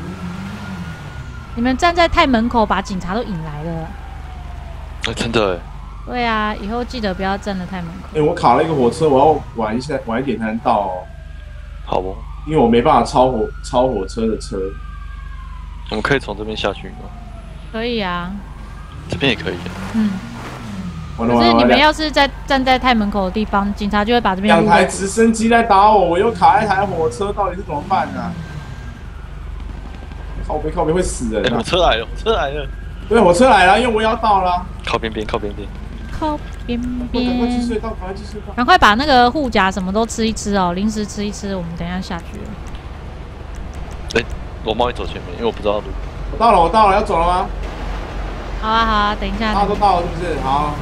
你们站在太门口，把警察都引来了。 哎，真的哎。 对啊，以后记得不要站在太门口。 哎，我卡了一个火车，我要晚一下，晚一点才能到哦。 好不？ 因为我没办法超火超火车的车。 我们可以从这边下去吗？ 可以啊。 这边也可以。 嗯。可是你们要是在站在太门口的地方，警察就会把这边。 两台直升机在打我，我又卡一台火车，到底是怎么办呢、啊？ 靠背靠背会死人哎， 啊火！车来了，火车来了， 对，火车来了，因为我也要到了。 靠边边，靠边边。 靠边赶快去隧边， 道，赶快去隧道。 赶快把那个护甲什么都吃一吃哦，零食吃一吃，我们等一下下去了。 哎，我帮你走前面，因为我不知道路。 我到了，我到了，要走了吗？ 好啊好啊，等一下。 大家都到了是不是？好。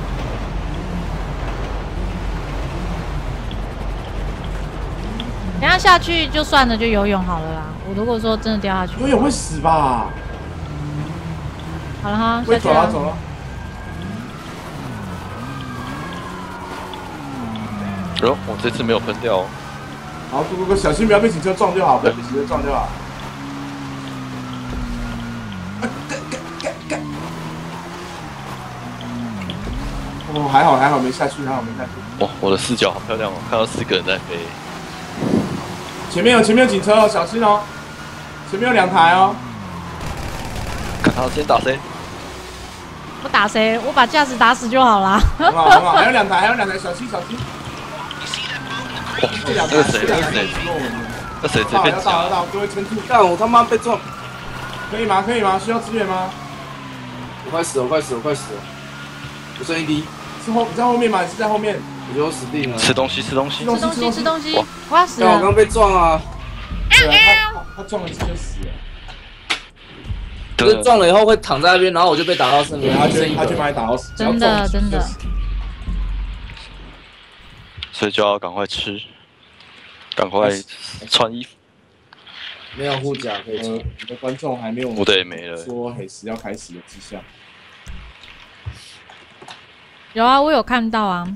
等一下下去就算了，就游泳好了啦。我如果说真的掉下去， 游泳会死吧？ 好了哈， 会走了， 下去了。 走了。 哟，我这次没有喷掉哦。 好，哥哥哥，小心不要被警车撞就好，不要被警车撞就好。哦，还好还好没下去，还好没下去。 哇，我的视角好漂亮哦，看到四个人在飞。 前面有前面有警车哦，小心哦。前面有两台哦。 看他先打谁？ 我打谁？我把驾驶打死就好啦。 很好很好，还有两台，还有两台，小心小心。 哇， 这两台， 那个谁？ 这两台那个谁？ 跟我们。 那谁直接到被夹要到要？到，各位撑住。 干我他妈被撞， 可以吗？可以吗？需要支援吗？ 我快死了，我快死了，我快死了，我剩一滴， 是后你在后面吗？你是在后面？ 我觉得我死定了。 吃东西，吃东西。 吃东吃东西，吃东西哇， 我要死了。 干我刚被撞啊！ 对啊，他他撞了一次就死了。 就是撞了以后会躺在那边，然后我就被打到身对， 边， 他就剩一个。 他就把你打到死。 真的真的。 所以就要赶快吃，赶快穿衣服。 没有护甲可以呃， 穿。 你的观众还没有我的也没了。 说黑石要开始的迹象。 有啊，我有看到啊。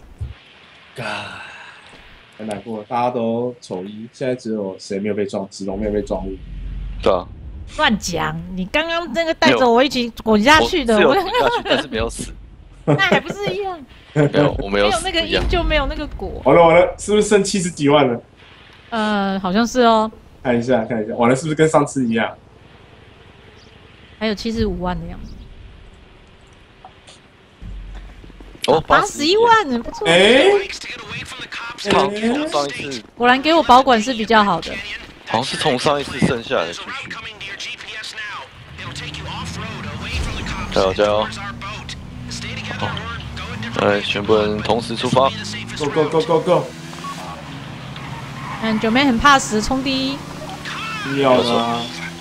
很难过，大家都丑一，现在只有谁没有被撞？子龙没有被撞入。 对啊， 乱讲！你刚刚那个带着我一起滚下去的，我我是有滚下去，但是没有死。 那还不是一样？ 没有，我没有没有那个死一样因。就没有那个果。 完了完了，是不是剩七十几万了？ 呃，好像是哦， 看一下看一下，完了是不是跟上次一样？ 还有七十五万的样子。 哦， 八十一万呢，不错。 哎， 好像从上一次， 果然给我保管是比较好的。 好像是从上一次剩下来的继续。加油加油！好，来，全部人同时出发。 Go go go go go！ 嗯，九妹很怕死，冲第一。 要啦！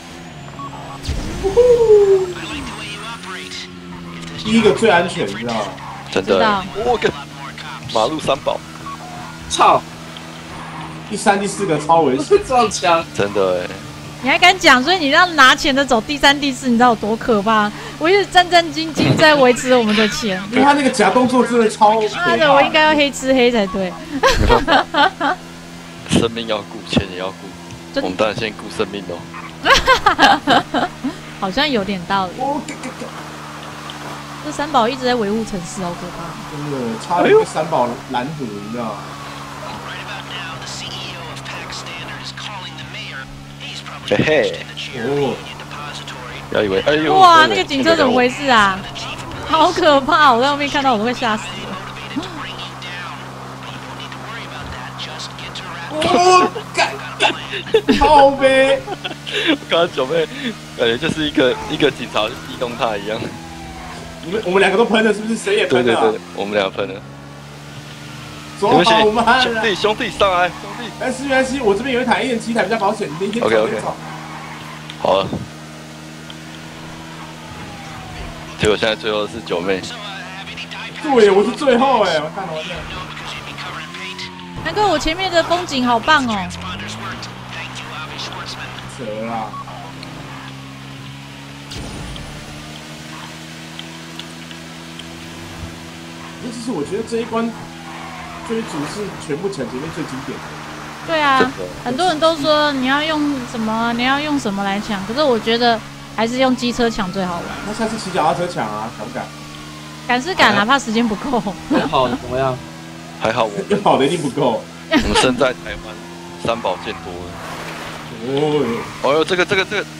第一个最安全，你知道吗？ 真的知道， 我个马路三宝， 操！ 第三、第四个超危险。 撞墙， 真的哎。 你还敢讲？所以你让拿钱的走第三、第四，你知道有多可怕？我一直战战兢兢在维持我们的钱。 因为他那个假动作真的超可怕。 妈的，我应该要黑吃黑才对。 没办法，生命要顾，钱也要顾。 真我们当然先顾生命哦。 好像有点道理。 哦，嘎嘎嘎这三宝一直在维护城市，好可怕。 真的差点被三宝拦阻，你知道吗？ 嘿嘿， 哦， 不要以为，哎呦， 哇，那个警车怎么回事啊？好可怕！我在后面看到我都会吓死了。 哦，干干，靠呗！ 刚刚九妹感觉就是一个一个警察逼供他一样。 你们我们两个都喷了，是不是？谁也喷了？ 对对对，我们两个喷了。 走对不起好慢了。 兄弟兄弟上来，兄弟。 但是没关系，我这边有一台一点七台比较保险，你一天 OK 走 OK 一走。 好了。结果现在最后是九妹。 对，我是最后哎，我看了我这。 南哥，我前面的风景好棒哦。 扯啦！其实我觉得这一关追逐是全部抢劫里面最经典的。 对啊真的， 很多人都说你要用什么，你要用什么来抢，可是我觉得还是用机车抢最好玩。 那下次骑脚踏车抢啊，敢不敢？ 赶是赶，哪怕时间不够。 跑怎么样？ 还好我要们跑的一定不够。 我们身在台湾，三宝见多了。 哦， 哦哟，这个这个这个，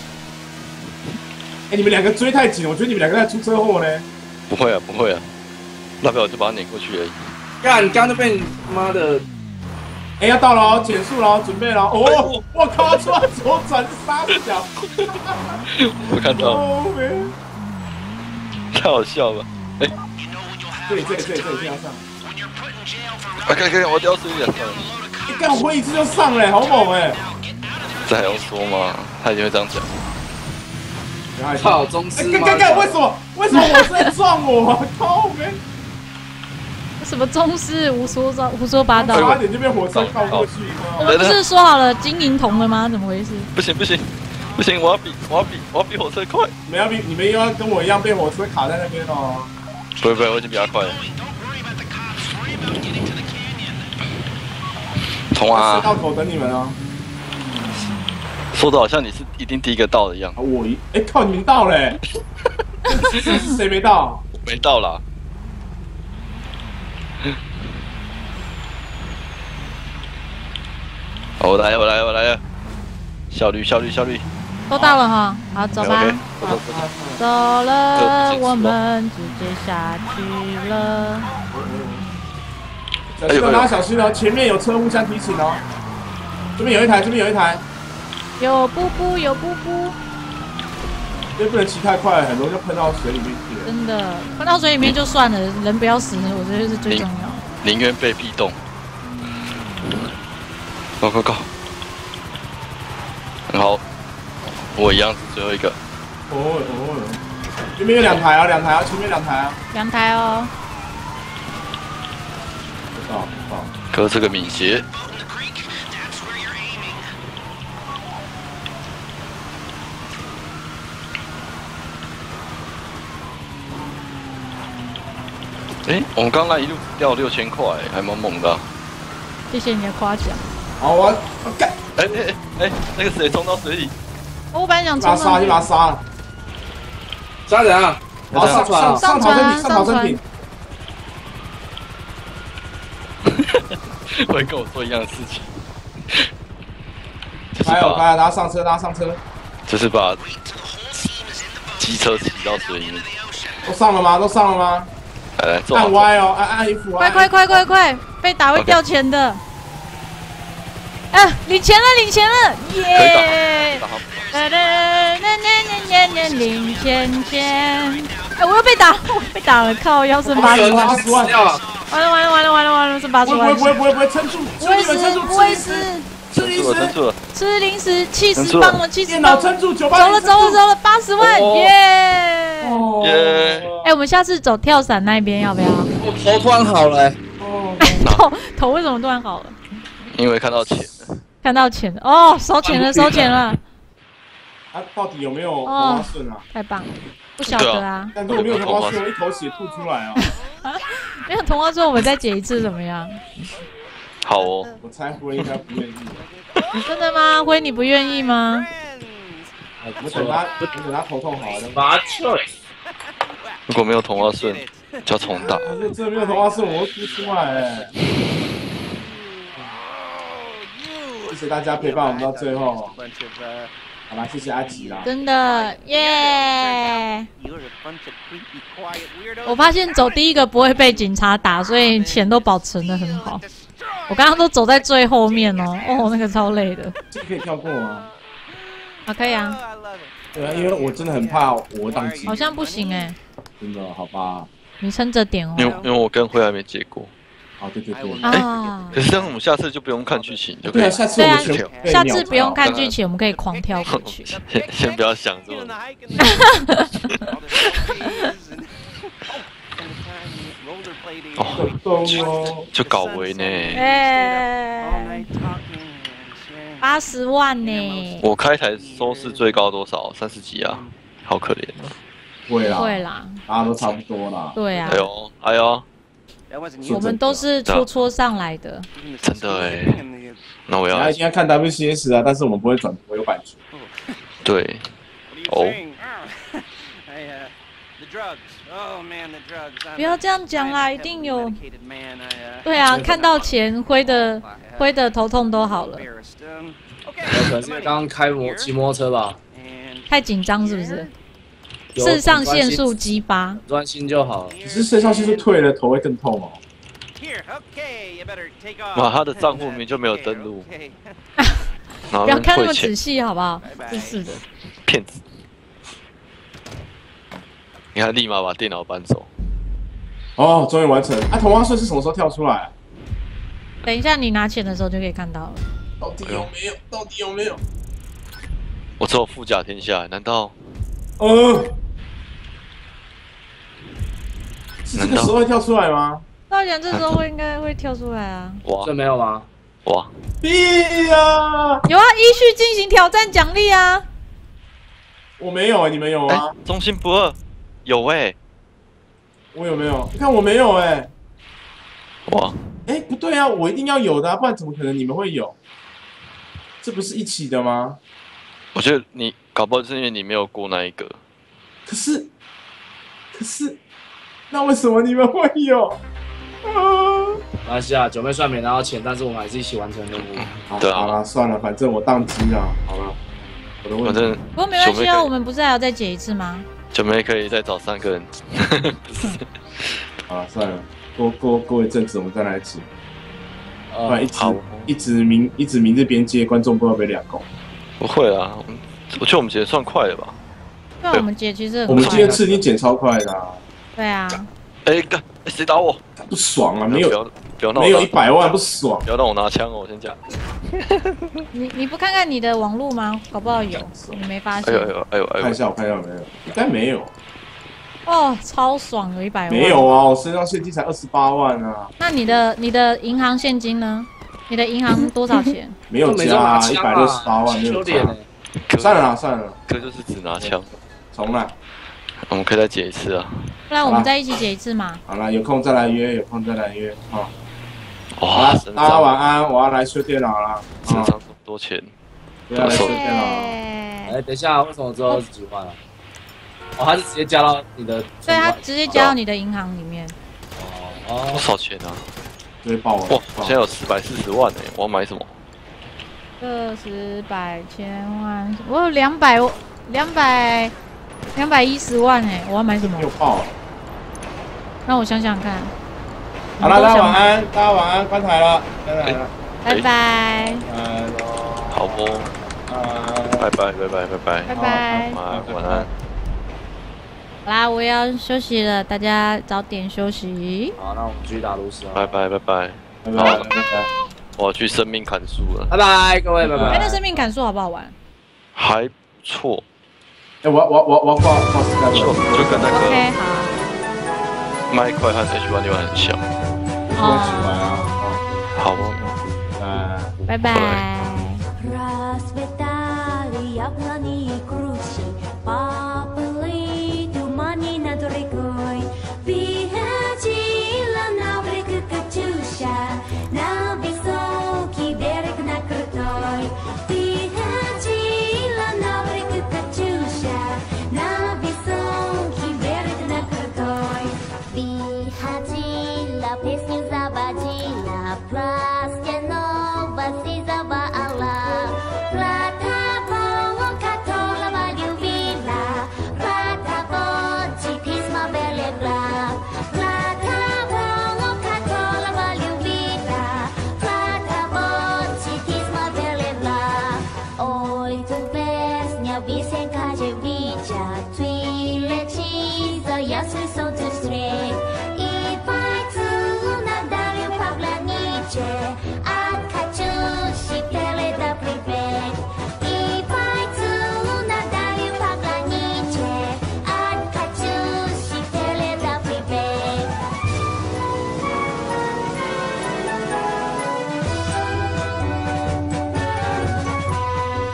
哎，你们两个追太紧了，我觉得你们两个在出车祸呢。 不会啊不会啊，大不了就把它碾过去而已。 干，刚刚就被你妈的哎，要到了哦，减速了哦，准备了哦。哦，我靠，突然左转杀小。 我看到， 哦， 太好笑了。哎， 这里这里这里这里这样上。 啊，可以可以，我掉水里了。 你干我一次就上嘞，好猛哎！ 这还用说吗？他一定会这样讲。 靠，中司！ 干干干，为什么为什么我在撞我？靠呗！ 什么宗师胡说八胡说八道？ 差点就被火车靠过去。 我们不是说好了金银铜了吗？怎么回事？ 不行不行不行，我要比我要比我要比火车快！ 你们要比你们又要跟我一样被火车卡在那边哦。 不会不会，我已经比他快了。冲啊！ 到口等你们哦。 说的好像你是一定第一个到的一样。 我一哎靠，你们到嘞！是谁没到？ 没到啦。好，我来我来我来了，效率效率效率。 都到了哈，好走吧。 Okay, okay. 好走了，我们直接下去了。 小心哦，大家小心哦，前面有车互相提醒哦。这边有一台，这边有一台。 有布布，有布布。 因为不能骑太快，很容易就喷到水里面去了。 真的，喷到水里面就算了，人不要死，我觉得是最重要。 宁愿被逼动。Go go go！ 很好，我一样是最后一个。 哦哦，这边有两台啊，两台啊，前面两台啊。 两台哦。 好好。 哥这个敏捷。 哎、欸，我们刚刚一路掉六千块，还蛮猛的、啊。 谢谢你的夸奖。 好，我我干！ 哎哎哎，那个谁冲到水里？ 我本来想冲把他杀，就把他杀了。 杀人啊！ 好，上船，上逃生艇，上逃生艇。 会跟我做一样的事情。 还有，还有，大家上车，大家上车。 就是把机车骑到水里面。 都上了吗？都上了吗？ 来来， 按 Y 哦，按按 F。 快快快快快！被打会掉钱的。啊，领钱了，领钱了，耶！哒哒哒哒哒哒，领钱钱。哎，我又被打，我被打了，靠，要剩八十万。 八十万！ 完了完了完了完了完了，剩八十万。 不会不会不会撑住， 不会死不会死。 吃零食， 吃零食，七十磅了，七十磅。 撑住，九八。 走了走了走了，八十万，耶！ 耶！ 哎，我们下次走跳伞那边要不要？ 我头突然好了。 哦。 头头为什么突然好了？ 因为看到钱了。 看到钱了哦，收钱了，收钱了。 啊，到底有没有同花顺啊？ 太棒了，不晓得啊。 但如果没有同花顺，我一口血吐出来啊！ 没有同花顺，我们再解一次怎么样？ 好哦。 我猜辉应该不愿意。 真的吗？辉，你不愿意吗？ 我等他，我等他头痛好了。 麻雀。 如果没有同花顺，就要重打。 这这没有同花顺，我会哭出来哎！谢谢大家陪伴我们到最后。好啦，谢谢阿吉啦。 真的耶！我发现走第一个不会被警察打，所以钱都保存得很好。我刚刚都走在最后面哦，哦，那个超累的。 这个可以跳过吗？ 啊，可以啊。 对啊，因为我真的很怕我当机。 好像不行哎。 真的好吧， 你撑着点哦。 因为因为我跟辉还没结果。 哦，对对对。 啊。 可是这样我们下次就不用看剧情就可以。 对啊，下次我们全下次不用看剧情，我们可以狂跳过去。 先先不要想这么。 哦， 就搞维呢。 哎。八十万呢。 我开台收视最高多少？三十几啊，好可怜啊。 会啦， 会啦， 大家都差不多啦。 对啊。 哎呦，哎呦， 我们都是戳戳上来的。 真的哎，那我要。 大家应该看 W C S 啊，但是我们不会转播，有版权。 对。哦。 不要这样讲啦，一定有。对啊，看到钱，挥的挥的头痛都好了。 可能是刚刚开摩骑摩托车吧。 太紧张是不是？ 肾上腺素激发， 专心就好。 只是肾上腺素退了，头会更痛哦。 Here, okay, you better take off. 哇，他的账户明明就没有登录， Okay, 然后不要看那么汇钱仔，细，好不好？ 拜拜真是的。 骗子！你看，立马把电脑搬走。 哦，终于完成。啊，同花顺是什么时候跳出来？ 等一下你拿钱的时候就可以看到了。 到底有没有？到底有没有？ 我只有富甲天下，难道呃，是这个时候会跳出来吗？ 照讲这时候会应该会跳出来啊。 哇这没有吗？ 哇？ 屁呀！ 有啊，依序进行挑战奖励啊。 我没有哎，你们有哎、 吗？ 忠心不二，有哎、 我有没有？你看我没有哎。 哇！ 哎，不对啊，我一定要有的啊，不然怎么可能你们会有？这不是一起的吗？ 我觉得你搞不好是因为你没有过那一个。 可是，可是，那为什么你们会有？啊！ 没关系啊，九妹虽然没拿到钱，但是我们还是一起完成任务。 好对啊好了，算了，反正我宕机了。好了，我的问题。 反正不过没关系啊， 九妹可以我们不是还要再解一次吗？ 九妹可以再找三个人。 好了，算了，过过过一阵子我们再来解，不然呃一，直好一直明一直明日边界，观众不知道被两公。 不会啦，我觉得我们节算快了吧？ 对啊，我们解其实很我们今天快啊。 吃已经剪超快的、啊， 对啊， 哎、干，欸谁打我？ 不爽啊！没有不要不要让我没有拿一百万不爽。 不要让我拿枪哦！我先讲。 你你不看看你的网路吗？搞不好有，你没发现。 哎呦哎呦哎呦哎呦！ 看一下，我看一下有没有，应该没有， 哦，超爽，有一百万。 没有啊！我身上现金才二十八万啊， 那你的你的银行现金呢？你的银行多少钱？ 没有都没中加啊， 拿枪一百六十八万没有加丢脸欸。 哥算了啦，算了， 哥就是只拿枪， 重来。 我们可以再解一次啊！ 不然我们再一起解一次嘛。 好了，有空再来约，有空再来约啊！好哇， 啦， 身大家上晚安，我要来修电脑了。啊， 身上这么多钱， 不要来修电脑了。 耶哎，等一下，为什么只有二十几万啊？哦，他是直接加到你的对，它存款。 直接加到你的银行里面。 哦多少钱啊？ 就会爆了。 哇，我现在有四百四十万哎！我要买什么？ 个十百千万，我有两百两百两百一十万哎，我要买什么又？爆了。 让我想想看。 好了， 你们都想买。 大家晚安，大家晚安，关台了，拜拜了， 拜拜， 拜喽， 好不？ 拜拜拜拜拜拜拜， 拜拜。 晚安晚安。 好啦，我要休息了，大家早点休息。 好，那我们继续打炉石啊。 拜拜拜拜， 拜拜拜拜。 我要去生命砍树了， 拜拜，各位，拜哎， 拜。 那生命砍树好不好玩还不错， 哎，我我我我要挂挂 Skype 就就跟那 ？OK， 个好。 麦块和 H 一六很像。 我喜欢啊， 好哦， 拜。 拜拜。 Rasvetali yablani kruši, papali tumani nad rekoj. Vyhačila na breg Kačuša, na vysoký bereg na krutoj. Vyhačila na breg Kačuša, na vysoký bereg na krutoj. Vyhačila pesňu zavadila, plastenova si zavala.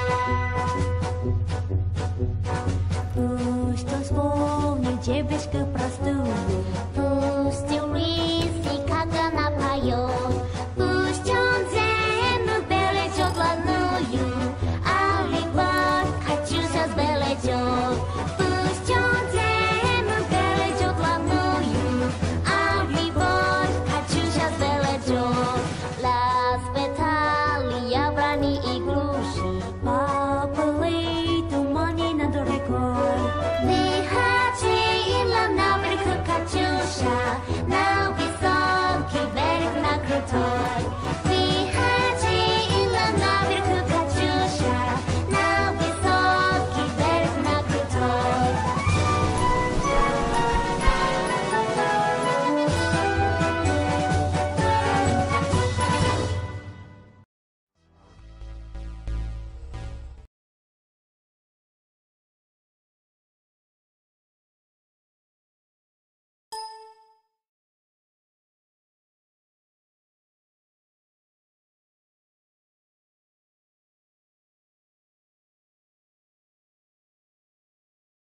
Что вспомню тебе,